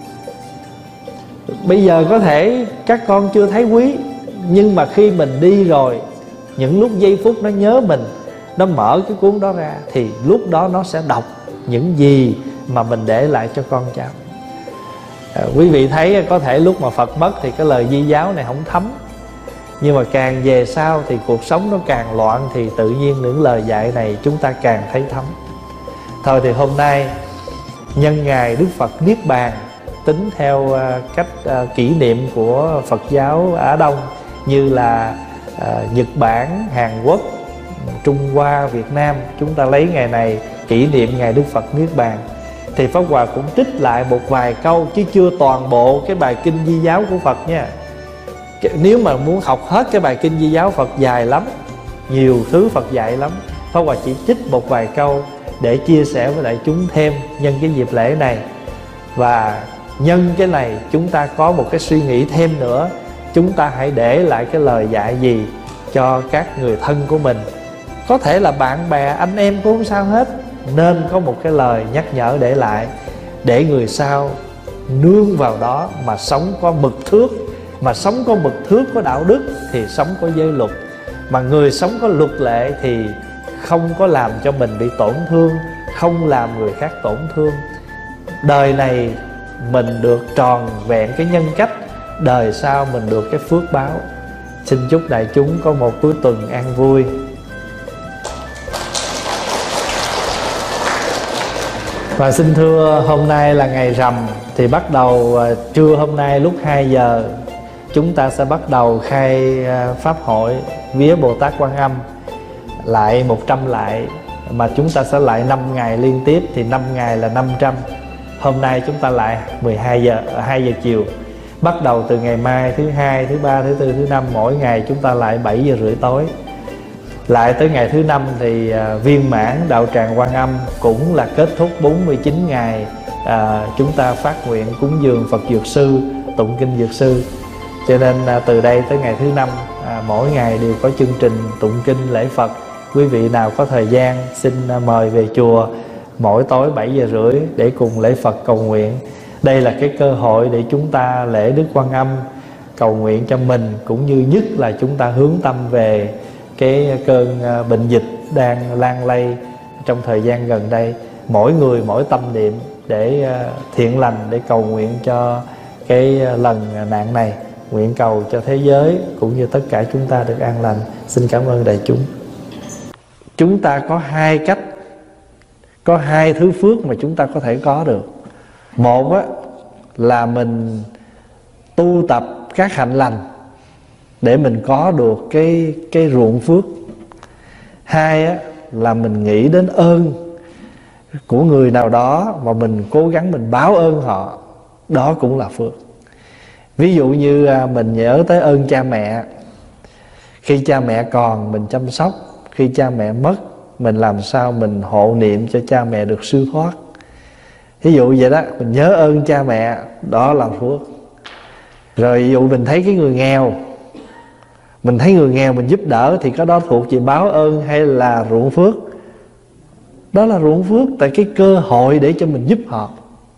Bây giờ có thể các con chưa thấy quý, nhưng mà khi mình đi rồi, những lúc giây phút nó nhớ mình, nó mở cái cuốn đó ra, thì lúc đó nó sẽ đọc những gì mà mình để lại cho con cháu. à, Quý vị thấy có thể lúc mà Phật mất thì cái lời di giáo này không thấm. Nhưng mà càng về sau thì cuộc sống nó càng loạn, thì tự nhiên những lời dạy này chúng ta càng thấy thấm. Thôi thì hôm nay nhân ngày Đức Phật Niết Bàn, tính theo cách kỷ niệm của Phật giáo Á Đông như là Nhật Bản, Hàn Quốc, Trung Hoa, Việt Nam, chúng ta lấy ngày này kỷ niệm ngày Đức Phật Niết Bàn. Thì Pháp Hòa cũng trích lại một vài câu, chứ chưa toàn bộ cái bài kinh di giáo của Phật nha. Nếu mà muốn học hết cái bài kinh di giáo Phật dài lắm, nhiều thứ Phật dạy lắm. Pháp Hòa chỉ trích một vài câu để chia sẻ với đại chúng thêm nhân cái dịp lễ này. Và nhân cái này chúng ta có một cái suy nghĩ thêm nữa. Chúng ta hãy để lại cái lời dạy gì cho các người thân của mình. Có thể là bạn bè, anh em cũng không sao hết. Nên có một cái lời nhắc nhở để lại, để người sau nương vào đó mà sống có mực thước. Mà sống có mực thước, có đạo đức thì sống có giới luật. Mà người sống có luật lệ thì không có làm cho mình bị tổn thương, không làm người khác tổn thương. Đời này mình được tròn vẹn cái nhân cách, đời sau mình được cái phước báo. Xin chúc đại chúng có một cuối tuần an vui. Và xin thưa, hôm nay là ngày rằm, thì bắt đầu trưa hôm nay lúc hai giờ chúng ta sẽ bắt đầu khai pháp hội vía Bồ Tát Quan Âm lại một trăm lại, mà chúng ta sẽ lại năm ngày liên tiếp, thì năm ngày là năm trăm. Hôm nay chúng ta lại mười hai giờ, hai giờ chiều. Bắt đầu từ ngày mai thứ hai, thứ ba, thứ tư, thứ năm, mỗi ngày chúng ta lại bảy giờ rưỡi tối. Lại tới ngày thứ năm thì uh, viên mãn đạo tràng Quan Âm, cũng là kết thúc bốn mươi chín ngày uh, chúng ta phát nguyện cúng dường Phật Dược Sư, tụng kinh Dược Sư. Cho nên uh, từ đây tới ngày thứ năm, uh, mỗi ngày đều có chương trình tụng kinh lễ Phật. Quý vị nào có thời gian xin uh, mời về chùa mỗi tối bảy giờ rưỡi để cùng lễ Phật cầu nguyện. Đây là cái cơ hội để chúng ta lễ Đức Quan Âm, cầu nguyện cho mình, cũng như nhất là chúng ta hướng tâm về cái cơn bệnh dịch đang lan lây trong thời gian gần đây. Mỗi người mỗi tâm niệm để thiện lành, để cầu nguyện cho cái lần nạn này, nguyện cầu cho thế giới cũng như tất cả chúng ta được an lành. Xin cảm ơn đại chúng. Chúng ta có hai cách, có hai thứ phước mà chúng ta có thể có được. Một á, là mình tu tập các hạnh lành để mình có được cái, cái ruộng phước. Hai á, là mình nghĩ đến ơn của người nào đó và mình cố gắng mình báo ơn họ, đó cũng là phước. Ví dụ như mình nhớ tới ơn cha mẹ. Khi cha mẹ còn mình chăm sóc, khi cha mẹ mất mình làm sao mình hộ niệm cho cha mẹ được siêu thoát. Ví dụ vậy đó, mình nhớ ơn cha mẹ, đó là phước. Rồi ví dụ mình thấy cái người nghèo, mình thấy người nghèo mình giúp đỡ, thì cái đó thuộc về báo ơn hay là ruộng phước? Đó là ruộng phước, tại cái cơ hội để cho mình giúp họ.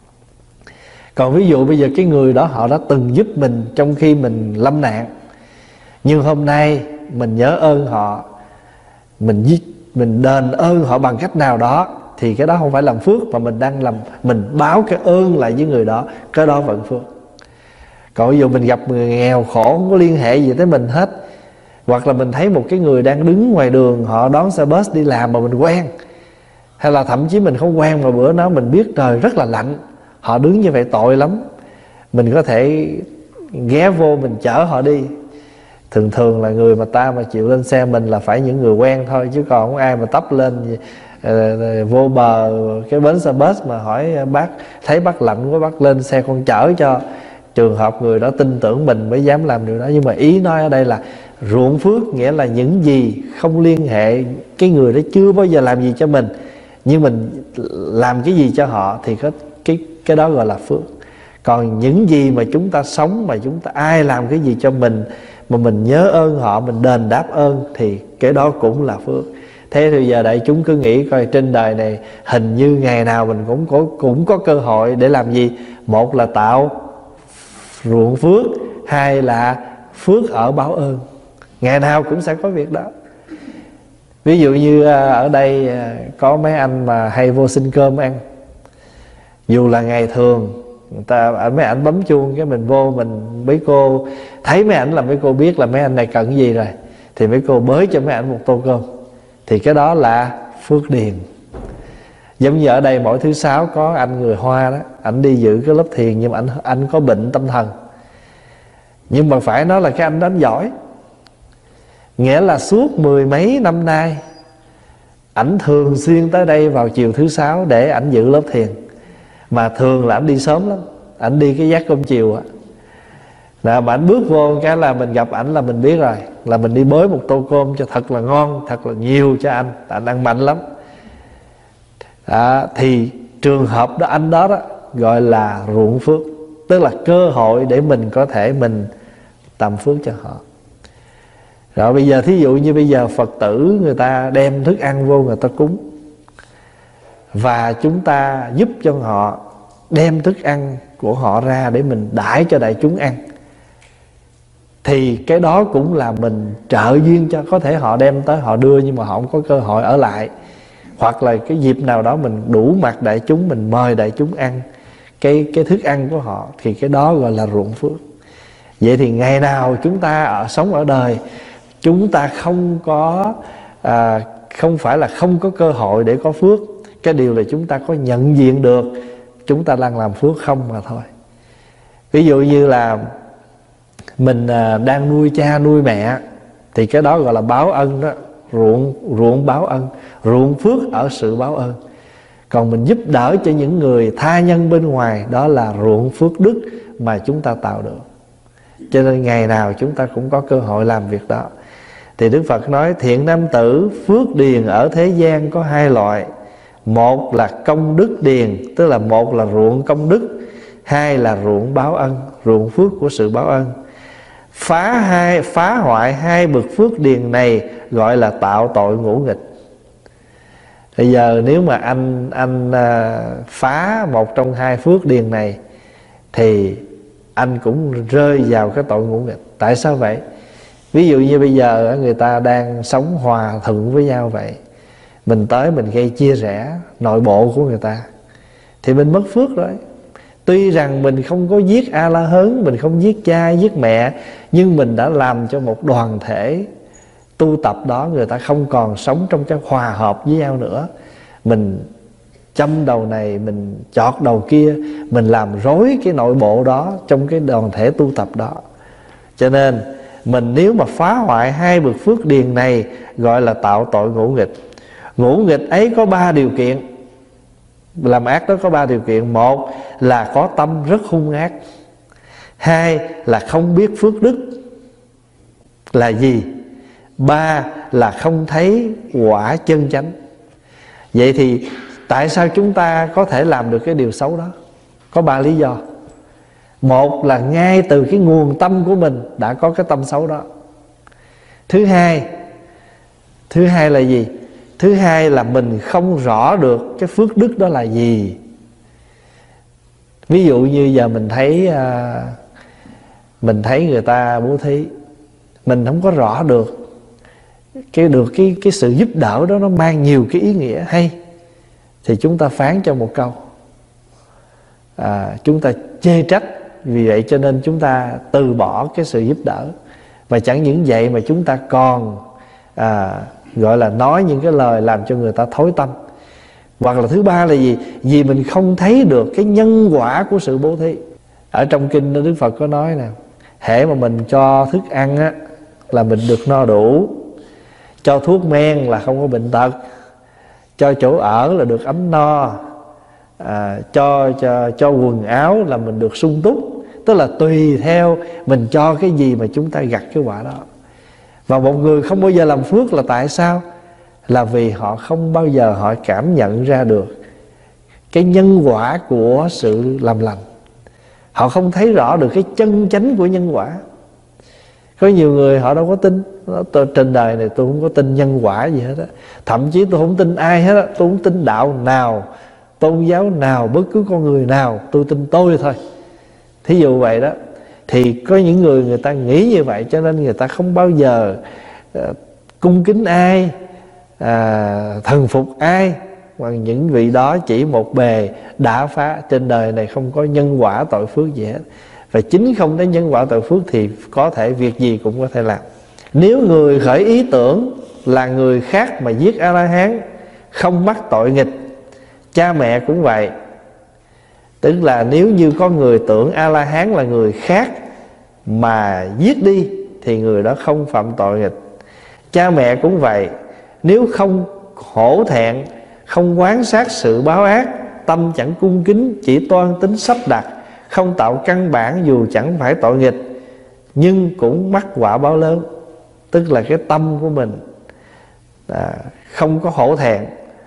Còn ví dụ bây giờ cái người đó họ đã từng giúp mình trong khi mình lâm nạn, nhưng hôm nay mình nhớ ơn họ, mình mình đền ơn họ bằng cách nào đó, thì cái đó không phải làm phước, mà mình đang làm, mình báo cái ơn lại với người đó, cái đó vẫn phước. Còn ví dụ mình gặp người nghèo khổ, không có liên hệ gì tới mình hết, hoặc là mình thấy một cái người đang đứng ngoài đường, họ đón xe bus đi làm mà mình quen, hay là thậm chí mình không quen mà bữa đó mình biết trời rất là lạnh, họ đứng như vậy tội lắm, mình có thể ghé vô mình chở họ đi. Thường thường là người mà ta mà chịu lên xe mình là phải những người quen thôi, chứ còn không ai mà tấp lên vô bờ cái bến xe bus mà hỏi bác, thấy bác lạnh quá bác lên xe con chở cho. Trường hợp người đó tin tưởng mình mới dám làm điều đó. Nhưng mà ý nói ở đây là ruộng phước, nghĩa là những gì không liên hệ, cái người đó chưa bao giờ làm gì cho mình, nhưng mình làm cái gì cho họ, thì cái, cái, cái đó gọi là phước. Còn những gì mà chúng ta sống, mà chúng ta ai làm cái gì cho mình mà mình nhớ ơn họ, mình đền đáp ơn, thì cái đó cũng là phước. Thế thì giờ đại chúng cứ nghĩ coi, trên đời này hình như ngày nào mình cũng có, cũng có cơ hội để làm gì? Một là tạo ruộng phước, hai là phước ở báo ơn. Ngày nào cũng sẽ có việc đó. Ví dụ như ở đây có mấy anh mà hay vô xin cơm ăn, dù là ngày thường người ta mấy ảnh bấm chuông cái mình vô, mình mấy cô thấy mấy ảnh là mấy cô biết là mấy anh này cần cái gì rồi, thì mấy cô bới cho mấy ảnh một tô cơm, thì cái đó là phước điền. Giống như ở đây mỗi thứ sáu có anh người Hoa đó, ảnh đi giữ cái lớp thiền, nhưng mà anh anh có bệnh tâm thần, nhưng mà phải nói là cái anh đó anh giỏi. Nghĩa là suốt mười mấy năm nay ảnh thường xuyên tới đây vào chiều thứ sáu để ảnh giữ lớp thiền. Mà thường là ảnh đi sớm lắm, ảnh đi cái giác cơm chiều á. Là mà ảnh bước vô cái là mình gặp ảnh là mình biết rồi, là mình đi bới một tô cơm cho thật là ngon, thật là nhiều cho anh, anh ăn mạnh lắm. Đó, thì trường hợp đó, anh đó đó gọi là ruộng phước, tức là cơ hội để mình có thể mình tầm phước cho họ. Rồi bây giờ thí dụ như bây giờ Phật tử người ta đem thức ăn vô người ta cúng, và chúng ta giúp cho họ đem thức ăn của họ ra để mình đãi cho đại chúng ăn, thì cái đó cũng là mình trợ duyên cho. Có thể họ đem tới họ đưa, nhưng mà họ không có cơ hội ở lại, hoặc là cái dịp nào đó mình đủ mặt đại chúng, mình mời đại chúng ăn, cái, cái thức ăn của họ, thì cái đó gọi là ruộng phước. Vậy thì ngày nào chúng ta ở sống ở đời, chúng ta không có à, không phải là không có cơ hội để có phước. Cái điều là chúng ta có nhận diện được chúng ta đang làm phước không mà thôi. Ví dụ như là mình à, đang nuôi cha nuôi mẹ, thì cái đó gọi là báo ân đó. Ruộng, ruộng báo ân, ruộng phước ở sự báo ơn. Còn mình giúp đỡ cho những người tha nhân bên ngoài, đó là ruộng phước đức mà chúng ta tạo được. Cho nên ngày nào chúng ta cũng có cơ hội làm việc đó. Thì Đức Phật nói thiện nam tử phước điền ở thế gian có hai loại. Một là công đức điền, tức là một là ruộng công đức, hai là ruộng báo ân, ruộng phước của sự báo ân. Phá hai phá hoại hai bậc phước điền này gọi là tạo tội ngũ nghịch. Bây giờ nếu mà anh anh uh, phá một trong hai phước điền này thì anh cũng rơi vào cái tội ngũ nghịch. Tại sao vậy? Ví dụ như bây giờ người ta đang sống hòa thuận với nhau vậy, mình tới mình gây chia rẽ nội bộ của người ta thì mình mất phước rồi. Tuy rằng mình không có giết A La Hớn, mình không giết cha giết mẹ, nhưng mình đã làm cho một đoàn thể tu tập đó người ta không còn sống trong cái hòa hợp với nhau nữa. Mình châm đầu này, mình chọt đầu kia, mình làm rối cái nội bộ đó trong cái đoàn thể tu tập đó. Cho nên mình nếu mà phá hoại hai bậc phước điền này gọi là tạo tội ngũ nghịch. Ngũ nghịch ấy có ba điều kiện. Làm ác đó có ba điều kiện. Một là có tâm rất hung ác. Hai là không biết phước đức là gì. Ba là không thấy quả chân chánh. Vậy thì tại sao chúng ta có thể làm được cái điều xấu đó? Có ba lý do. Một là ngay từ cái nguồn tâm của mình đã có cái tâm xấu đó. Thứ hai Thứ hai là gì? Thứ hai là mình không rõ được cái phước đức đó là gì. Ví dụ như giờ mình thấy à, Mình thấy người ta bố thí, mình không có rõ được cái được cái cái sự giúp đỡ đó nó mang nhiều cái ý nghĩa hay, thì chúng ta phán cho một câu, à, chúng ta chê trách. Vì vậy cho nên chúng ta từ bỏ cái sự giúp đỡ. Và chẳng những vậy mà chúng ta còn à, gọi là nói những cái lời làm cho người ta thối tâm. Hoặc là thứ ba là gì? Vì mình không thấy được cái nhân quả của sự bố thí. Ở trong kinh Đức Phật có nói nè, hễ mà mình cho thức ăn á, là mình được no đủ, cho thuốc men là không có bệnh tật, cho chỗ ở là được ấm no, à, cho, cho, cho quần áo là mình được sung túc. Tức là tùy theo mình cho cái gì mà chúng ta gặt cái quả đó. Và một người không bao giờ làm phước là tại sao? Là vì họ không bao giờ họ cảm nhận ra được cái nhân quả của sự làm lành. Họ không thấy rõ được cái chân chánh của nhân quả. Có nhiều người họ đâu có tin. Tôi, trên đời này tôi không có tin nhân quả gì hết á. Thậm chí tôi không tin ai hết á. Tôi không tin đạo nào, tôn giáo nào, bất cứ con người nào. Tôi tin tôi thôi. Thí dụ vậy đó. Thì có những người người ta nghĩ như vậy, cho nên người ta không bao giờ uh, cung kính ai, uh, thần phục ai. Mà những vị đó chỉ một bề đã phá. Trên đời này không có nhân quả tội phước gì hết. Và chính không thấy nhân quả tội phước thì có thể việc gì cũng có thể làm. Nếu người khởi ý tưởng là người khác mà giết A-la-hán không mắc tội nghịch, cha mẹ cũng vậy. Tức là nếu như có người tưởng A-la-hán là người khác mà giết đi thì người đó không phạm tội nghịch. Cha mẹ cũng vậy. Nếu không hổ thẹn, không quán sát sự báo ác, tâm chẳng cung kính, chỉ toan tính sắp đặt, không tạo căn bản dù chẳng phải tội nghịch, nhưng cũng mắc quả báo lớn. Tức là cái tâm của mình à, không có hổ thẹn,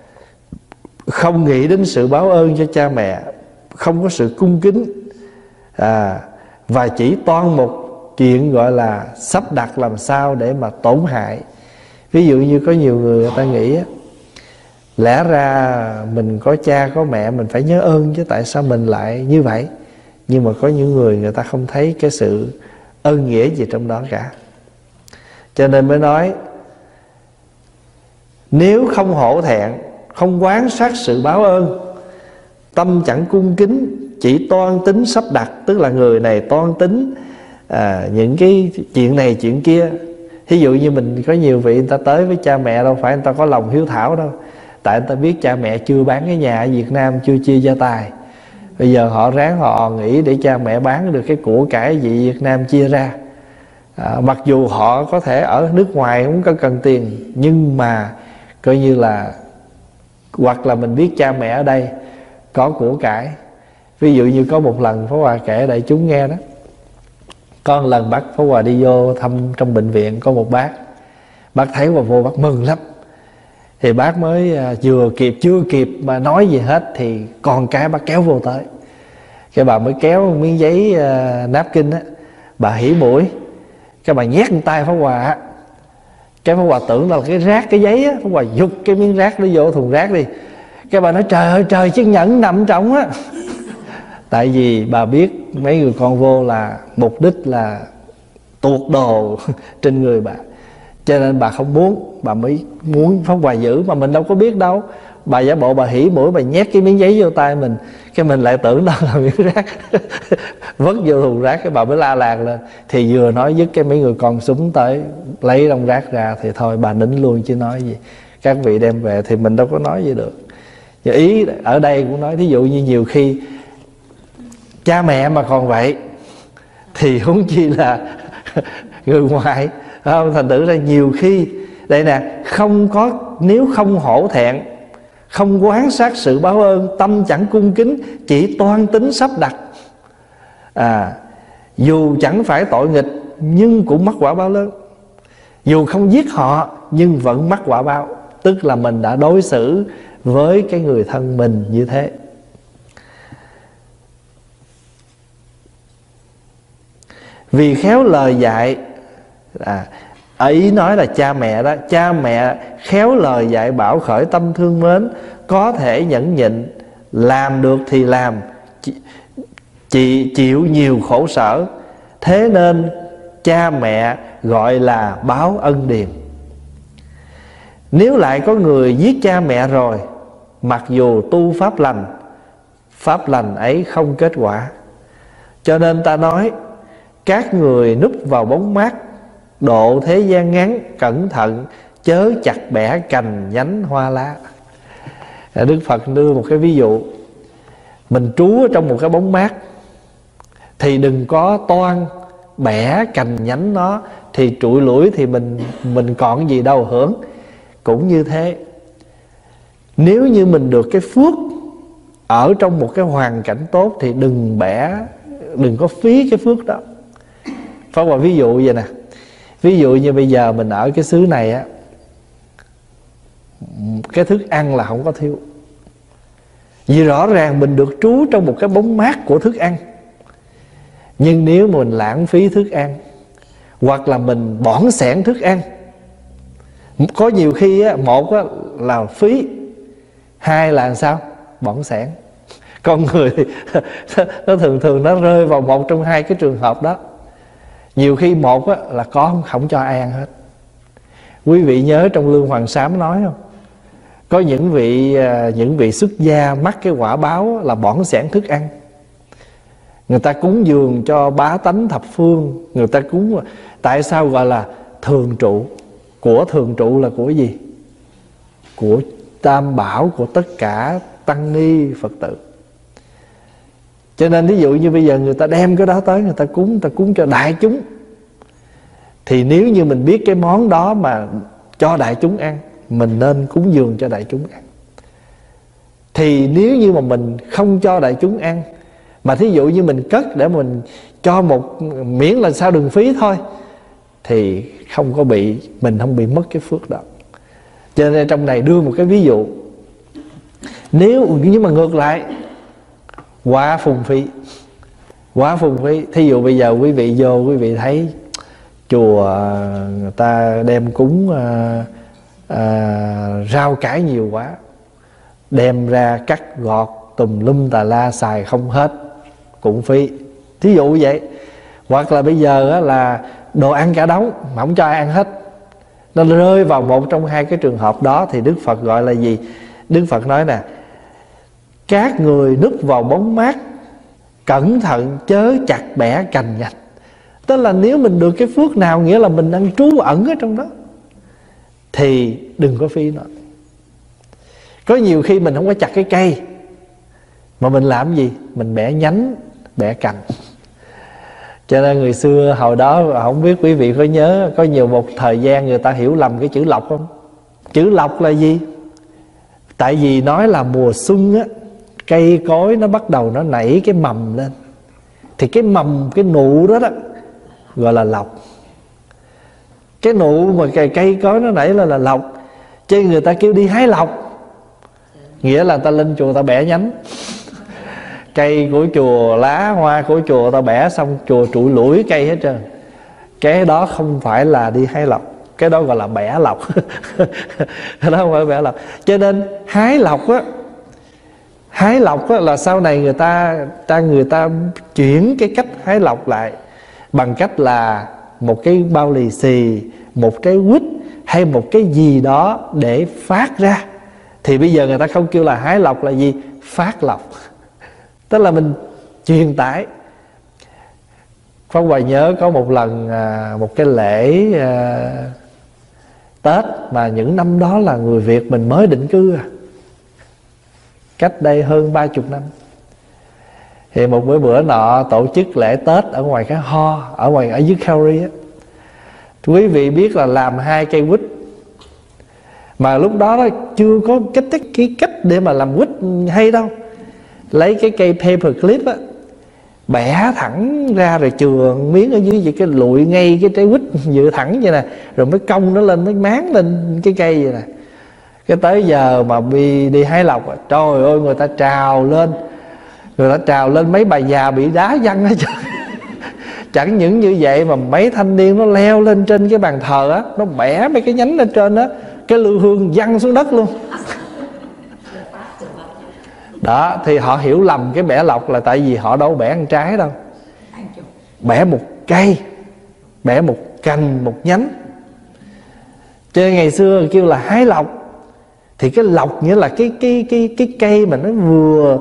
không nghĩ đến sự báo ơn cho cha mẹ, không có sự cung kính, à, và chỉ toan một chuyện gọi là sắp đặt làm sao để mà tổn hại. Ví dụ như có nhiều người người ta nghĩ á, lẽ ra mình có cha có mẹ mình phải nhớ ơn chứ, tại sao mình lại như vậy? Nhưng mà có những người người ta không thấy cái sự ơn nghĩa gì trong đó cả. Cho nên mới nói, nếu không hổ thẹn, không quán sát sự báo ơn, tâm chẳng cung kính, chỉ toan tính sắp đặt, tức là người này toan tính à, những cái chuyện này chuyện kia. Thí dụ như mình có nhiều vị người ta tới với cha mẹ, đâu phải người ta có lòng hiếu thảo đâu, tại người ta biết cha mẹ chưa bán cái nhà ở Việt Nam, chưa chia gia tài. Bây giờ họ ráng họ nghĩ để cha mẹ bán được cái của cải gì Việt Nam chia ra. à, Mặc dù họ có thể ở nước ngoài không có cần tiền, nhưng mà coi như là, hoặc là mình biết cha mẹ ở đây có của cải. Ví dụ như có một lần Pháp Hòa kể đại chúng nghe đó, có một lần bác Pháp Hòa đi vô thăm trong bệnh viện, có một bác, bác thấy Hòa vô bác mừng lắm. Thì bác mới vừa kịp, chưa kịp mà nói gì hết thì con cái bác kéo vô tới. Cái bà mới kéo miếng giấy uh, napkin á, bà hỉ mũi, cái bà nhét lên tay Pháp Hòa á. Cái Pháp Hòa tưởng là cái rác cái giấy á, Pháp Hòa giục cái miếng rác nó vô thùng rác đi. Cái bà nói trời ơi trời, chiếc nhẫn nằm trong á. Tại vì bà biết mấy người con vô là mục đích là tuột đồ trên người bà, cho nên bà không muốn, bà mới muốn Pháp Hòa giữ, mà mình đâu có biết đâu. Bà giả bộ bà hỉ mũi, bà nhét cái miếng giấy vô tay mình, cái mình lại tưởng đó là miếng rác vứt vô thùng rác. Cái bà mới la làng lên. Thì vừa nói dứt cái mấy người con súng tới lấy trong rác ra, thì thôi bà nín luôn chứ nói gì. Các vị đem về thì mình đâu có nói gì được. Và ý ở đây cũng nói, thí dụ như nhiều khi cha mẹ mà còn vậy thì huống chi là người ngoài, không? Thành thử ra nhiều khi đây nè, không có, nếu không hổ thẹn, không quán sát sự báo ơn, tâm chẳng cung kính, chỉ toan tính sắp đặt, à, dù chẳng phải tội nghịch nhưng cũng mắc quả báo lớn. Dù không giết họ nhưng vẫn mắc quả báo, tức là mình đã đối xử với cái người thân mình như thế. Vì khéo lời dạy, à, ý nói là cha mẹ đó, cha mẹ khéo lời dạy bảo khởi tâm thương mến, có thể nhẫn nhịn, làm được thì làm, chị chịu nhiều khổ sở, thế nên cha mẹ gọi là báo ân điền. Nếu lại có người giết cha mẹ rồi, mặc dù tu pháp lành, pháp lành ấy không kết quả. Cho nên ta nói, các người núp vào bóng mát, độ thế gian ngắn, cẩn thận chớ chặt bẻ cành nhánh hoa lá. Đức Phật đưa một cái ví dụ, mình trú ở trong một cái bóng mát thì đừng có toan bẻ cành nhánh nó, thì trụi lủi thì mình mình còn gì đâu hưởng. Cũng như thế, nếu như mình được cái phước ở trong một cái hoàn cảnh tốt thì đừng bẻ, đừng có phí cái phước đó. Pháp Hòa ví dụ vậy nè, ví dụ như bây giờ mình ở cái xứ này á, cái thức ăn là không có thiếu, vì rõ ràng mình được trú trong một cái bóng mát của thức ăn. Nhưng nếu mình lãng phí thức ăn, hoặc là mình bỏng sẻn thức ăn, có nhiều khi á, một á, là phí, hai là sao? Bỏng sẻn. Con người nó thường thường nó rơi vào một trong hai cái trường hợp đó. Nhiều khi một á, là có không cho ai ăn hết. Quý vị nhớ trong Lương Hoàng Sám nói không? Có những vị những vị xuất gia mắc cái quả báo là bỏng sẻn thức ăn. Người ta cúng dường cho bá tánh thập phương, người ta cúng. Tại sao gọi là thường trụ? Của thường trụ là của gì? Của Tam Bảo, của tất cả tăng ni Phật tử. Cho nên ví dụ như bây giờ người ta đem cái đó tới, người ta cúng, người ta cúng cho đại chúng, thì nếu như mình biết cái món đó mà cho đại chúng ăn, mình nên cúng dường cho đại chúng ăn. Thì nếu như mà mình không cho đại chúng ăn, mà thí dụ như mình cất để mình cho một, miễn là sao đừng phí thôi, thì không có bị, mình không bị mất cái phước đó. Cho nên trong này đưa một cái ví dụ, nếu nhưng mà ngược lại, quá phung phí, quá phung phí. Thí dụ bây giờ quý vị vô, quý vị thấy chùa người ta đem cúng à, à, rau cải nhiều quá, đem ra cắt gọt tùm lum tà la xài không hết, cũng phí. Thí dụ vậy. Hoặc là bây giờ á, là đồ ăn cả đống mà không cho ai ăn hết, nó rơi vào một trong hai cái trường hợp đó, thì Đức Phật gọi là gì? Đức Phật nói nè, các người núp vào bóng mát cẩn thận chớ chặt bẻ cành nhánh. Tức là nếu mình được cái phước nào, nghĩa là mình đang trú ẩn ở trong đó, thì đừng có phi nó. Có nhiều khi mình không có chặt cái cây, mà mình làm gì? Mình bẻ nhánh, bẻ cành. Cho nên người xưa hồi đó, không biết quý vị có nhớ, có nhiều một thời gian người ta hiểu lầm cái chữ lộc không? Chữ lộc là gì? Tại vì nói là mùa xuân á, cây cối nó bắt đầu nó nảy cái mầm lên, thì cái mầm, cái nụ đó đó gọi là lộc. Cái nụ mà cây, cây cối nó nảy lên là lộc. Chứ người ta kêu đi hái lộc, nghĩa là ta lên chùa ta bẻ nhánh. Cây của chùa, lá hoa của chùa ta bẻ xong, chùa trụi lủi cây hết trơn. Cái đó không phải là đi hái lộc, cái đó gọi là bẻ lộc. Cái đó không phải bẻ lộc. Cho nên hái lộc á, hái lộc á là sau này người ta, ta người ta chuyển cái cách hái lộc lại bằng cách là một cái bao lì xì, một cái quýt hay một cái gì đó để phát ra. Thì bây giờ người ta không kêu là hái lộc là gì? Phát lộc. Tức là mình truyền tải. Pháp Hòa nhớ có một lần một cái lễ Tết mà những năm đó là người Việt mình mới định cư à, cách đây hơn ba chục năm. Thì một bữa bữa nọ tổ chức lễ Tết ở ngoài cái Ho, ở ngoài ở dưới Calgary á. Quý vị biết là làm hai cây quýt, mà lúc đó, đó chưa có cách cái cách để mà làm quýt hay đâu. Lấy cái cây paper clip á, bẻ thẳng ra rồi chừa miếng ở dưới vậy, cái lụi ngay cái trái quýt dự thẳng vậy nè, rồi mới cong nó lên, mới máng lên cái cây vậy nè. Cái tới giờ mà đi, đi hái lộc, trời ơi người ta trào lên, người ta trào lên, mấy bà già bị đá văng hết trơn. Chẳng những như vậy mà mấy thanh niên nó leo lên trên cái bàn thờ á, nó bẻ mấy cái nhánh lên trên á, cái lư hương văng xuống đất luôn. Đó, thì họ hiểu lầm cái bẻ lộc là tại vì họ đâu bẻ ăn trái đâu, bẻ một cây, bẻ một cành, một nhánh. Cho nên ngày xưa kêu là hái lộc. Thì cái lộc nghĩa là cái cái cái cái cây mà nó vừa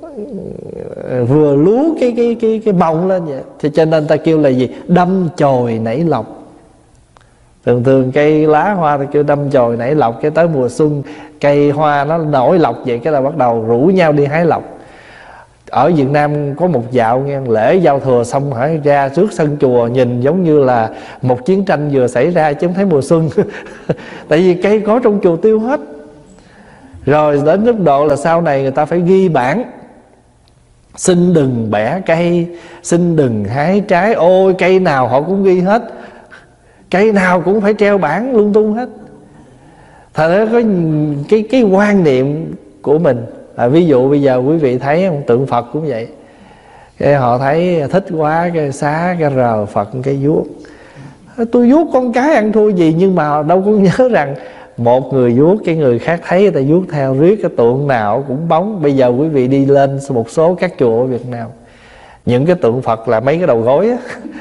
vừa lú cái cái cái cái bông lên vậy. Thì cho nên ta kêu là gì? Đâm chồi nảy lộc. Thường thường cây lá hoa thì kêu đâm chồi nảy lộc. Cái tới mùa xuân cây hoa nó nổi lộc vậy, cái là bắt đầu rủ nhau đi hái lộc. Ở Việt Nam có một dạo nghe, lễ giao thừa xong hãy ra trước sân chùa, nhìn giống như là một chiến tranh vừa xảy ra chứ không thấy mùa xuân. Tại vì cây có trong chùa tiêu hết. Rồi đến mức độ là sau này người ta phải ghi bản: xin đừng bẻ cây, xin đừng hái trái. Ôi cây nào họ cũng ghi hết, cây nào cũng phải treo bảng lung tung hết. Thật ra có cái, cái quan niệm của mình à, ví dụ bây giờ quý vị thấy một tượng Phật cũng vậy, cái họ thấy thích quá cái xá cái rờ Phật cái vuốt. Tôi vuốt con cái ăn thua gì, nhưng mà đâu có nhớ rằng một người vuốt, cái người khác thấy người ta vuốt theo, riết cái tượng nào cũng bóng. Bây giờ quý vị đi lên một số các chùa ở Việt Nam, những cái tượng Phật là mấy cái đầu gối á.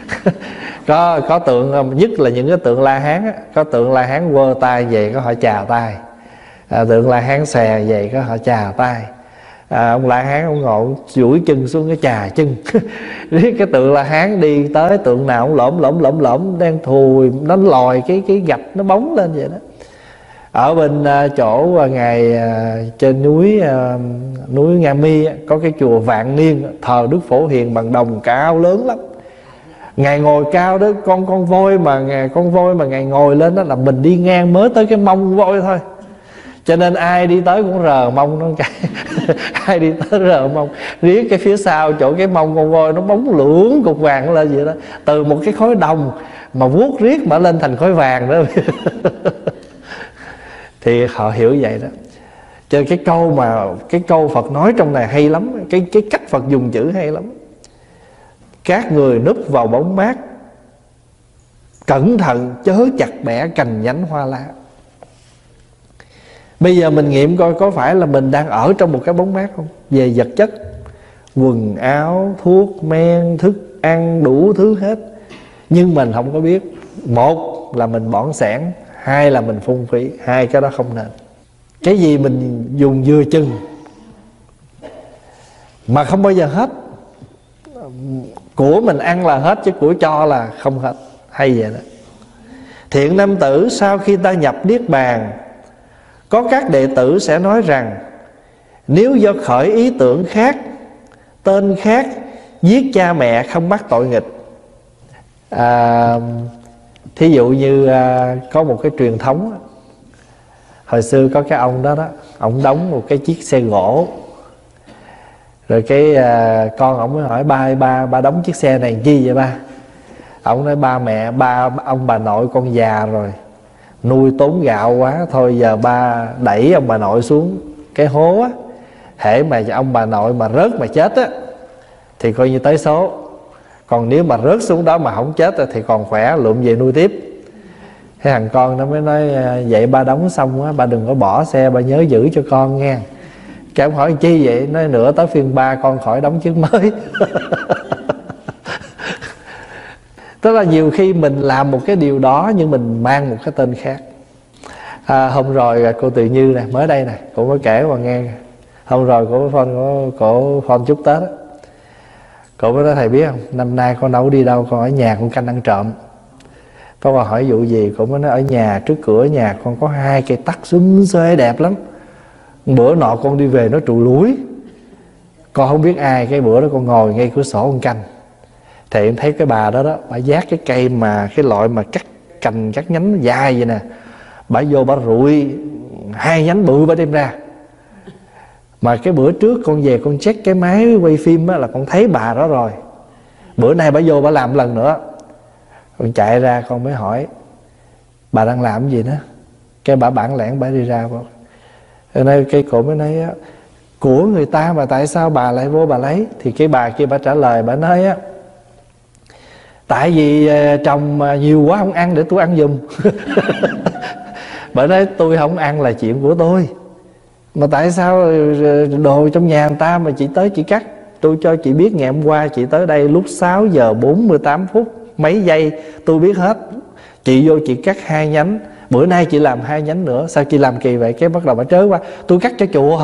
có có tượng, nhất là những cái tượng La Hán á, có tượng La Hán quơ tay về có họ chào tay, à, tượng La Hán xè về có họ chào tay, à, ông La Hán ông ngồi duỗi chân xuống cái chà chân. Riết cái tượng La Hán đi tới tượng nào cũng lõm lõm lõm lõm đang thùi, nó lòi cái cái gạch nó bóng lên vậy đó. Ở bên uh, chỗ uh, ngày uh, trên núi uh, núi Nga Mi uh, có cái chùa Vạn Niên, thờ Đức Phổ Hiền bằng đồng cao lớn lắm. Ngài ngồi cao đó, con con voi mà ngài, con voi mà ngài ngồi lên đó là mình đi ngang mới tới cái mông voi thôi. Cho nên ai đi tới cũng rờ mông nó cái. Ai đi tới rờ mông, riết cái phía sau chỗ cái mông con voi nó bóng lưỡng cục vàng lên vậy đó. Từ một cái khối đồng mà vuốt riết mà lên thành khối vàng đó. Thì họ hiểu vậy đó. Cho cái câu mà cái câu Phật nói trong này hay lắm, cái cái cách Phật dùng chữ hay lắm. Các người núp vào bóng mát, cẩn thận chớ chặt bẻ cành nhánh hoa lá. Bây giờ mình nghiệm coi có phải là mình đang ở trong một cái bóng mát không? Về vật chất, quần áo, thuốc men, thức ăn, đủ thứ hết. Nhưng mình không có biết. Một là mình bỏng sẻn, hai là mình phung phí. Hai cái đó không nên. Cái gì mình dùng vừa chừng mà không bao giờ hết, của mình ăn là hết chứ của cho là không hết. Hay vậy đó. Thiện nam tử, sau khi ta nhập niết bàn, có các đệ tử sẽ nói rằng nếu do khởi ý tưởng khác, tên khác, giết cha mẹ không mắc tội nghịch. à, Thí dụ như à, có một cái truyền thống. Hồi xưa có cái ông đó đó, ông đóng một cái chiếc xe gỗ. Rồi cái à, con ông mới hỏi ba ba ba đóng chiếc xe này chi vậy ba? Ông nói ba mẹ ba ông bà nội con già rồi, nuôi tốn gạo quá, thôi giờ ba đẩy ông bà nội xuống cái hố á, hễ mà ông bà nội mà rớt mà chết á thì coi như tới số. Còn nếu mà rớt xuống đó mà không chết thì còn khỏe, lượm về nuôi tiếp. Cái thằng con nó mới nói vậy ba đóng xong á, ba đừng có bỏ xe, ba nhớ giữ cho con nghe. Cái ông hỏi chi vậy? Nói nữa tới phiên ba con khỏi đóng chiếc mới. Tức là nhiều khi mình làm một cái điều đó nhưng mình mang một cái tên khác. à, Hôm rồi cô Từ Như nè, mới đây nè, cô mới kể qua nghe. Hôm rồi cô phone cổ, cổ phone chúc Tết á, cô mới nói thầy biết không, năm nay con đâu đi đâu, con ở nhà con canh ăn trộm. Tôi còn hỏi vụ gì, cô mới nói ở nhà, trước cửa nhà con có hai cây tắc xum xuê đẹp lắm. Bữa nọ con đi về nó trụ lúi, con không biết ai, cái bữa đó con ngồi ngay cửa sổ con canh. Thì em thấy cái bà đó đó, bà vác cái cây mà cái loại mà cắt cành cắt nhánh dài vậy nè, bà vô bà rụi hai nhánh bự bà đem ra. Mà cái bữa trước con về con check cái máy quay phim á, là con thấy bà đó rồi. Bữa nay bà vô bà làm lần nữa. Con chạy ra con mới hỏi bà đang làm cái gì đó. Cái bà bản lẻn bà đi ra. Rồi nay cái cổ mới nói của người ta mà tại sao bà lại vô bà lấy. Thì cái bà kia bà trả lời, bà nói á, tại vì chồng nhiều quá không ăn để tôi ăn giùm. Bà nói tôi không ăn là chuyện của tôi, mà tại sao đồ trong nhà người ta mà chị tới chị cắt. Tôi cho chị biết ngày hôm qua chị tới đây lúc sáu giờ bốn mươi tám phút mấy giây, tôi biết hết. Chị vô chị cắt hai nhánh, bữa nay chị làm hai nhánh nữa, sao chị làm kỳ vậy? Cái bắt đầu bà trớ qua, tôi cắt cho chùa.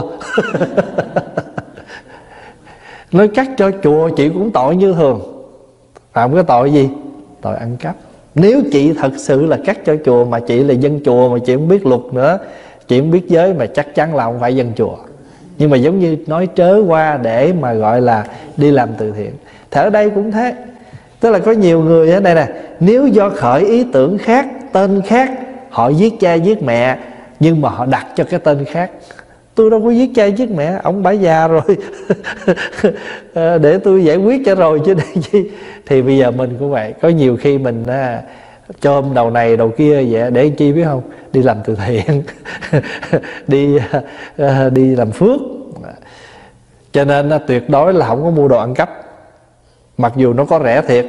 Nói cắt cho chùa chị cũng tội như thường. Phạm cái tội gì? Tội ăn cắp. Nếu chị thật sự là cắt cho chùa, mà chị là dân chùa mà chị không biết luật nữa, chị không biết giới, mà chắc chắn là không phải dân chùa. Nhưng mà giống như nói trớ qua để mà gọi là đi làm từ thiện. Thì ở đây cũng thế. Tức là có nhiều người ở đây nè, nếu do khởi ý tưởng khác, tên khác, họ giết cha giết mẹ, nhưng mà họ đặt cho cái tên khác. Tôi đâu có giết cha giết mẹ, ông bả già rồi. Để tôi giải quyết cho rồi chứ để chi. Thì bây giờ mình cũng vậy. Có nhiều khi mình à, chôm đầu này đầu kia vậy để chi biết không? Đi làm từ thiện. Đi à, đi làm phước. Cho nên à, tuyệt đối là không có mua đồ ăn cắp. Mặc dù nó có rẻ thiệt.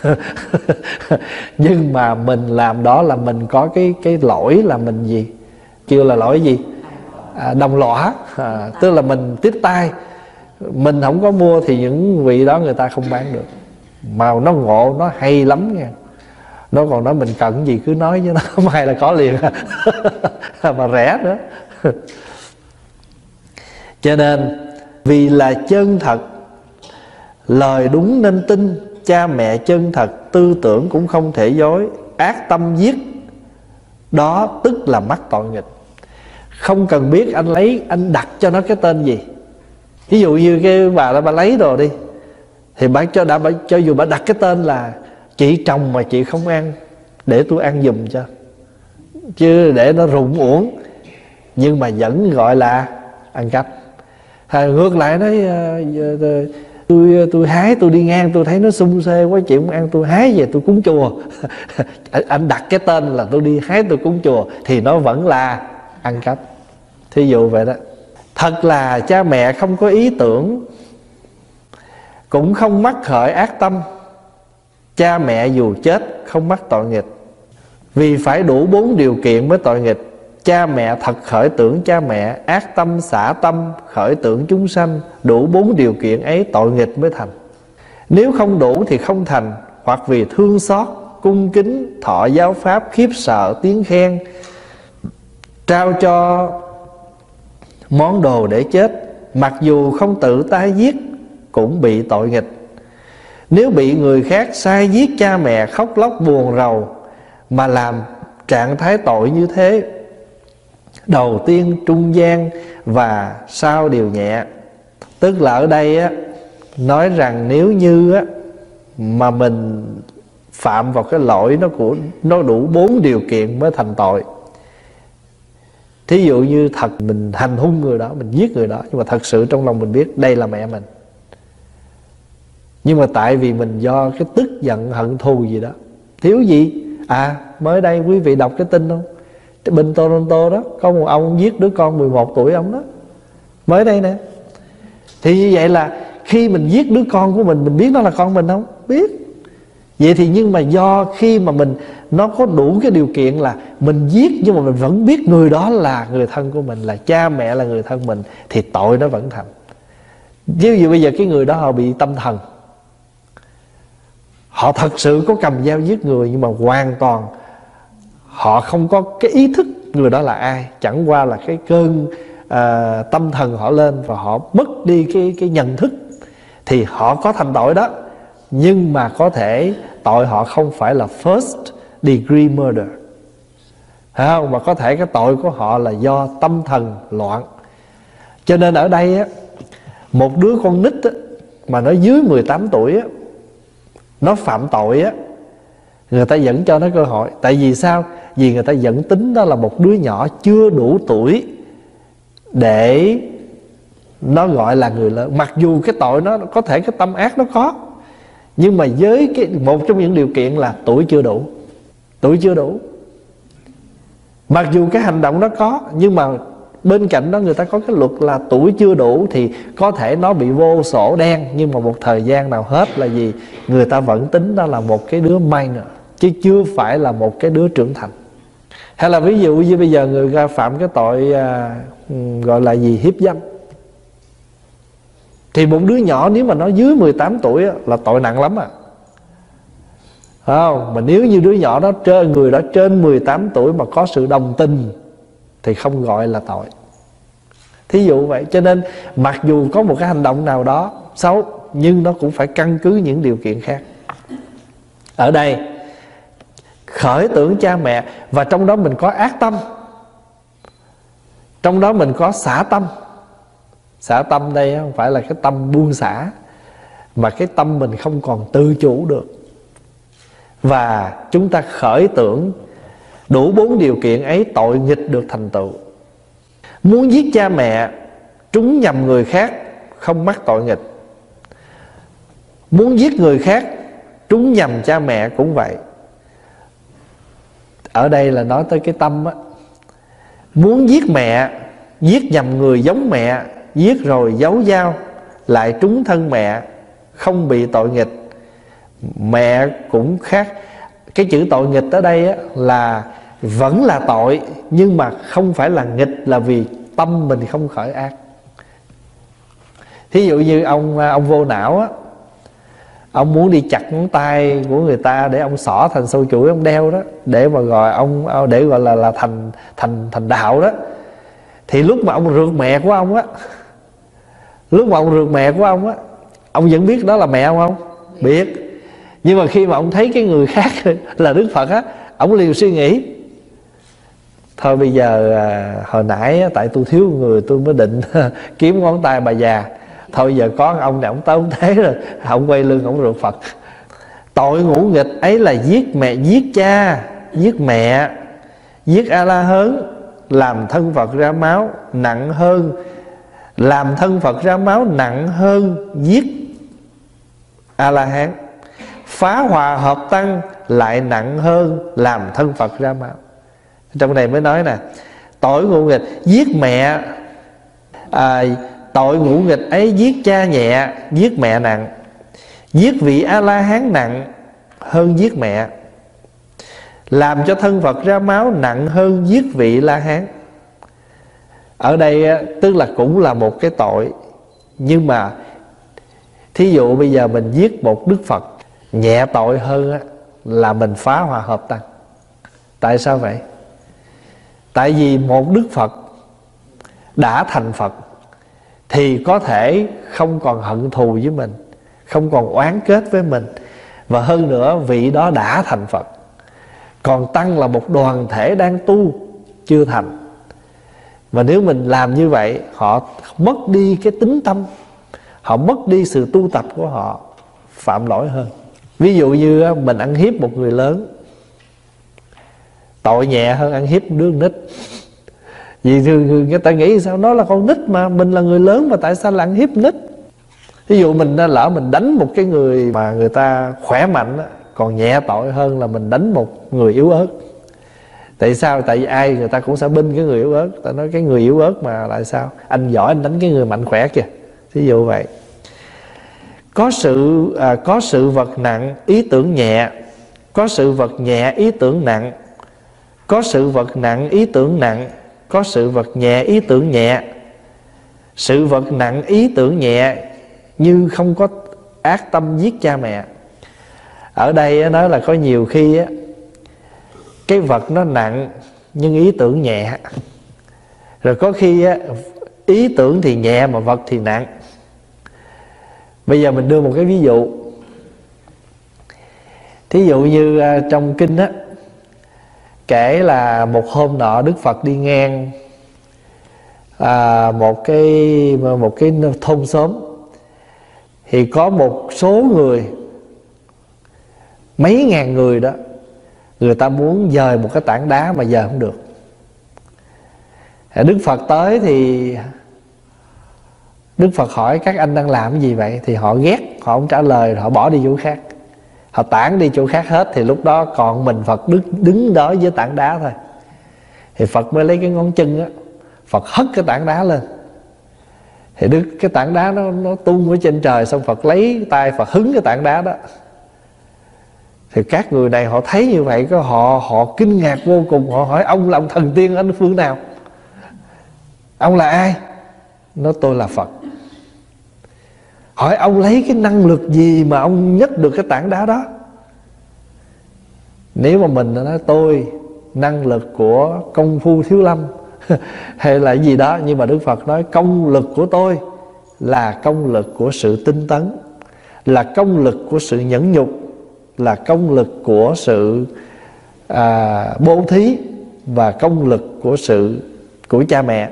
Nhưng mà mình làm đó là mình có cái cái lỗi là mình gì? Kêu là lỗi gì? À, đồng lõa. À, tức là mình tiếp tay. Mình không có mua thì những vị đó người ta không bán được. Mà nó ngộ, nó hay lắm nha. Nó còn nói mình cần gì cứ nói chứ nó mai là có liền. Mà rẻ nữa. Cho nên vì là chân thật, lời đúng nên tin, cha mẹ chân thật, tư tưởng cũng không thể dối, ác tâm giết, đó tức là mắc tội nghịch. Không cần biết anh lấy, anh đặt cho nó cái tên gì. Ví dụ như cái bà đó bà lấy đồ đi, thì bà cho đã bà, cho dù bà đặt cái tên là chị chồng mà chị không ăn, để tôi ăn giùm cho, chứ để nó rụng uổng, nhưng mà vẫn gọi là ăn cắp. À, ngược lại nói tôi tôi hái, tôi đi ngang tôi thấy nó sung xê quá chị không ăn, tôi hái về tôi cúng chùa. Anh đặt cái tên là tôi đi hái tôi cúng chùa thì nó vẫn là ăn cắp. Thí dụ vậy đó. Thật là cha mẹ không có ý tưởng, cũng không mắc khởi ác tâm, cha mẹ dù chết không mắc tội nghịch. Vì phải đủ bốn điều kiện mới tội nghịch. Cha mẹ thật khởi tưởng cha mẹ, ác tâm xả tâm khởi tưởng chúng sanh. Đủ bốn điều kiện ấy tội nghịch mới thành. Nếu không đủ thì không thành. Hoặc vì thương xót, cung kính, thọ giáo pháp, khiếp sợ, tiếng khen, trao cho món đồ để chết, mặc dù không tự tay giết cũng bị tội nghịch. Nếu bị người khác sai giết cha mẹ, khóc lóc buồn rầu mà làm trạng thái tội như thế, đầu tiên, trung gian và sau đều nhẹ. Tức là ở đây á, nói rằng nếu như á, mà mình phạm vào cái lỗi nó của nó đủ bốn điều kiện mới thành tội. Thí dụ như thật mình hành hung người đó, mình giết người đó, nhưng mà thật sự trong lòng mình biết đây là mẹ mình, nhưng mà tại vì mình do cái tức giận hận thù gì đó. Thiếu gì? À mới đây quý vị đọc cái tin không? Bên Toronto đó có một ông giết đứa con mười một tuổi ông đó, mới đây nè. Thì như vậy là khi mình giết đứa con của mình, mình biết nó là con mình không? Biết. Vậy thì nhưng mà do khi mà mình nó có đủ cái điều kiện là mình giết, nhưng mà mình vẫn biết người đó là người thân của mình, là cha mẹ là người thân mình, thì tội nó vẫn thành. Ví dụ bây giờ cái người đó họ bị tâm thần, họ thật sự có cầm dao giết người, nhưng mà hoàn toàn họ không có cái ý thức người đó là ai. Chẳng qua là cái cơn à, tâm thần họ lên và họ mất đi cái, cái nhận thức, thì họ có thành tội đó. Nhưng mà có thể tội họ không phải là first degree murder, phải không? Mà có thể cái tội của họ là do tâm thần loạn. Cho nên ở đây á, một đứa con nít á, mà nó dưới mười tám tuổi á, nó phạm tội á, người ta vẫn cho nó cơ hội. Tại vì sao? Vì người ta vẫn tính đó là một đứa nhỏ chưa đủ tuổi để nó gọi là người lớn. Mặc dù cái tội nó có thể cái tâm ác nó có, nhưng mà với cái một trong những điều kiện là tuổi chưa đủ. Tuổi chưa đủ. Mặc dù cái hành động nó có, nhưng mà bên cạnh đó người ta có cái luật là tuổi chưa đủ thì có thể nó bị vô sổ đen, nhưng mà một thời gian nào hết là gì? Người ta vẫn tính đó là một cái đứa minor, chứ chưa phải là một cái đứa trưởng thành. Hay là ví dụ như bây giờ người ta phạm cái tội à, gọi là gì? Hiếp dâm. Thì một đứa nhỏ nếu mà nó dưới mười tám tuổi á, là tội nặng lắm à. Phải không? Mà nếu như đứa nhỏ đó trên người đó trên mười tám tuổi mà có sự đồng tình thì không gọi là tội. Thí dụ vậy. Cho nên mặc dù có một cái hành động nào đó xấu, nhưng nó cũng phải căn cứ những điều kiện khác. Ở đây khởi tưởng cha mẹ, và trong đó mình có ác tâm, trong đó mình có xả tâm. Xả tâm đây không phải là cái tâm buông xả, mà cái tâm mình không còn tự chủ được. Và chúng ta khởi tưởng đủ bốn điều kiện ấy, tội nghịch được thành tựu. Muốn giết cha mẹ, trúng nhầm người khác, không mắc tội nghịch. Muốn giết người khác, trúng nhầm cha mẹ cũng vậy. Ở đây là nói tới cái tâm á. Muốn giết mẹ, giết nhầm người giống mẹ, giết rồi giấu dao, lại trúng thân mẹ, không bị tội nghịch. Mẹ cũng khác. Cái chữ tội nghịch ở đây á, là vẫn là tội, nhưng mà không phải là nghịch, là vì tâm mình không khởi ác. Thí dụ như ông ông vô não á, ông muốn đi chặt ngón tay của người ta để ông xỏ thành sâu chuỗi ông đeo đó, để mà gọi ông để gọi là là thành thành thành đạo đó. Thì lúc mà ông rượt mẹ của ông á, lúc mà ông rượt mẹ của ông á, ông vẫn biết đó là mẹ ông không? Biết. Nhưng mà khi mà ông thấy cái người khác là Đức Phật á, ông liền suy nghĩ thôi bây giờ à, hồi nãy á, tại tôi thiếu người tôi mới định kiếm ngón tay bà già, thôi giờ có ông này ông tới ông thế rồi, ông quay lưng ông rượt Phật. Tội ngũ nghịch ấy là giết mẹ, giết cha, giết mẹ, giết A La Hớn, làm thân Phật ra máu, nặng hơn làm thân Phật ra máu nặng hơn giết A La Hán. Phá hòa hợp tăng lại nặng hơn làm thân Phật ra máu. Trong này mới nói nè, tội ngũ nghịch giết mẹ, à, tội ngũ nghịch ấy giết cha nhẹ, giết mẹ nặng. Giết vị A La Hán nặng hơn giết mẹ, làm cho thân Phật ra máu nặng hơn giết vị La Hán. Ở đây tức là cũng là một cái tội, nhưng mà thí dụ bây giờ mình giết một Đức Phật, nhẹ tội hơn là mình phá hòa hợp tăng. Tại sao vậy? Tại vì một Đức Phật đã thành Phật thì có thể không còn hận thù với mình, không còn oán kết với mình. Và hơn nữa vị đó đã thành Phật. Còn tăng là một đoàn thể đang tu, chưa thành. Và nếu mình làm như vậy, họ mất đi cái tính tâm, họ mất đi sự tu tập của họ, phạm lỗi hơn. Ví dụ như mình ăn hiếp một người lớn, tội nhẹ hơn ăn hiếp đứa nít. Vì người ta nghĩ sao nó là con nít mà, mình là người lớn mà tại sao là ăn hiếp nít. Ví dụ mình lỡ mình đánh một cái người mà người ta khỏe mạnh đó, còn nhẹ tội hơn là mình đánh một người yếu ớt. Tại sao? Tại vì ai người ta cũng sẽ binh cái người yếu ớt. Ta nói cái người yếu ớt mà lại sao? Anh giỏi anh đánh cái người mạnh khỏe kìa. Ví dụ vậy. Có sự à, có sự vật nặng ý tưởng nhẹ, có sự vật nhẹ ý tưởng nặng, có sự vật nặng ý tưởng nặng, có sự vật nhẹ ý tưởng nhẹ. Sự vật nặng ý tưởng nhẹ như không có ác tâm giết cha mẹ. Ở đây nói là có nhiều khi á, cái vật nó nặng nhưng ý tưởng nhẹ. Rồi có khi á, ý tưởng thì nhẹ mà vật thì nặng. Bây giờ mình đưa một cái ví dụ. Thí dụ như trong kinh á, kể là một hôm nọ Đức Phật đi ngang à, một cái một cái thôn xóm, thì có một số người, mấy ngàn người đó, người ta muốn dời một cái tảng đá mà dời không được. Đức Phật tới thì Đức Phật hỏi các anh đang làm cái gì vậy? Thì họ ghét, họ không trả lời, họ bỏ đi chỗ khác, họ tản đi chỗ khác hết. Thì lúc đó còn mình Phật đứng, đứng đó với tảng đá thôi. Thì Phật mới lấy cái ngón chân á, Phật hất cái tảng đá lên. Thì Đức cái tảng đá nó, nó tung ở trên trời. Xong Phật lấy tay Phật hứng cái tảng đá đó. Thì các người này họ thấy như vậy, có họ họ kinh ngạc vô cùng. Họ hỏi ông là ông thần tiên ở phương nào? Ông là ai? Nó tôi là Phật. Hỏi ông lấy cái năng lực gì mà ông nhấc được cái tảng đá đó? Nếu mà mình nói tôi năng lực của công phu thiếu lâm hay là gì đó, nhưng mà Đức Phật nói công lực của tôi là công lực của sự tinh tấn, là công lực của sự nhẫn nhục, là công lực của sự à, bố thí, và công lực của sự của cha mẹ.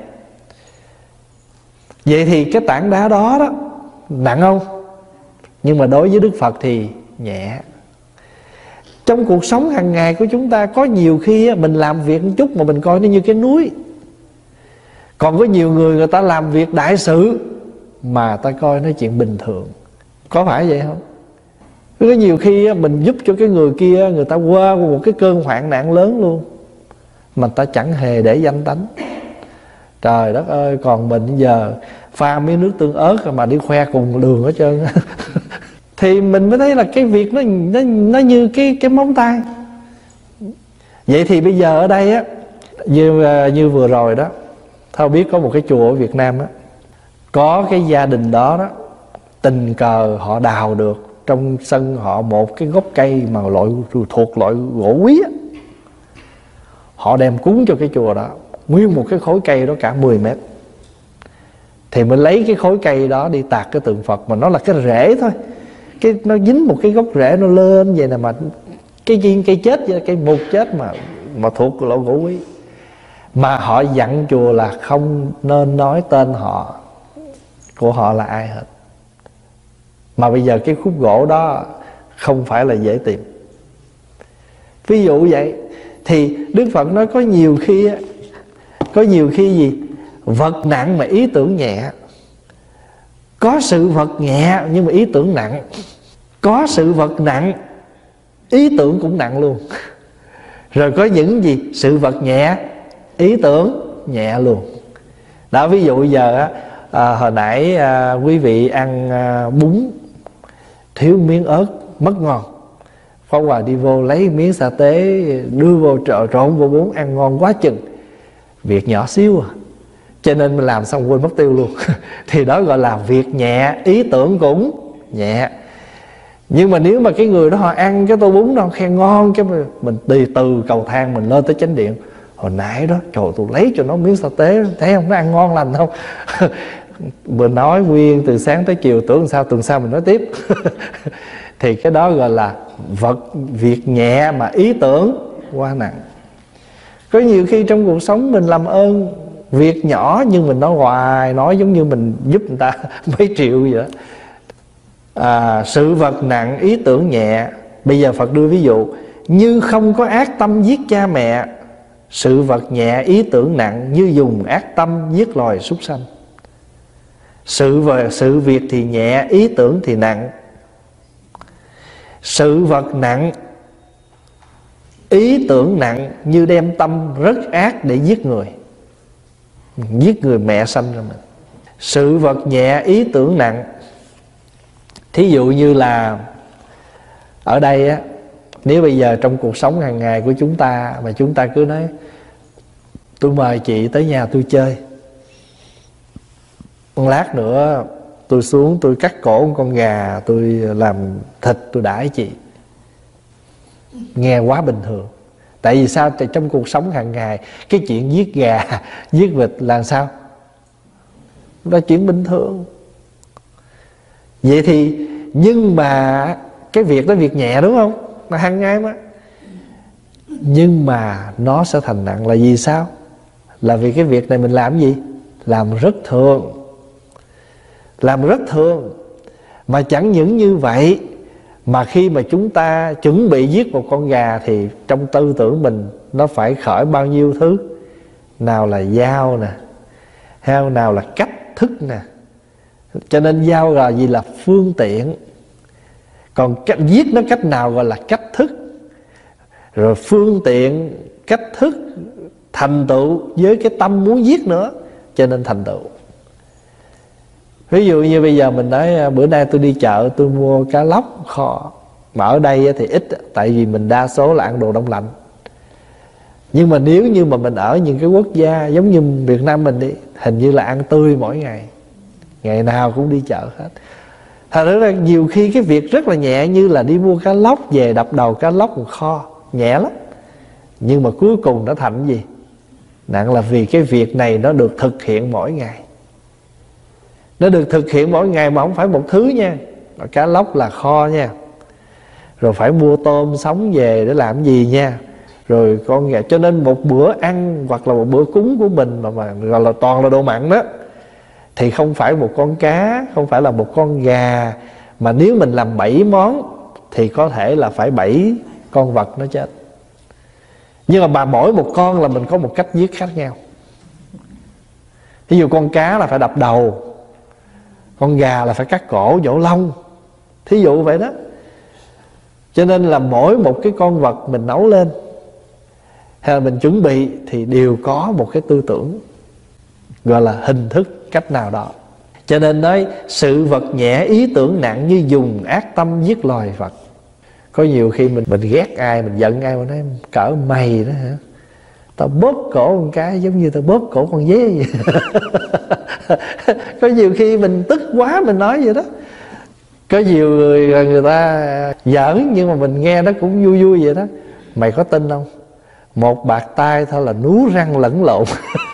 Vậy thì cái tảng đá đó đó nặng không? Nhưng mà đối với Đức Phật thì nhẹ. Trong cuộc sống hàng ngày của chúng ta, có nhiều khi mình làm việc một chút mà mình coi nó như cái núi. Còn có nhiều người người ta làm việc đại sự mà ta coi nó chuyện bình thường. Có phải vậy không? Có nhiều khi mình giúp cho cái người kia, người ta qua một cái cơn hoạn nạn lớn luôn, mà ta chẳng hề để danh tánh. Trời đất ơi, còn mình giờ pha miếng nước tương ớt mà đi khoe cùng đường hết trơn. Thì mình mới thấy là cái việc nó nó, nó như cái cái móng tay. Vậy thì bây giờ ở đây á, như như vừa rồi đó, Thao biết có một cái chùa ở Việt Nam á, có cái gia đình đó đó tình cờ họ đào được trong sân họ một cái gốc cây mà loại thuộc loại gỗ quý á. Họ đem cúng cho cái chùa đó, nguyên một cái khối cây đó cả mười mét. Thì mình lấy cái khối cây đó đi tạc cái tượng Phật, mà nó là cái rễ thôi, cái nó dính một cái gốc rễ nó lên vậy nè, mà cái cây, cây chết vậy, cây mục chết mà mà thuộc loại gỗ quý. Mà họ dặn chùa là không nên nói tên họ của họ là ai hết. Mà bây giờ cái khúc gỗ đó không phải là dễ tìm. Ví dụ vậy. Thì Đức Phật nói có nhiều khi Có nhiều khi gì? Vật nặng mà ý tưởng nhẹ. Có sự vật nhẹ nhưng mà ý tưởng nặng. Có sự vật nặng, ý tưởng cũng nặng luôn. Rồi có những gì? Sự vật nhẹ, ý tưởng nhẹ luôn. Đó, ví dụ giờ à, hồi nãy à, quý vị ăn à, bún thiếu miếng ớt mất ngon. Pháp Hòa đi vô lấy miếng sa tế đưa vô trộn trộn vô bún ăn ngon quá chừng. Việc nhỏ xíu à, cho nên mình làm xong quên mất tiêu luôn. Thì đó gọi là việc nhẹ, ý tưởng cũng nhẹ. Nhưng mà nếu mà cái người đó họ ăn cái tô bún đó khen ngon, cái mình đi từ cầu thang mình lên tới chánh điện, hồi nãy đó trời tôi lấy cho nó miếng sa tế, thấy không, nó ăn ngon lành không? mình nói nguyên từ sáng tới chiều, tưởng sao tuần sau mình nói tiếp. Thì cái đó gọi là vật việc nhẹ mà ý tưởng quá nặng. Có nhiều khi trong cuộc sống mình làm ơn việc nhỏ, nhưng mình nói hoài, nói giống như mình giúp người ta mấy triệu vậy đó. À, sự vật nặng ý tưởng nhẹ. Bây giờ Phật đưa ví dụ: như không có ác tâm giết cha mẹ, sự vật nhẹ ý tưởng nặng như dùng ác tâm giết loài súc sanh. Sự vật, sự việc thì nhẹ, ý tưởng thì nặng. Sự vật nặng ý tưởng nặng như đem tâm rất ác để giết người, giết người mẹ sanh ra mình. Sự vật nhẹ ý tưởng nặng, thí dụ như là ở đây á, nếu bây giờ trong cuộc sống hàng ngày của chúng ta mà chúng ta cứ nói tôi mời chị tới nhà tôi chơi, một lát nữa tôi xuống tôi cắt cổ một con gà, tôi làm thịt tôi đãi chị, nghe quá bình thường. Tại vì sao? Tại trong cuộc sống hàng ngày cái chuyện giết gà, giết vịt là sao? Đó là chuyện bình thường. Vậy thì nhưng mà cái việc đó việc nhẹ đúng không? Mà hàng ngày mà. Nhưng mà nó sẽ thành nặng là vì sao? Là vì cái việc này mình làm gì? Làm rất thường. Làm rất thường. Mà chẳng những như vậy, mà khi mà chúng ta chuẩn bị giết một con gà thì trong tư tưởng mình nó phải khởi bao nhiêu thứ. Nào là dao nè, hay nào là cách thức nè. Cho nên dao là gì? Là phương tiện. Còn cách giết nó cách nào gọi là cách thức. Rồi phương tiện, cách thức, thành tựu với cái tâm muốn giết nữa, cho nên thành tựu. Ví dụ như bây giờ mình nói bữa nay tôi đi chợ tôi mua cá lóc kho, mà ở đây thì ít, tại vì mình đa số là ăn đồ đông lạnh. Nhưng mà nếu như mà mình ở những cái quốc gia giống như Việt Nam mình đi, hình như là ăn tươi mỗi ngày, ngày nào cũng đi chợ hết. Thật ra nhiều khi cái việc rất là nhẹ, như là đi mua cá lóc về đập đầu cá lóc một kho, nhẹ lắm. Nhưng mà cuối cùng nó thành gì? Nặng, là vì cái việc này nó được thực hiện mỗi ngày. Nó được thực hiện mỗi ngày mà không phải một thứ nha. Cá lóc là kho nha. Rồi phải mua tôm sống về để làm gì nha. Rồi con gà. Cho nên một bữa ăn hoặc là một bữa cúng của mình mà, mà gọi là toàn là đồ mặn đó, thì không phải một con cá, không phải là một con gà, mà nếu mình làm bảy món thì có thể là phải bảy con vật nó chết. Nhưng mà bà mỗi một con là mình có một cách giết khác nhau. Ví dụ con cá là phải đập đầu, con gà là phải cắt cổ nhổ lông, thí dụ vậy đó. Cho nên là mỗi một cái con vật mình nấu lên hay là mình chuẩn bị thì đều có một cái tư tưởng, gọi là hình thức cách nào đó. Cho nên nói sự vật nhẹ ý tưởng nặng như dùng ác tâm giết loài vật. Có nhiều khi mình mình ghét ai, mình giận ai, mình nói cỡ mày đó hả, tao bóp cổ con cái giống như tao bóp cổ con dế vậy. Có nhiều khi mình tức quá mình nói vậy đó. Có nhiều người người ta giỡn nhưng mà mình nghe nó cũng vui vui vậy đó. Mày có tin không? Một bạt tay thôi là nú răng lẫn lộn.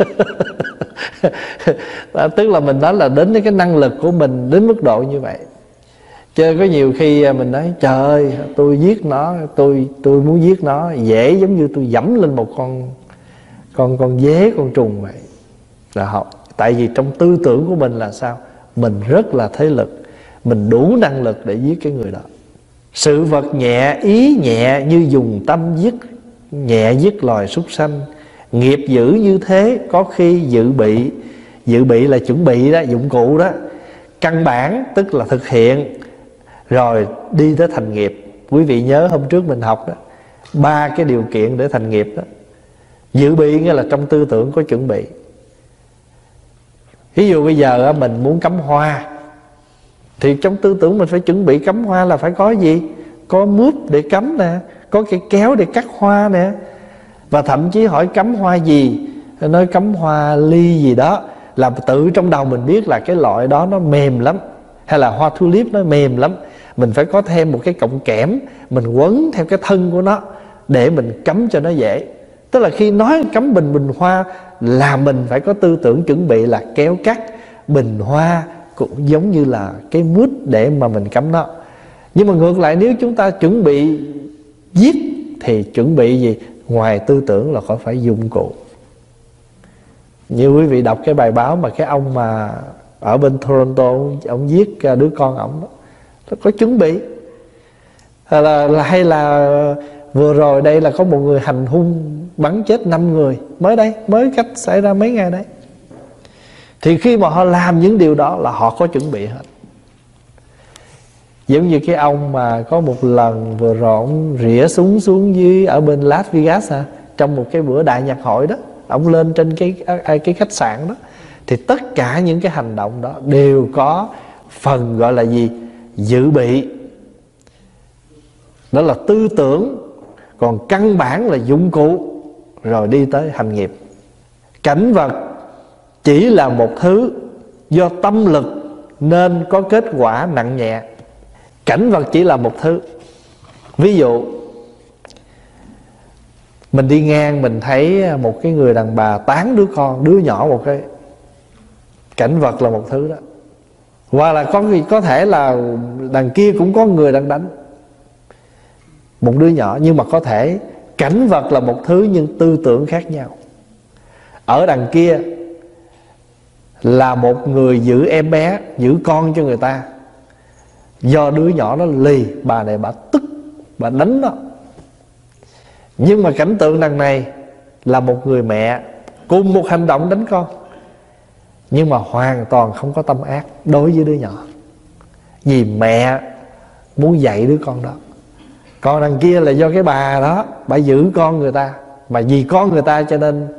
Tức là mình nói là đến cái năng lực của mình đến mức độ như vậy. Chứ có nhiều khi mình nói trời ơi tôi giết nó, tôi tôi muốn giết nó dễ giống như tôi dẫm lên một con con con dế, con trùng vậy. Là học. Tại vì trong tư tưởng của mình là sao? Mình rất là thế lực, mình đủ năng lực để giết cái người đó. Sự vật nhẹ ý nhẹ như dùng tâm giết nhẹ giết loài súc sanh. Nghiệp dữ như thế có khi dự bị. Dự bị là chuẩn bị đó, dụng cụ đó. Căn bản tức là thực hiện, rồi đi tới thành nghiệp. Quý vị nhớ hôm trước mình học đó, ba cái điều kiện để thành nghiệp đó. Dự bị nghĩa là trong tư tưởng có chuẩn bị. Ví dụ bây giờ mình muốn cắm hoa, thì trong tư tưởng mình phải chuẩn bị cắm hoa là phải có gì? Có mướp để cắm nè, có cây kéo để cắt hoa nè. Và thậm chí hỏi cắm hoa gì, nói cắm hoa ly gì đó, là tự trong đầu mình biết là cái loại đó nó mềm lắm. Hay là hoa tulip nó mềm lắm, mình phải có thêm một cái cọng kẽm, mình quấn theo cái thân của nó để mình cắm cho nó dễ. Tức là khi nói cắm bình bình hoa là mình phải có tư tưởng chuẩn bị là kéo cắt, bình hoa cũng giống như là cái mút để mà mình cắm nó. Nhưng mà ngược lại, nếu chúng ta chuẩn bị giết thì chuẩn bị gì? Ngoài tư tưởng là khỏi phải dụng cụ. Như quý vị đọc cái bài báo mà cái ông mà ở bên Toronto, ông giết đứa con ổng đó, nó có chuẩn bị. Hay là, là, hay là vừa rồi đây là có một người hành hung bắn chết năm người, mới đây, mới cách xảy ra mấy ngày đấy. Thì khi mà họ làm những điều đó là họ có chuẩn bị hết. Giống như cái ông mà có một lần vừa rồi ông rỉa súng xuống dưới ở bên Las Vegas hả? Trong một cái bữa đại nhạc hội đó, ông lên trên cái cái khách sạn đó. Thì tất cả những cái hành động đó đều có phần gọi là gì? Dự bị. Đó là tư tưởng. Còn căn bản là dụng cụ, rồi đi tới hành nghiệp. Cảnh vật chỉ là một thứ do tâm lực nên có kết quả nặng nhẹ. Cảnh vật chỉ là một thứ. Ví dụ mình đi ngang, mình thấy một cái người đàn bà tán đứa con, đứa nhỏ một cái. Cảnh vật là một thứ đó. Hoặc là có, có thể là đằng kia cũng có người đang đánh một đứa nhỏ. Nhưng mà có thể cảnh vật là một thứ nhưng tư tưởng khác nhau. Ở đằng kia là một người giữ em bé, giữ con cho người ta. Do đứa nhỏ nó lì, bà này bà tức, bà đánh nó. Nhưng mà cảnh tượng đằng này là một người mẹ cùng một hành động đánh con, nhưng mà hoàn toàn không có tâm ác đối với đứa nhỏ, vì mẹ muốn dạy đứa con đó. Còn đằng kia là do cái bà đó, bà giữ con người ta, mà vì con người ta cho nên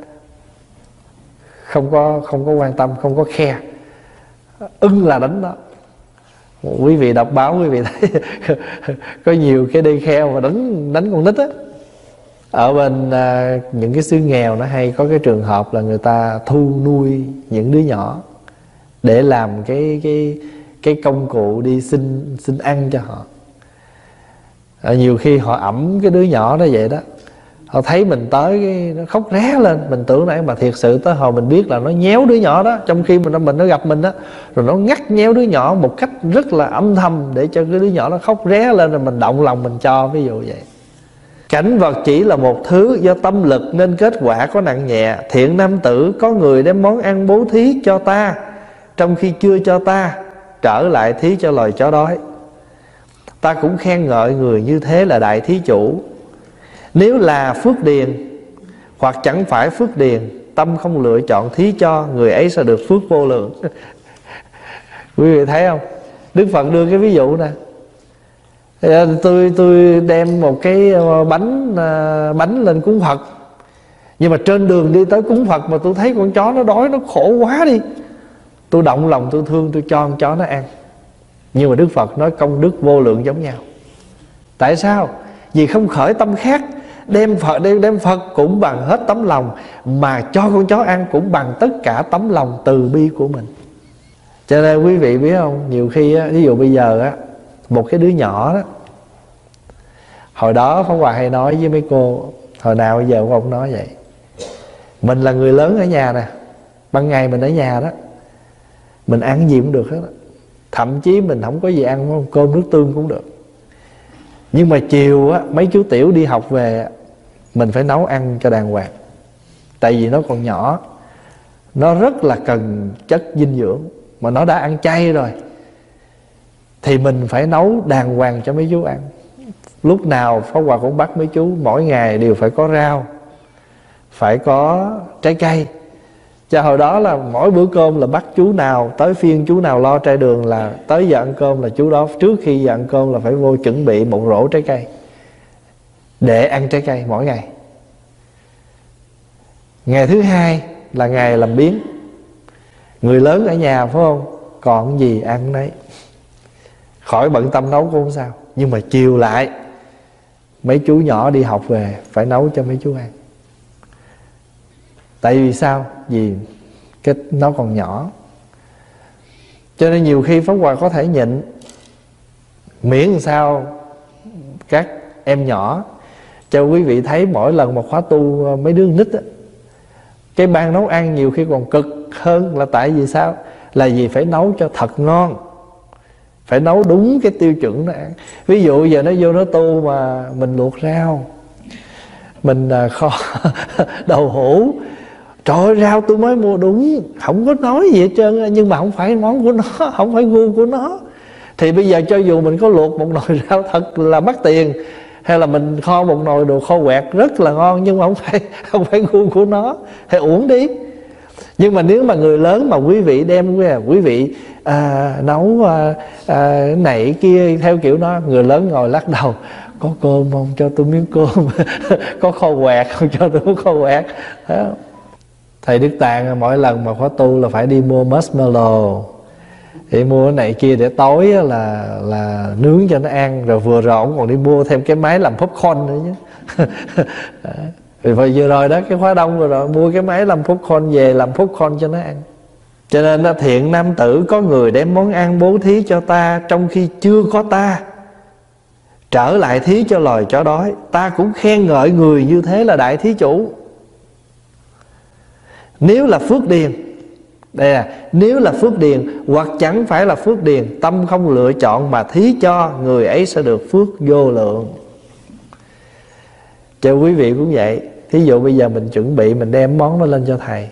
không có không có quan tâm, không có khe, ưng là đánh đó. Quý vị đọc báo quý vị thấy có nhiều cái đi kheo mà đánh đánh con nít á. Ở bên à, những cái xứ nghèo nó hay có cái trường hợp là người ta thu nuôi những đứa nhỏ để làm cái cái cái công cụ đi xin xin ăn cho họ. À, nhiều khi họ ẵm cái đứa nhỏ đó vậy đó, họ thấy mình tới cái nó khóc ré lên, mình tưởng nãy mà thiệt sự tới hồi mình biết là nó nhéo đứa nhỏ đó, trong khi mình mình nó gặp mình đó, rồi nó ngắt nhéo đứa nhỏ một cách rất là âm thầm để cho cái đứa nhỏ nó khóc ré lên, rồi mình động lòng mình cho, ví dụ vậy. Cảnh vật chỉ là một thứ do tâm lực nên kết quả có nặng nhẹ. Thiện nam tử, có người đem món ăn bố thí cho ta, trong khi chưa cho ta, trở lại thí cho loài chó đói. Ta cũng khen ngợi người như thế là đại thí chủ. Nếu là phước điền hoặc chẳng phải phước điền, tâm không lựa chọn thí cho, người ấy sẽ được phước vô lượng. Quý vị thấy không? Đức Phật đưa cái ví dụ nè. Tôi tôi đem một cái bánh bánh lên cúng Phật, nhưng mà trên đường đi tới cúng Phật mà tôi thấy con chó nó đói, nó khổ quá đi, tôi động lòng tôi thương, tôi cho con chó nó ăn. Nhưng mà Đức Phật nói công đức vô lượng giống nhau. Tại sao? Vì không khởi tâm khác. Đem Phật đem, đem Phật cũng bằng hết tấm lòng, mà cho con chó ăn cũng bằng tất cả tấm lòng từ bi của mình. Cho nên quý vị biết không, nhiều khi á, ví dụ bây giờ á, một cái đứa nhỏ đó, hồi đó Pháp Hòa hay nói với mấy cô, hồi nào bây giờ cũng không nói vậy. Mình là người lớn ở nhà nè, ban ngày mình ở nhà đó, mình ăn gì cũng được hết đó. Thậm chí mình không có gì ăn, cơm nước tương cũng được. Nhưng mà chiều á, mấy chú tiểu đi học về, mình phải nấu ăn cho đàng hoàng. Tại vì nó còn nhỏ, nó rất là cần chất dinh dưỡng. Mà nó đã ăn chay rồi thì mình phải nấu đàng hoàng cho mấy chú ăn. Lúc nào Pháp Hòa cũng bắt mấy chú mỗi ngày đều phải có rau, phải có trái cây. Cho hồi đó là mỗi bữa cơm là bắt chú nào, tới phiên chú nào lo trai đường là tới giờ ăn cơm là chú đó trước khi giờ ăn cơm là phải vô chuẩn bị một rổ trái cây để ăn trái cây mỗi ngày. Ngày thứ hai là ngày làm biếng. Người lớn ở nhà phải không, còn gì ăn đấy, khỏi bận tâm nấu cũng không sao. Nhưng mà chiều lại mấy chú nhỏ đi học về phải nấu cho mấy chú ăn. Tại vì sao? Vì cái nó còn nhỏ. Cho nên nhiều khi Pháp Hòa có thể nhịn, miễn làm sao các em nhỏ. Cho quý vị thấy mỗi lần mà khóa tu mấy đứa nít á, cái ban nấu ăn nhiều khi còn cực hơn. Là tại vì sao? là gì? Phải nấu cho thật ngon, phải nấu đúng cái tiêu chuẩn nó ăn. Ví dụ giờ nó vô nó tu mà mình luộc rau, mình kho đậu hũ, trời ơi, rau tôi mới mua đúng, không có nói gì hết trơn, nhưng mà không phải món của nó, không phải gu của nó. Thì bây giờ cho dù mình có luộc một nồi rau thật là mắc tiền, hay là mình kho một nồi đồ kho quẹt rất là ngon, nhưng mà không phải không phải gu của nó, thì uổng đi. Nhưng mà nếu mà người lớn mà quý vị đem quý vị à, nấu à, à, này kia theo kiểu nó, người lớn ngồi lắc đầu, có cơm không, cho tôi miếng cơm có kho quẹt không, cho tôi miếng kho quẹt. Đó. Thầy Đức Tạng mỗi lần mà khóa tu là phải đi mua marshmallow, thì mua cái này kia để tối là là nướng cho nó ăn. Rồi vừa rồi ông còn đi mua thêm cái máy làm popcorn nữa chứ. Vì vừa, vừa rồi đó, cái khóa đông vừa rồi mua cái máy làm popcorn về làm popcorn cho nó ăn. Cho nên là thiện nam tử, có người đem món ăn bố thí cho ta trong khi chưa có ta, trở lại thí cho loài chó đói, ta cũng khen ngợi người như thế là đại thí chủ. Nếu là phước điền, đây là nếu là phước điền, hoặc chẳng phải là phước điền, tâm không lựa chọn mà thí cho, người ấy sẽ được phước vô lượng. Cho quý vị cũng vậy. Thí dụ bây giờ mình chuẩn bị, mình đem món nó lên cho thầy,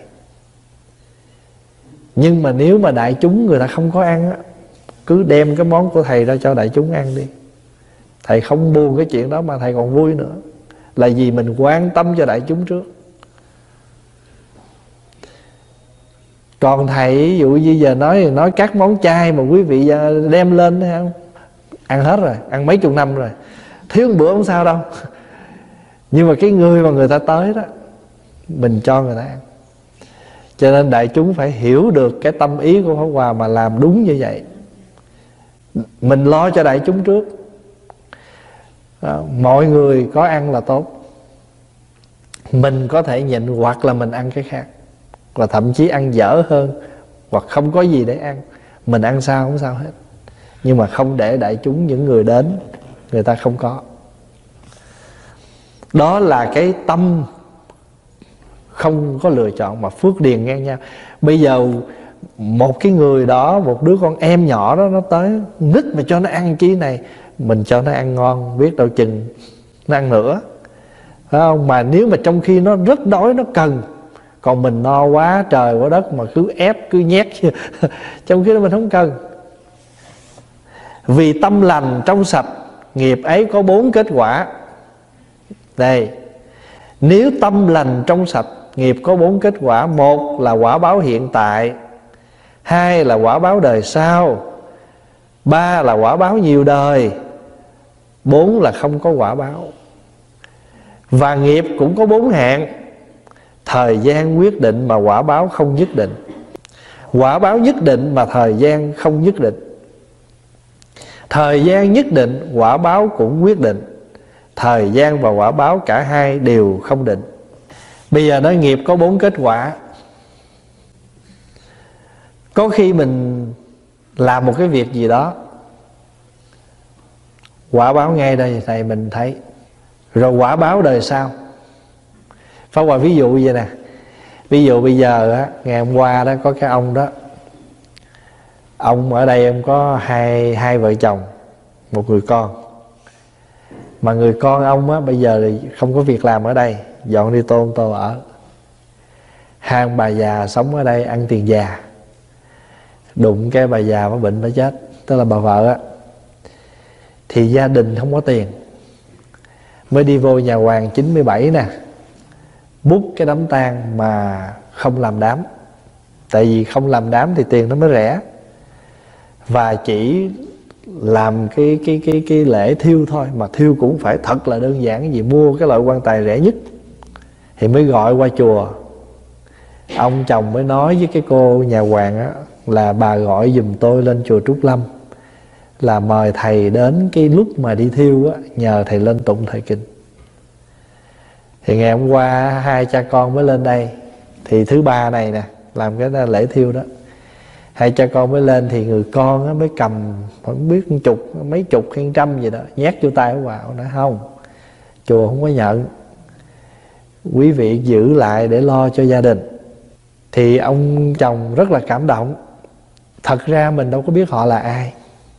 nhưng mà nếu mà đại chúng người ta không có ăn á, cứ đem cái món của thầy ra cho đại chúng ăn đi. Thầy không buồn cái chuyện đó mà thầy còn vui nữa. Là vì mình quan tâm cho đại chúng trước. Còn thầy ví dụ như giờ nói nói các món chay mà quý vị đem lên thấy không, ăn hết rồi, ăn mấy chục năm rồi, thiếu một bữa không sao đâu. Nhưng mà cái người mà người ta tới đó, mình cho người ta ăn. Cho nên đại chúng phải hiểu được cái tâm ý của Pháp Hòa mà làm đúng như vậy. Mình lo cho đại chúng trước. Đó, mọi người có ăn là tốt. Mình có thể nhịn hoặc là mình ăn cái khác, và thậm chí ăn dở hơn, hoặc không có gì để ăn, mình ăn sao không sao hết. Nhưng mà không để đại chúng, những người đến người ta không có. Đó là cái tâm không có lựa chọn mà phước điền ngang nhau. Bây giờ một cái người đó, một đứa con em nhỏ đó, nó tới nít mà cho nó ăn chí này, mình cho nó ăn ngon, biết đâu chừng nó ăn nữa, phải không? Mà nếu mà trong khi nó rất đói, nó cần, còn mình no quá trời quá đất mà cứ ép, cứ nhét trong khi đó mình không cần. Vì tâm lành trong sạch, nghiệp ấy có bốn kết quả. Đây, nếu tâm lành trong sạch, nghiệp có bốn kết quả. Một là quả báo hiện tại, hai là quả báo đời sau, ba là quả báo nhiều đời, bốn là không có quả báo. Và nghiệp cũng có bốn hạng. Thời gian quyết định mà quả báo không nhất định, quả báo nhất định mà thời gian không nhất định. Thời gian nhất định, quả báo cũng quyết định. Thời gian và quả báo cả hai đều không định. Bây giờ nói nghiệp có bốn kết quả. Có khi mình làm một cái việc gì đó, quả báo ngay đây này mình thấy. Rồi quả báo đời sau. Pháp Hòa ví dụ vậy nè. Ví dụ bây giờ á, ngày hôm qua đó có cái ông đó, ông ở đây ông có hai hai vợ chồng, một người con. Mà người con ông á bây giờ thì không có việc làm ở đây, dọn đi Tôn Tô ở. Hai ông bà già sống ở đây ăn tiền già. Đụng cái bà già mới bệnh nó chết, tức là bà vợ á. Thì gia đình không có tiền, mới đi vô nhà Hoàng chín mươi bảy nè, bút cái đám tang mà không làm đám. Tại vì không làm đám thì tiền nó mới rẻ. Và chỉ làm cái cái cái cái lễ thiêu thôi, mà thiêu cũng phải thật là đơn giản, gì mua cái loại quan tài rẻ nhất thì mới gọi qua chùa. Ông chồng mới nói với cái cô nhà Hoàng á, là bà gọi giùm tôi lên chùa Trúc Lâm, là mời thầy đến cái lúc mà đi thiêu á, nhờ thầy lên tụng thời kinh. Thì ngày hôm qua hai cha con mới lên đây. Thì thứ ba này nè, làm cái lễ thiêu đó, hai cha con mới lên. Thì người con á mới cầm không biết chục, mấy chục hay trăm gì đó, nhét vô tay của bà. Nói không, chùa không có nhận, quý vị giữ lại để lo cho gia đình. Thì ông chồng rất là cảm động, Thật ra mình đâu có biết họ là ai.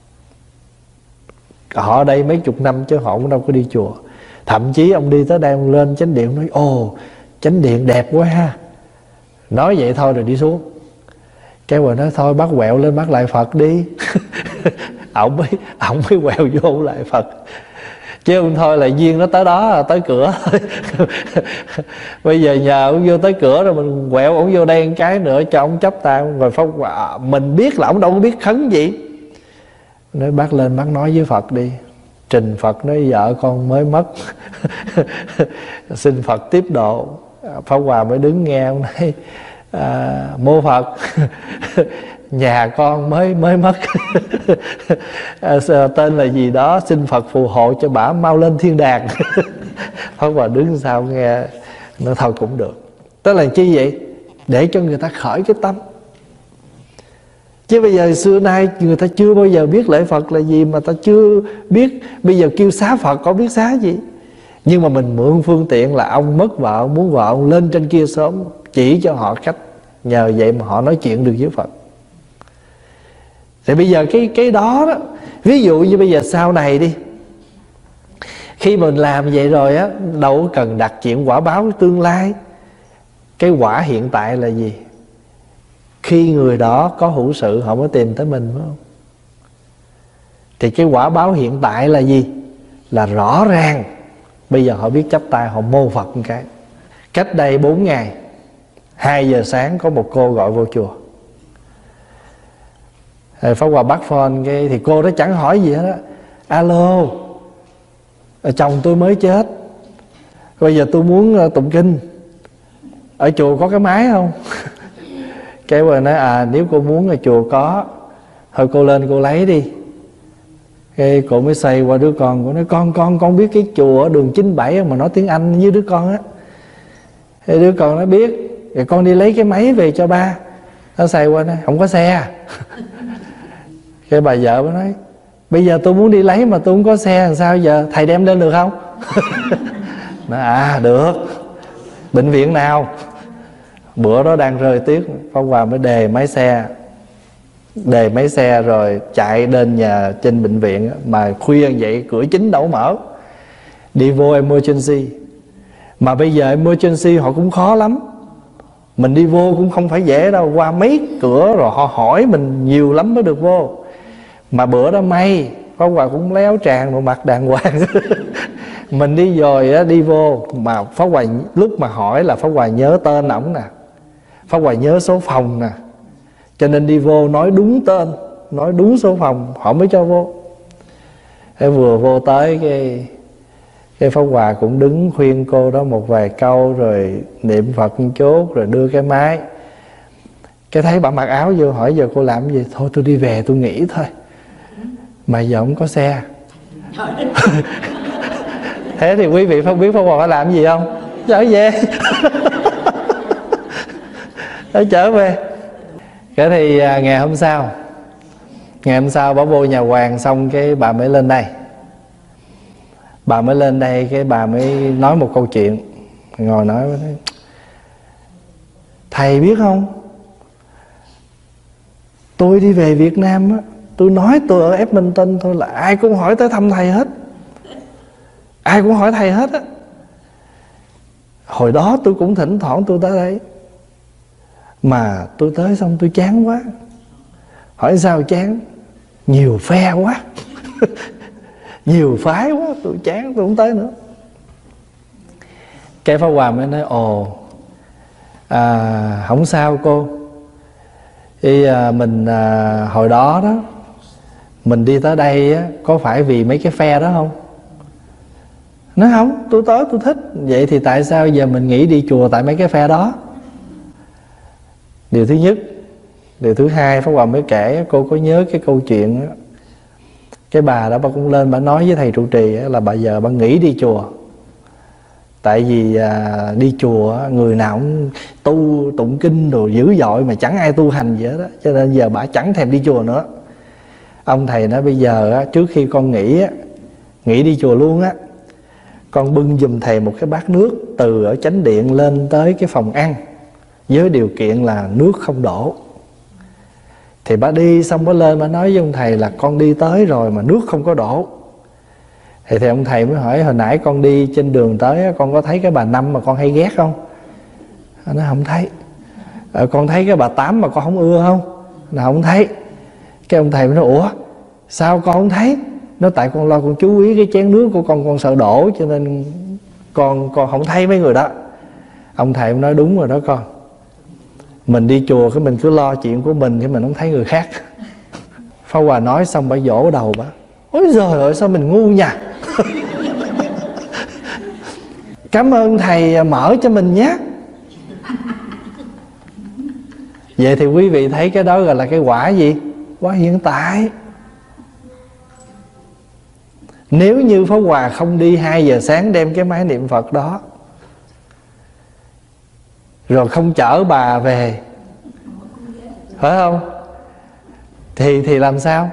Họ ở đây mấy chục năm chứ họ cũng đâu có đi chùa. Thậm chí ông đi tới đây ông lên chánh điện nói: ồ, chánh điện đẹp quá ha. Nói vậy thôi rồi đi xuống. Cái rồi nói thôi bác quẹo lên bác lại Phật đi. Ổng mới, ổng mới quẹo vô lại Phật. Chứ không thôi là duyên nó tới đó, tới cửa. Bây giờ nhờ ông vô tới cửa rồi mình quẹo ông vô đây một cái nữa cho ông chấp tay. Rồi phong hòa mình biết là ông đâu có biết khấn gì. Nói bác lên bác nói với Phật đi. Trình Phật nói vợ con mới mất. Xin Phật tiếp độ. Pháp Hòa mới đứng nghe ông nói: à, mô Phật, nhà con mới mới mất. À, tên là gì đó, xin Phật phù hộ cho bả mau lên thiên đàng. Pháp Hòa đứng sau nghe, nó thôi cũng được. Tức là chi vậy? Để cho người ta khởi cái tâm. Chứ bây giờ xưa nay người ta chưa bao giờ biết lễ Phật là gì, mà ta chưa biết. Bây giờ kêu xá Phật có biết xá gì. Nhưng mà mình mượn phương tiện là ông mất vợ, ông muốn vợ ông lên trên kia sớm, chỉ cho họ cách. Nhờ vậy mà họ nói chuyện được với Phật. Thì bây giờ cái cái đó đó, ví dụ như bây giờ sau này đi, khi mình làm vậy rồi á, đâu có cần đặt chuyện quả báo tương lai. Cái quả hiện tại là gì? Khi người đó có hữu sự họ mới tìm tới mình, phải không? Thì cái quả báo hiện tại là gì? Là rõ ràng. Bây giờ họ biết chắp tay họ mô Phật một cái. Cách đây bốn ngày, hai giờ sáng có một cô gọi vô chùa. Rồi Pháp Hòa bắt phone cái, thì cô đó chẳng hỏi gì hết á. Alo, chồng tôi mới chết, bây giờ tôi muốn tụng kinh, ở chùa có cái máy không? Cái bà nói à nếu cô muốn ở chùa có, thôi cô lên cô lấy đi. Cái cô mới xoay qua đứa con, cô nói con con con biết cái chùa ở đường chín bảy mà nói tiếng Anh với đứa con á. Cái đứa con nó biết, rồi con đi lấy cái máy về cho ba. Nó xoay qua nói không có xe. Cái bà vợ mới nói bây giờ tôi muốn đi lấy mà tôi không có xe, làm sao giờ, thầy đem lên được không? Nói à được. Bệnh viện nào? Bữa đó đang rơi tuyết, Pháp Hòa mới đề máy xe, đề máy xe rồi chạy đến nhà trên bệnh viện. Mà khuya vậy cửa chính đâu mở, đi vô emergency. Mà bây giờ emergency họ cũng khó lắm, mình đi vô cũng không phải dễ đâu, qua mấy cửa rồi họ hỏi mình nhiều lắm mới được vô. Mà bữa đó may Pháp Hòa cũng léo tràn một mặt đàng hoàng. Mình đi rồi á, đi vô mà Pháp Hòa lúc mà hỏi là Pháp Hòa nhớ tên ổng nè, Pháp Hòa nhớ số phòng nè, cho nên đi vô nói đúng tên, nói đúng số phòng họ mới cho vô. Thế vừa vô tới cái cái Pháp Hòa cũng đứng khuyên cô đó một vài câu, rồi niệm Phật một chút, rồi đưa cái máy. Cái thấy bà mặc áo vô hỏi giờ cô làm cái gì? Thôi tôi đi về tôi nghỉ thôi. Mà giờ không có xe. Thế thì quý vị không biết Pháp Hòa phải làm gì không? Trở về. Để trở về. Cái thì à, ngày hôm sau Ngày hôm sau bà vô nhà Hoàng xong cái bà mới lên đây. Bà mới lên đây cái bà mới nói một câu chuyện. Ngồi nói với nói, thầy biết không, tôi đi về Việt Nam á, tôi nói tôi ở Edmonton thôi là ai cũng hỏi tới thăm thầy hết. Ai cũng hỏi thầy hết á. Hồi đó tôi cũng thỉnh thoảng tôi tới đây, mà tôi tới xong tôi chán quá. Hỏi sao chán? Nhiều phe quá. Nhiều phái quá, tôi chán tôi không tới nữa. Cái Pháp Hòa mới nói ồ à, không sao cô. Thì à, mình à, hồi đó đó mình đi tới đây á, có phải vì mấy cái phe đó không? Nói không, tôi tới tôi thích. Vậy thì tại sao giờ mình nghĩ đi chùa tại mấy cái phe đó? Điều thứ nhất. Điều thứ hai, Pháp Hòa mới kể, cô có nhớ cái câu chuyện đó. Cái bà đó bà cũng lên bà nói với thầy trụ trì là bà giờ bà nghỉ đi chùa. Tại vì à, đi chùa người nào cũng tu tụng kinh đồ dữ dội mà chẳng ai tu hành gì hết đó. Cho nên giờ bà chẳng thèm đi chùa nữa. Ông thầy nói bây giờ á, trước khi con nghỉ á, nghỉ đi chùa luôn á, con bưng giùm thầy một cái bát nước từ ở chánh điện lên tới cái phòng ăn, với điều kiện là nước không đổ. Thì bà đi xong bà lên bà nói với ông thầy là con đi tới rồi mà nước không có đổ. Thì, thì ông thầy mới hỏi hồi nãy con đi trên đường tới con có thấy cái bà Năm mà con hay ghét không? Nó nói không thấy. Ờ, con thấy cái bà Tám mà con không ưa không? Nó không thấy. Cái ông thầy mới nói ủa sao con không thấy? Nó tại con lo con chú ý cái chén nước của con, con sợ đổ cho nên con con không thấy mấy người đó. Ông thầy nói đúng rồi đó con. Mình đi chùa cái mình cứ lo chuyện của mình chứ mình không thấy người khác. Pháp Hòa nói xong bà vỗ đầu bà. Ôi giời ơi sao mình ngu nhỉ. Cảm ơn thầy mở cho mình nhé. Vậy thì quý vị thấy cái đó gọi là cái quả gì? Quả hiện tại. Nếu như Pháp Hòa không đi hai giờ sáng đem cái máy niệm Phật đó, rồi không chở bà về, phải không? Thì thì làm sao?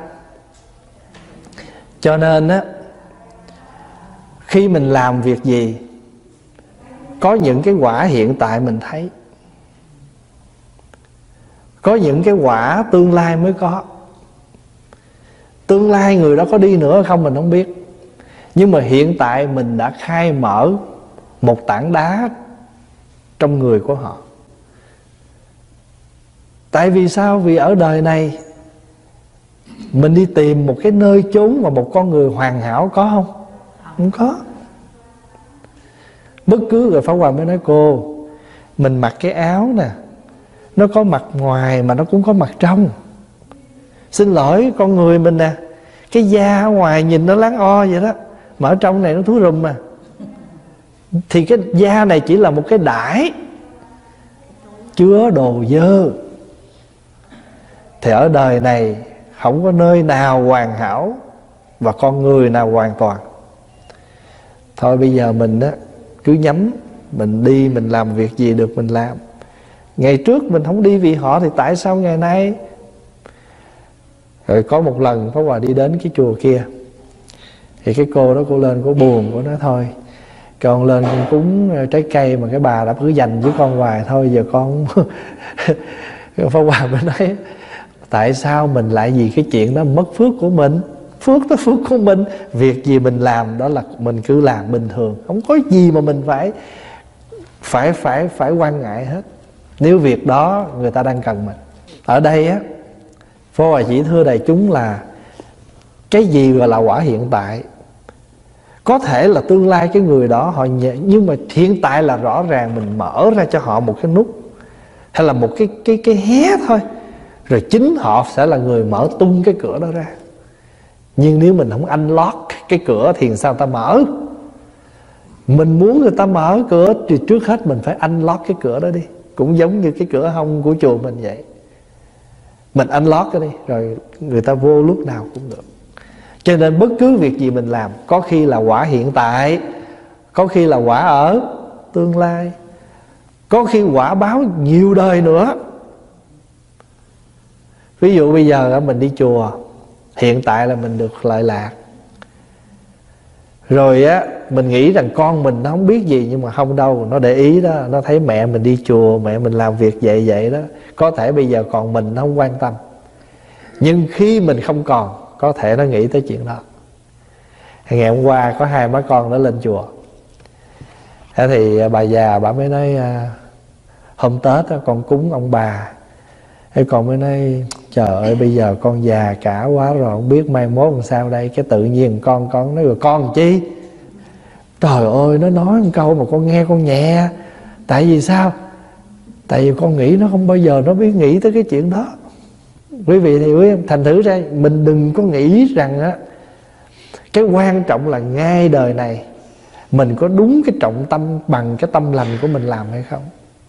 Cho nên á, khi mình làm việc gì có những cái quả hiện tại mình thấy, có những cái quả tương lai mới có. Tương lai người đó có đi nữa không mình không biết, nhưng mà hiện tại mình đã khai mở một tảng đá trong người của họ. Tại vì sao? Vì ở đời này mình đi tìm một cái nơi chốn mà một con người hoàn hảo có không? Không có. Bất cứ rồi Pháp Hòa mới nói cô, mình mặc cái áo nè, nó có mặt ngoài mà nó cũng có mặt trong. Xin lỗi con người mình nè, cái da ở ngoài nhìn nó láng o vậy đó, mà ở trong này nó thúi rùm mà. Thì cái da này chỉ là một cái đãi chứa đồ dơ. Thì ở đời này không có nơi nào hoàn hảo và con người nào hoàn toàn. Thôi bây giờ mình á cứ nhắm, mình đi mình làm việc gì được mình làm. Ngày trước mình không đi vì họ thì tại sao ngày nay? Rồi có một lần Pháp Hòa đi đến cái chùa kia, thì cái cô đó cô lên cô buồn, cô nói thôi con lên con cúng trái cây mà cái bà đã cứ dành với con hoài, thôi giờ con Pháp Hòa mới nói tại sao mình lại vì cái chuyện đó mất phước của mình? Phước đó phước của mình. Việc gì mình làm đó là mình cứ làm bình thường, không có gì mà mình phải Phải phải phải quan ngại hết, nếu việc đó người ta đang cần mình. Ở đây á, Pháp Hòa chỉ thưa đại chúng là cái gì gọi là quả hiện tại. Có thể là tương lai cái người đó họ nhẹ, nhưng mà hiện tại là rõ ràng mình mở ra cho họ một cái nút hay là một cái cái cái hé thôi, rồi chính họ sẽ là người mở tung cái cửa đó ra. Nhưng nếu mình không unlock cái cửa thì sao ta mở? Mình muốn người ta mở cửa thì trước hết mình phải unlock cái cửa đó đi. Cũng giống như cái cửa hông của chùa mình vậy. Mình unlock cái đi, rồi người ta vô lúc nào cũng được. Cho nên bất cứ việc gì mình làm, có khi là quả hiện tại, có khi là quả ở tương lai, có khi quả báo nhiều đời nữa. Ví dụ bây giờ mình đi chùa, hiện tại là mình được lợi lạc. Rồi á, mình nghĩ rằng con mình nó không biết gì, nhưng mà không đâu, nó để ý đó, nó thấy mẹ mình đi chùa, mẹ mình làm việc vậy vậy đó. Có thể bây giờ còn mình nó không quan tâm, nhưng khi mình không còn, có thể nó nghĩ tới chuyện đó. Ngày hôm qua có hai má con nó lên chùa. Thế thì bà già bà mới nói hôm Tết đó, con cúng ông bà. Thế con mới nói trời ơi bây giờ con già cả quá rồi, không biết mai mốt làm sao đây. Cái tự nhiên con con nói rồi con làm chi? Trời ơi nó nói một câu mà con nghe con nhẹ. Tại vì sao? Tại vì con nghĩ nó không bao giờ nó biết nghĩ tới cái chuyện đó. Quý vị thì quý em thành thử ra mình đừng có nghĩ rằng á, cái quan trọng là ngay đời này mình có đúng cái trọng tâm bằng cái tâm lành của mình làm hay không.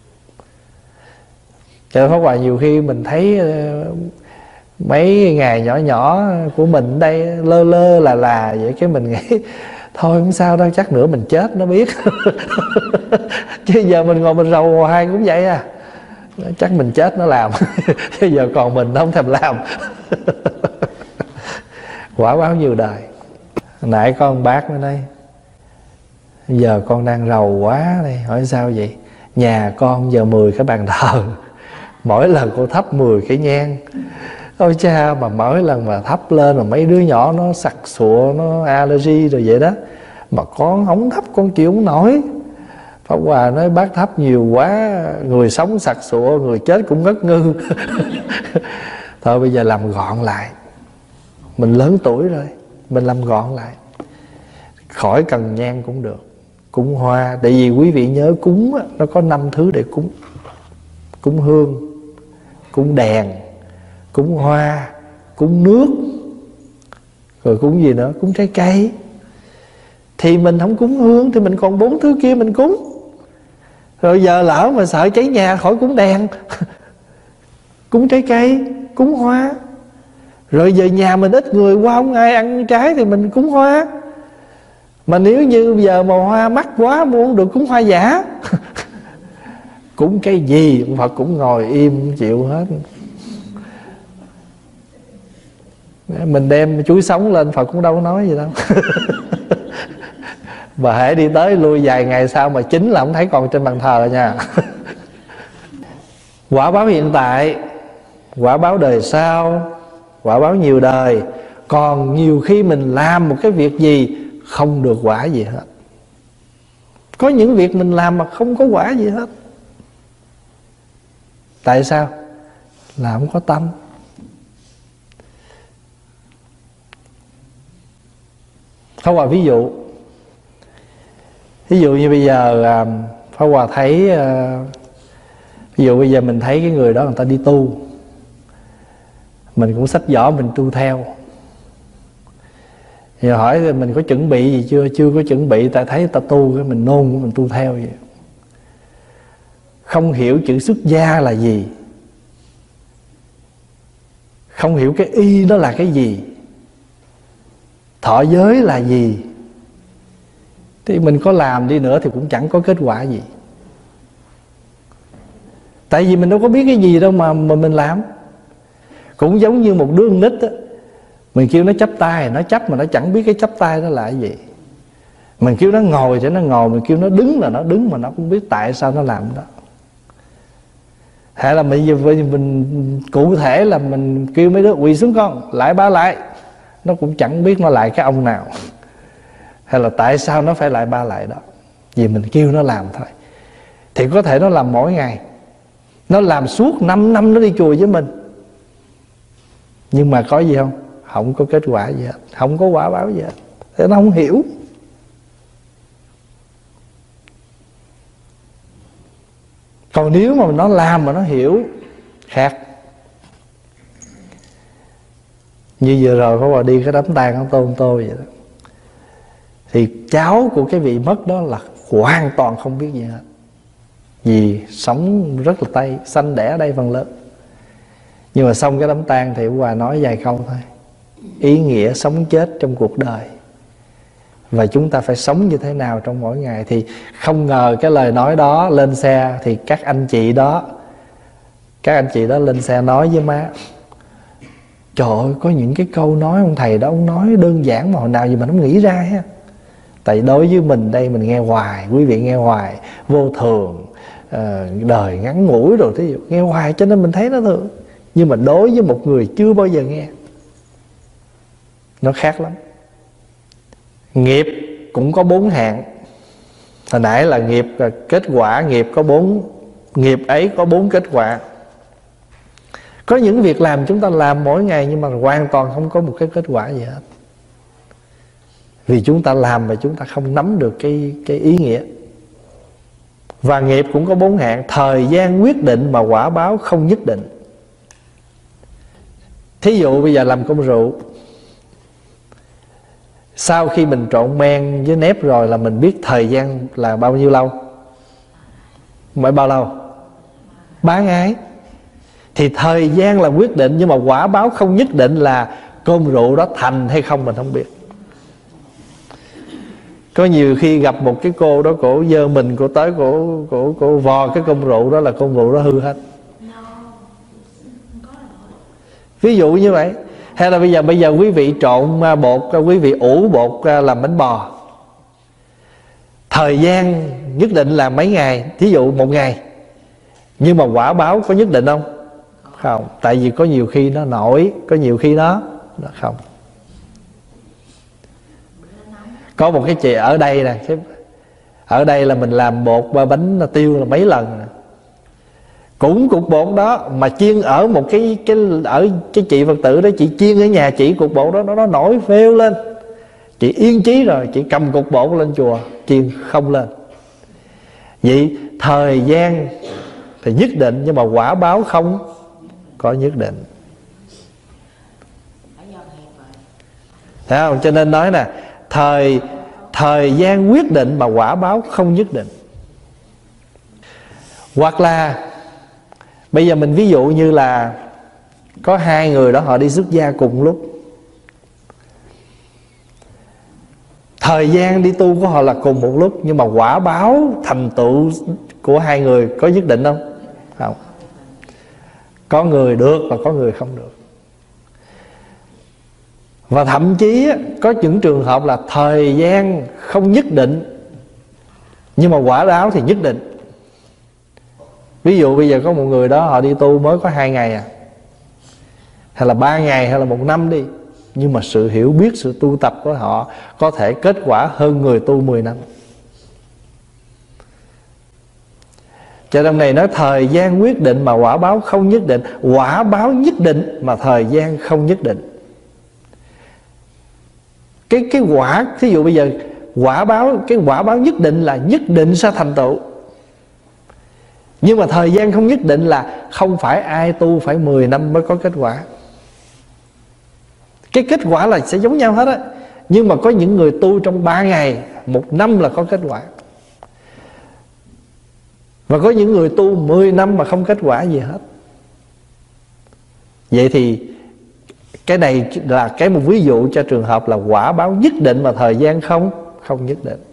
Cho Pháp Hòa nhiều khi mình thấy mấy ngày nhỏ nhỏ của mình ở đây lơ lơ là là vậy, cái mình nghĩ thôi không sao đâu, chắc nữa mình chết nó biết. Chứ giờ mình ngồi mình rầu hai cũng vậy à, chắc mình chết nó làm. Chứ giờ còn mình nó không thèm làm. Quả báo nhiều đời. Nãy có ông bác mới nói giờ con đang rầu quá đây. Hỏi sao vậy? Nhà con giờ mười cái bàn thờ, mỗi lần cô thắp mười cái nhang Ôi cha, mà mỗi lần mà thắp lên mà mấy đứa nhỏ nó sặc sụa, nó allergy rồi vậy đó, mà con không thắp con chịu không nổi. Pháp Hòa nói bác thắp nhiều quá, người sống sặc sụa, người chết cũng ngất ngư. Thôi bây giờ làm gọn lại. Mình lớn tuổi rồi, mình làm gọn lại. Khỏi cần nhang cũng được, cúng hoa. Tại vì quý vị nhớ cúng á, nó có năm thứ để cúng. Cúng hương, cúng đèn, cúng hoa, cúng nước, rồi cúng gì nữa, cúng trái cây. Thì mình không cúng hương thì mình còn bốn thứ kia mình cúng. Rồi giờ lỡ mà sợ cháy nhà, khỏi cúng đèn. Cúng trái cây, cúng hoa. Rồi giờ nhà mình ít người, qua không ai ăn trái thì mình cúng hoa. Mà nếu như giờ mà hoa mắc quá mua không được, cúng hoa giả. Cúng cái gì Phật cũng ngồi im chịu hết. Mình đem chuối sống lên Phật cũng đâu có nói gì đâu. Mà hãy đi tới lui vài ngày sau mà chín là không thấy còn trên bàn thờ nha. Quả báo hiện tại, quả báo đời sau, quả báo nhiều đời. Còn nhiều khi mình làm một cái việc gì không được quả gì hết. Có những việc mình làm mà không có quả gì hết. Tại sao? Là không có tâm. Pháp Hòa ví dụ. Ví dụ như bây giờ Pháp Hòa thấy, ví dụ bây giờ mình thấy cái người đó người ta đi tu, mình cũng xách giỏ mình tu theo. Thì hỏi mình có chuẩn bị gì chưa? Chưa có chuẩn bị, tại thấy người ta tu cái mình nôn, mình tu theo vậy. Không hiểu chữ xuất gia là gì, không hiểu cái y đó là cái gì, thọ giới là gì, thì mình có làm đi nữa thì cũng chẳng có kết quả gì. Tại vì mình đâu có biết cái gì đâu mà, mà mình làm. Cũng giống như một đứa con nít á, mình kêu nó chắp tay, nó chắp mà nó chẳng biết cái chắp tay đó là cái gì. Mình kêu nó ngồi thì nó ngồi, mình kêu nó đứng là nó đứng mà nó không biết tại sao nó làm đó. Hay là bây giờ mình cụ thể là mình kêu mấy đứa quỳ xuống con, lại ba lại, nó cũng chẳng biết nó lại cái ông nào, hay là tại sao nó phải lại ba lại đó. Vì mình kêu nó làm thôi. Thì có thể nó làm mỗi ngày, nó làm suốt năm năm nó đi chùa với mình, nhưng mà có gì không? Không có kết quả gì hết, không có quả báo gì hết. Thế nó không hiểu. Còn nếu mà nó làm mà nó hiểu, khác. Như vừa rồi có vào đi cái đám tang của Tôn tôi vậy đó, thì cháu của cái vị mất đó là hoàn toàn không biết gì hết. Vì sống rất là Tây, sanh đẻ ở đây phần lớn. Nhưng mà xong cái đám tang thì Hòa nói vài câu thôi. Ý nghĩa sống chết trong cuộc đời, và chúng ta phải sống như thế nào trong mỗi ngày. Thì không ngờ cái lời nói đó lên xe, thì các anh chị đó Các anh chị đó lên xe nói với má: trời ơi, có những cái câu nói ông thầy đó, ông nói đơn giản mà hồi nào gì mà không nghĩ ra ha. Tại đối với mình đây, mình nghe hoài, quý vị nghe hoài, vô thường, đời ngắn ngủi rồi, thí dụ nghe hoài cho nên mình thấy nó thường. Nhưng mà đối với một người chưa bao giờ nghe, nó khác lắm. Nghiệp cũng có bốn hạng. Hồi nãy là nghiệp là kết quả, nghiệp có bốn, nghiệp ấy có bốn kết quả. Có những việc làm chúng ta làm mỗi ngày nhưng mà hoàn toàn không có một cái kết quả gì hết. Vì chúng ta làm mà chúng ta không nắm được cái, cái ý nghĩa. Và nghiệp cũng có bốn hạng. Thời gian quyết định mà quả báo không nhất định. Thí dụ bây giờ làm công rượu, sau khi mình trộn men với nếp rồi là mình biết thời gian là bao nhiêu lâu? Mới bao lâu? Ba ngày. Thì thời gian là quyết định, nhưng mà quả báo không nhất định là cơm rượu đó thành hay không mình không biết. Có nhiều khi gặp một cái cô đó, cổ dơ mình, cổ tới cổ, cổ, cổ vò cái cơm rượu đó là cơm rượu đó hư hết. Ví dụ như vậy. Hay là bây giờ bây giờ quý vị trộn bột, quý vị ủ bột làm bánh bò, thời gian nhất định là mấy ngày, thí dụ một ngày, nhưng mà quả báo có nhất định không? Không. Tại vì có nhiều khi nó nổi, có nhiều khi nó, nó không. Có một cái chị ở đây nè, ở đây là mình làm bột ba bánh tiêu là mấy lần nè. Cũng cục bột đó mà chiên ở một cái cái ở cái chị Phật tử đó, chị chiên ở nhà chị cục bột đó nó, nó nổi phêu lên. Chị yên chí rồi, chị cầm cục bột lên chùa chiên không lên. Vậy thời gian thì nhất định, nhưng mà quả báo không có nhất định. Thấy không? Cho nên nói nè, thời thời gian quyết định mà quả báo không nhất định. Hoặc là bây giờ mình ví dụ như là có hai người đó họ đi xuất gia cùng lúc. Thời gian đi tu của họ là cùng một lúc, nhưng mà quả báo thành tựu của hai người có nhất định không? Không. Có người được và có người không được. Và thậm chí có những trường hợp là thời gian không nhất định, nhưng mà quả báo thì nhất định. Ví dụ bây giờ có một người đó họ đi tu mới có hai ngày à, hay là ba ngày, hay là một năm đi, nhưng mà sự hiểu biết, sự tu tập của họ có thể kết quả hơn người tu mười năm. Cho nên này nói thời gian quyết định mà quả báo không nhất định. Quả báo nhất định mà thời gian không nhất định. Cái cái quả, thí dụ bây giờ quả báo, cái quả báo nhất định là nhất định sẽ thành tựu. Nhưng mà thời gian không nhất định là không phải ai tu phải mười năm mới có kết quả. Cái kết quả là sẽ giống nhau hết á. Nhưng mà có những người tu trong ba ngày, một năm là có kết quả. Và có những người tu mười năm mà không kết quả gì hết. Vậy thì cái này là cái một ví dụ cho trường hợp là quả báo nhất định mà thời gian không không nhất định.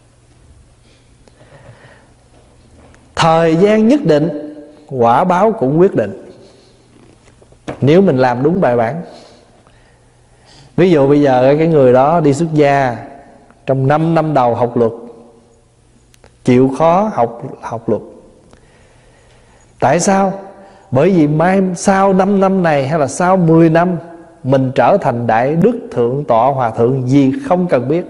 Thời gian nhất định, quả báo cũng quyết định, nếu mình làm đúng bài bản. Ví dụ bây giờ cái người đó đi xuất gia, trong năm năm đầu học luật, chịu khó học học luật. Tại sao? Bởi vì mai sau năm năm này hay là sau mười năm mình trở thành đại đức, thượng tọa, hòa thượng gì không cần biết.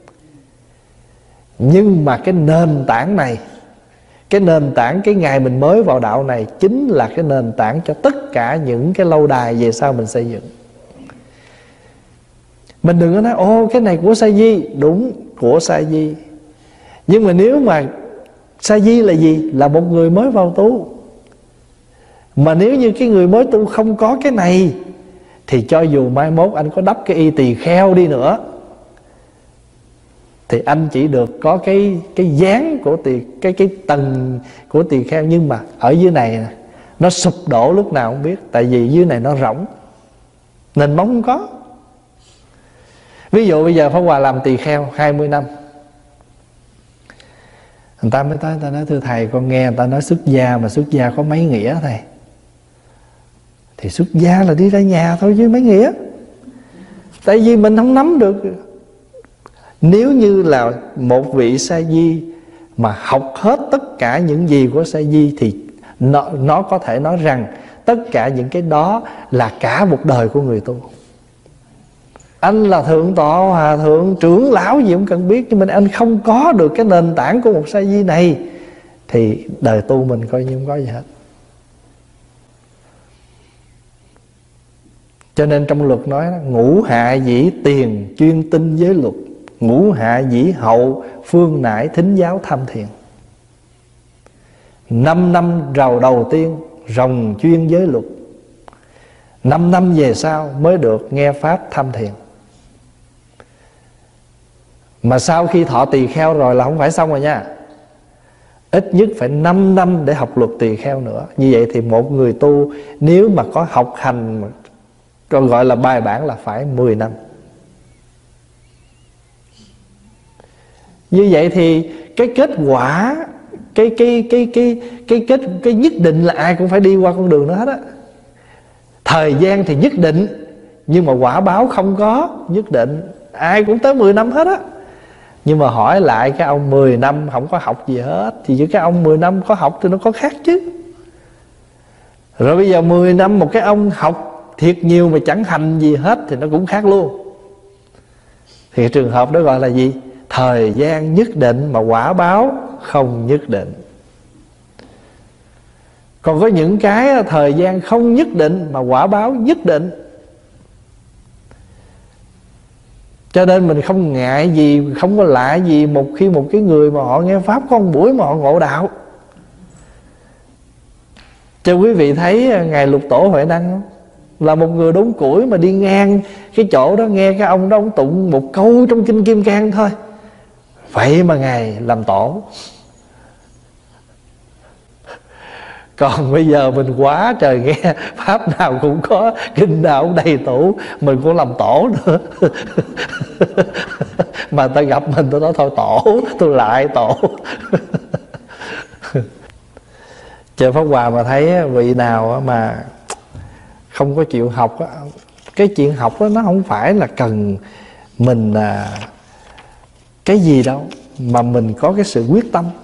Nhưng mà cái nền tảng này, cái nền tảng cái ngày mình mới vào đạo này chính là cái nền tảng cho tất cả những cái lâu đài về sau mình xây dựng. Mình đừng có nói ô cái này của Sa Di. Đúng, của Sa Di. Nhưng mà nếu mà Sa Di là gì? Là một người mới vào tu. Mà nếu như cái người mới tu không có cái này, thì cho dù mai mốt anh có đắp cái y tỳ kheo đi nữa, thì anh chỉ được có cái cái dáng của tỳ, cái cái tầng của tỳ kheo. Nhưng mà ở dưới này nó sụp đổ lúc nào không biết. Tại vì dưới này nó rỗng, nền móng không có. Ví dụ bây giờ Pháp Hòa làm tỳ kheo hai mươi năm, người ta mới tới, người ta nói thưa thầy, con nghe người ta nói xuất gia, mà xuất gia có mấy nghĩa thầy? Thì xuất gia là đi ra nhà thôi chứ mấy nghĩa. Tại vì mình không nắm được. Nếu như là một vị Sa Di mà học hết tất cả những gì của Sa Di, thì nó, nó có thể nói rằng tất cả những cái đó là cả một đời của người tu. Anh là thượng tọa, hòa thượng, trưởng lão gì cũng cần biết, nhưng mà anh không có được cái nền tảng của một Sa Di này, thì đời tu mình coi như không có gì hết. Cho nên trong luật nói đó, ngũ hạ dĩ tiền chuyên tinh giới luật, ngũ hạ dĩ hậu phương nải thính giáo tham thiền. Năm năm rầu đầu tiên rồng chuyên giới luật, năm năm về sau mới được nghe pháp tham thiền. Mà sau khi thọ tỳ kheo rồi là không phải xong rồi nha. Ít nhất phải năm năm để học luật tỳ kheo nữa. Như vậy thì một người tu nếu mà có học hành còn gọi là bài bản là phải mười năm. Như vậy thì cái kết quả, cái cái cái cái cái kết cái nhất định là ai cũng phải đi qua con đường đó hết á. Thời gian thì nhất định, nhưng mà quả báo không có nhất định. Ai cũng tới mười năm hết á. Nhưng mà hỏi lại cái ông mười năm không có học gì hết, thì với cái ông mười năm có học thì nó có khác chứ. Rồi bây giờ mười năm một cái ông học thiệt nhiều mà chẳng hành gì hết thì nó cũng khác luôn. Thì trường hợp đó gọi là gì? Thời gian nhất định mà quả báo không nhất định. Còn có những cái thời gian không nhất định mà quả báo nhất định. Cho nên mình không ngại gì, không có lạ gì một khi một cái người mà họ nghe Pháp có một buổi mà họ ngộ đạo. Cho quý vị thấy Ngài Lục Tổ Huệ Năng không? Là một người đốn củi mà đi ngang cái chỗ đó, nghe cái ông đó ông tụng một câu trong Kinh Kim Cang thôi, vậy mà Ngài làm tổ. Còn bây giờ mình quá trời nghe Pháp nào cũng có, kinh nào cũng đầy tủ, mình cũng làm tổ nữa. Mà ta gặp mình tôi nói thôi tổ, tôi lại tổ. Trời Pháp Hòa mà thấy vị nào mà không có chịu học, cái chuyện học đó nó không phải là cần mình à, cái gì đâu, mà mình có cái sự quyết tâm.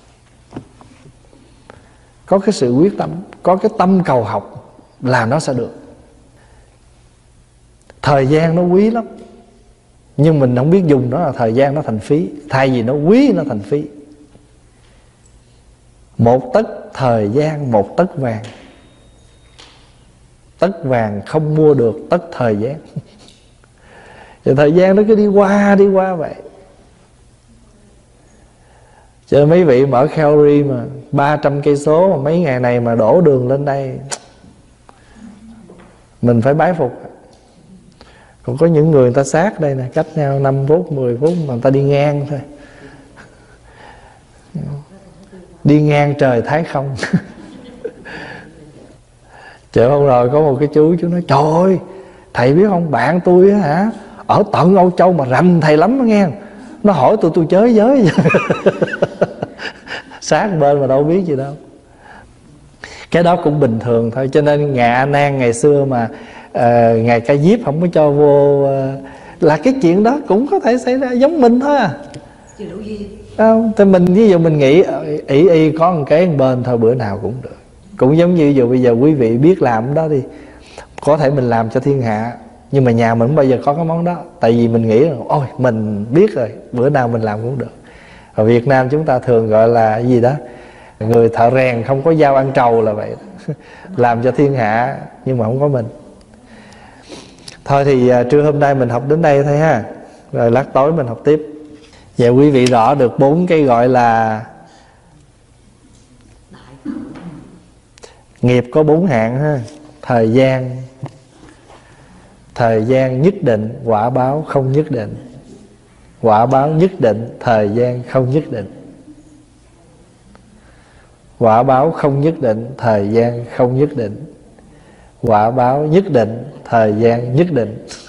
Có cái sự quyết tâm, có cái tâm cầu học là nó sẽ được. Thời gian nó quý lắm, nhưng mình không biết dùng nó, là thời gian nó thành phí. Thay vì nó quý nó thành phí. Một tấc thời gian một tấc vàng. Tấc vàng không mua được tấc thời gian. Thì thời gian nó cứ đi qua đi qua vậy. Cho nên mấy vị mở Calvary mà ba trăm cây số mà mấy ngày này mà đổ đường lên đây, mình phải bái phục. Còn có những người người ta sát đây nè, cách nhau năm phút, mười phút mà người ta đi ngang thôi. Đi ngang trời thái không. Chợ hôm rồi có một cái chú, chú nói: trời ơi, thầy biết không, bạn tôi á hả, ở tận Âu Châu mà rành thầy lắm đó nghe. Nó hỏi tôi, tôi chới giới. Sát bên mà đâu biết gì đâu. Cái đó cũng bình thường thôi. Cho nên Ngài A Nan ngày xưa mà uh, Ngài Ca Diếp không có cho vô, uh, là cái chuyện đó cũng có thể xảy ra giống mình thôi à. Chưa đủ duyên. Không, thì mình ví dụ mình nghĩ ỷ y có một cái bên thôi, bữa nào cũng được. Cũng giống như dù bây giờ quý vị biết làm đó đi, có thể mình làm cho thiên hạ, nhưng mà nhà mình không bao giờ có cái món đó. Tại vì mình nghĩ là ôi mình biết rồi, bữa nào mình làm cũng được. Ở Việt Nam chúng ta thường gọi là cái gì đó, người thợ rèn không có dao ăn trầu là vậy. Làm cho thiên hạ nhưng mà không có mình. Thôi thì uh, trưa hôm nay mình học đến đây thôi ha. Rồi lát tối mình học tiếp. Vậy quý vị rõ được bốn cái gọi là nghiệp có bốn hạng ha. Thời gian, thời gian nhất định, quả báo không nhất định. Quả báo nhất định, thời gian không nhất định. Quả báo không nhất định, thời gian không nhất định. Quả báo nhất định, thời gian nhất định.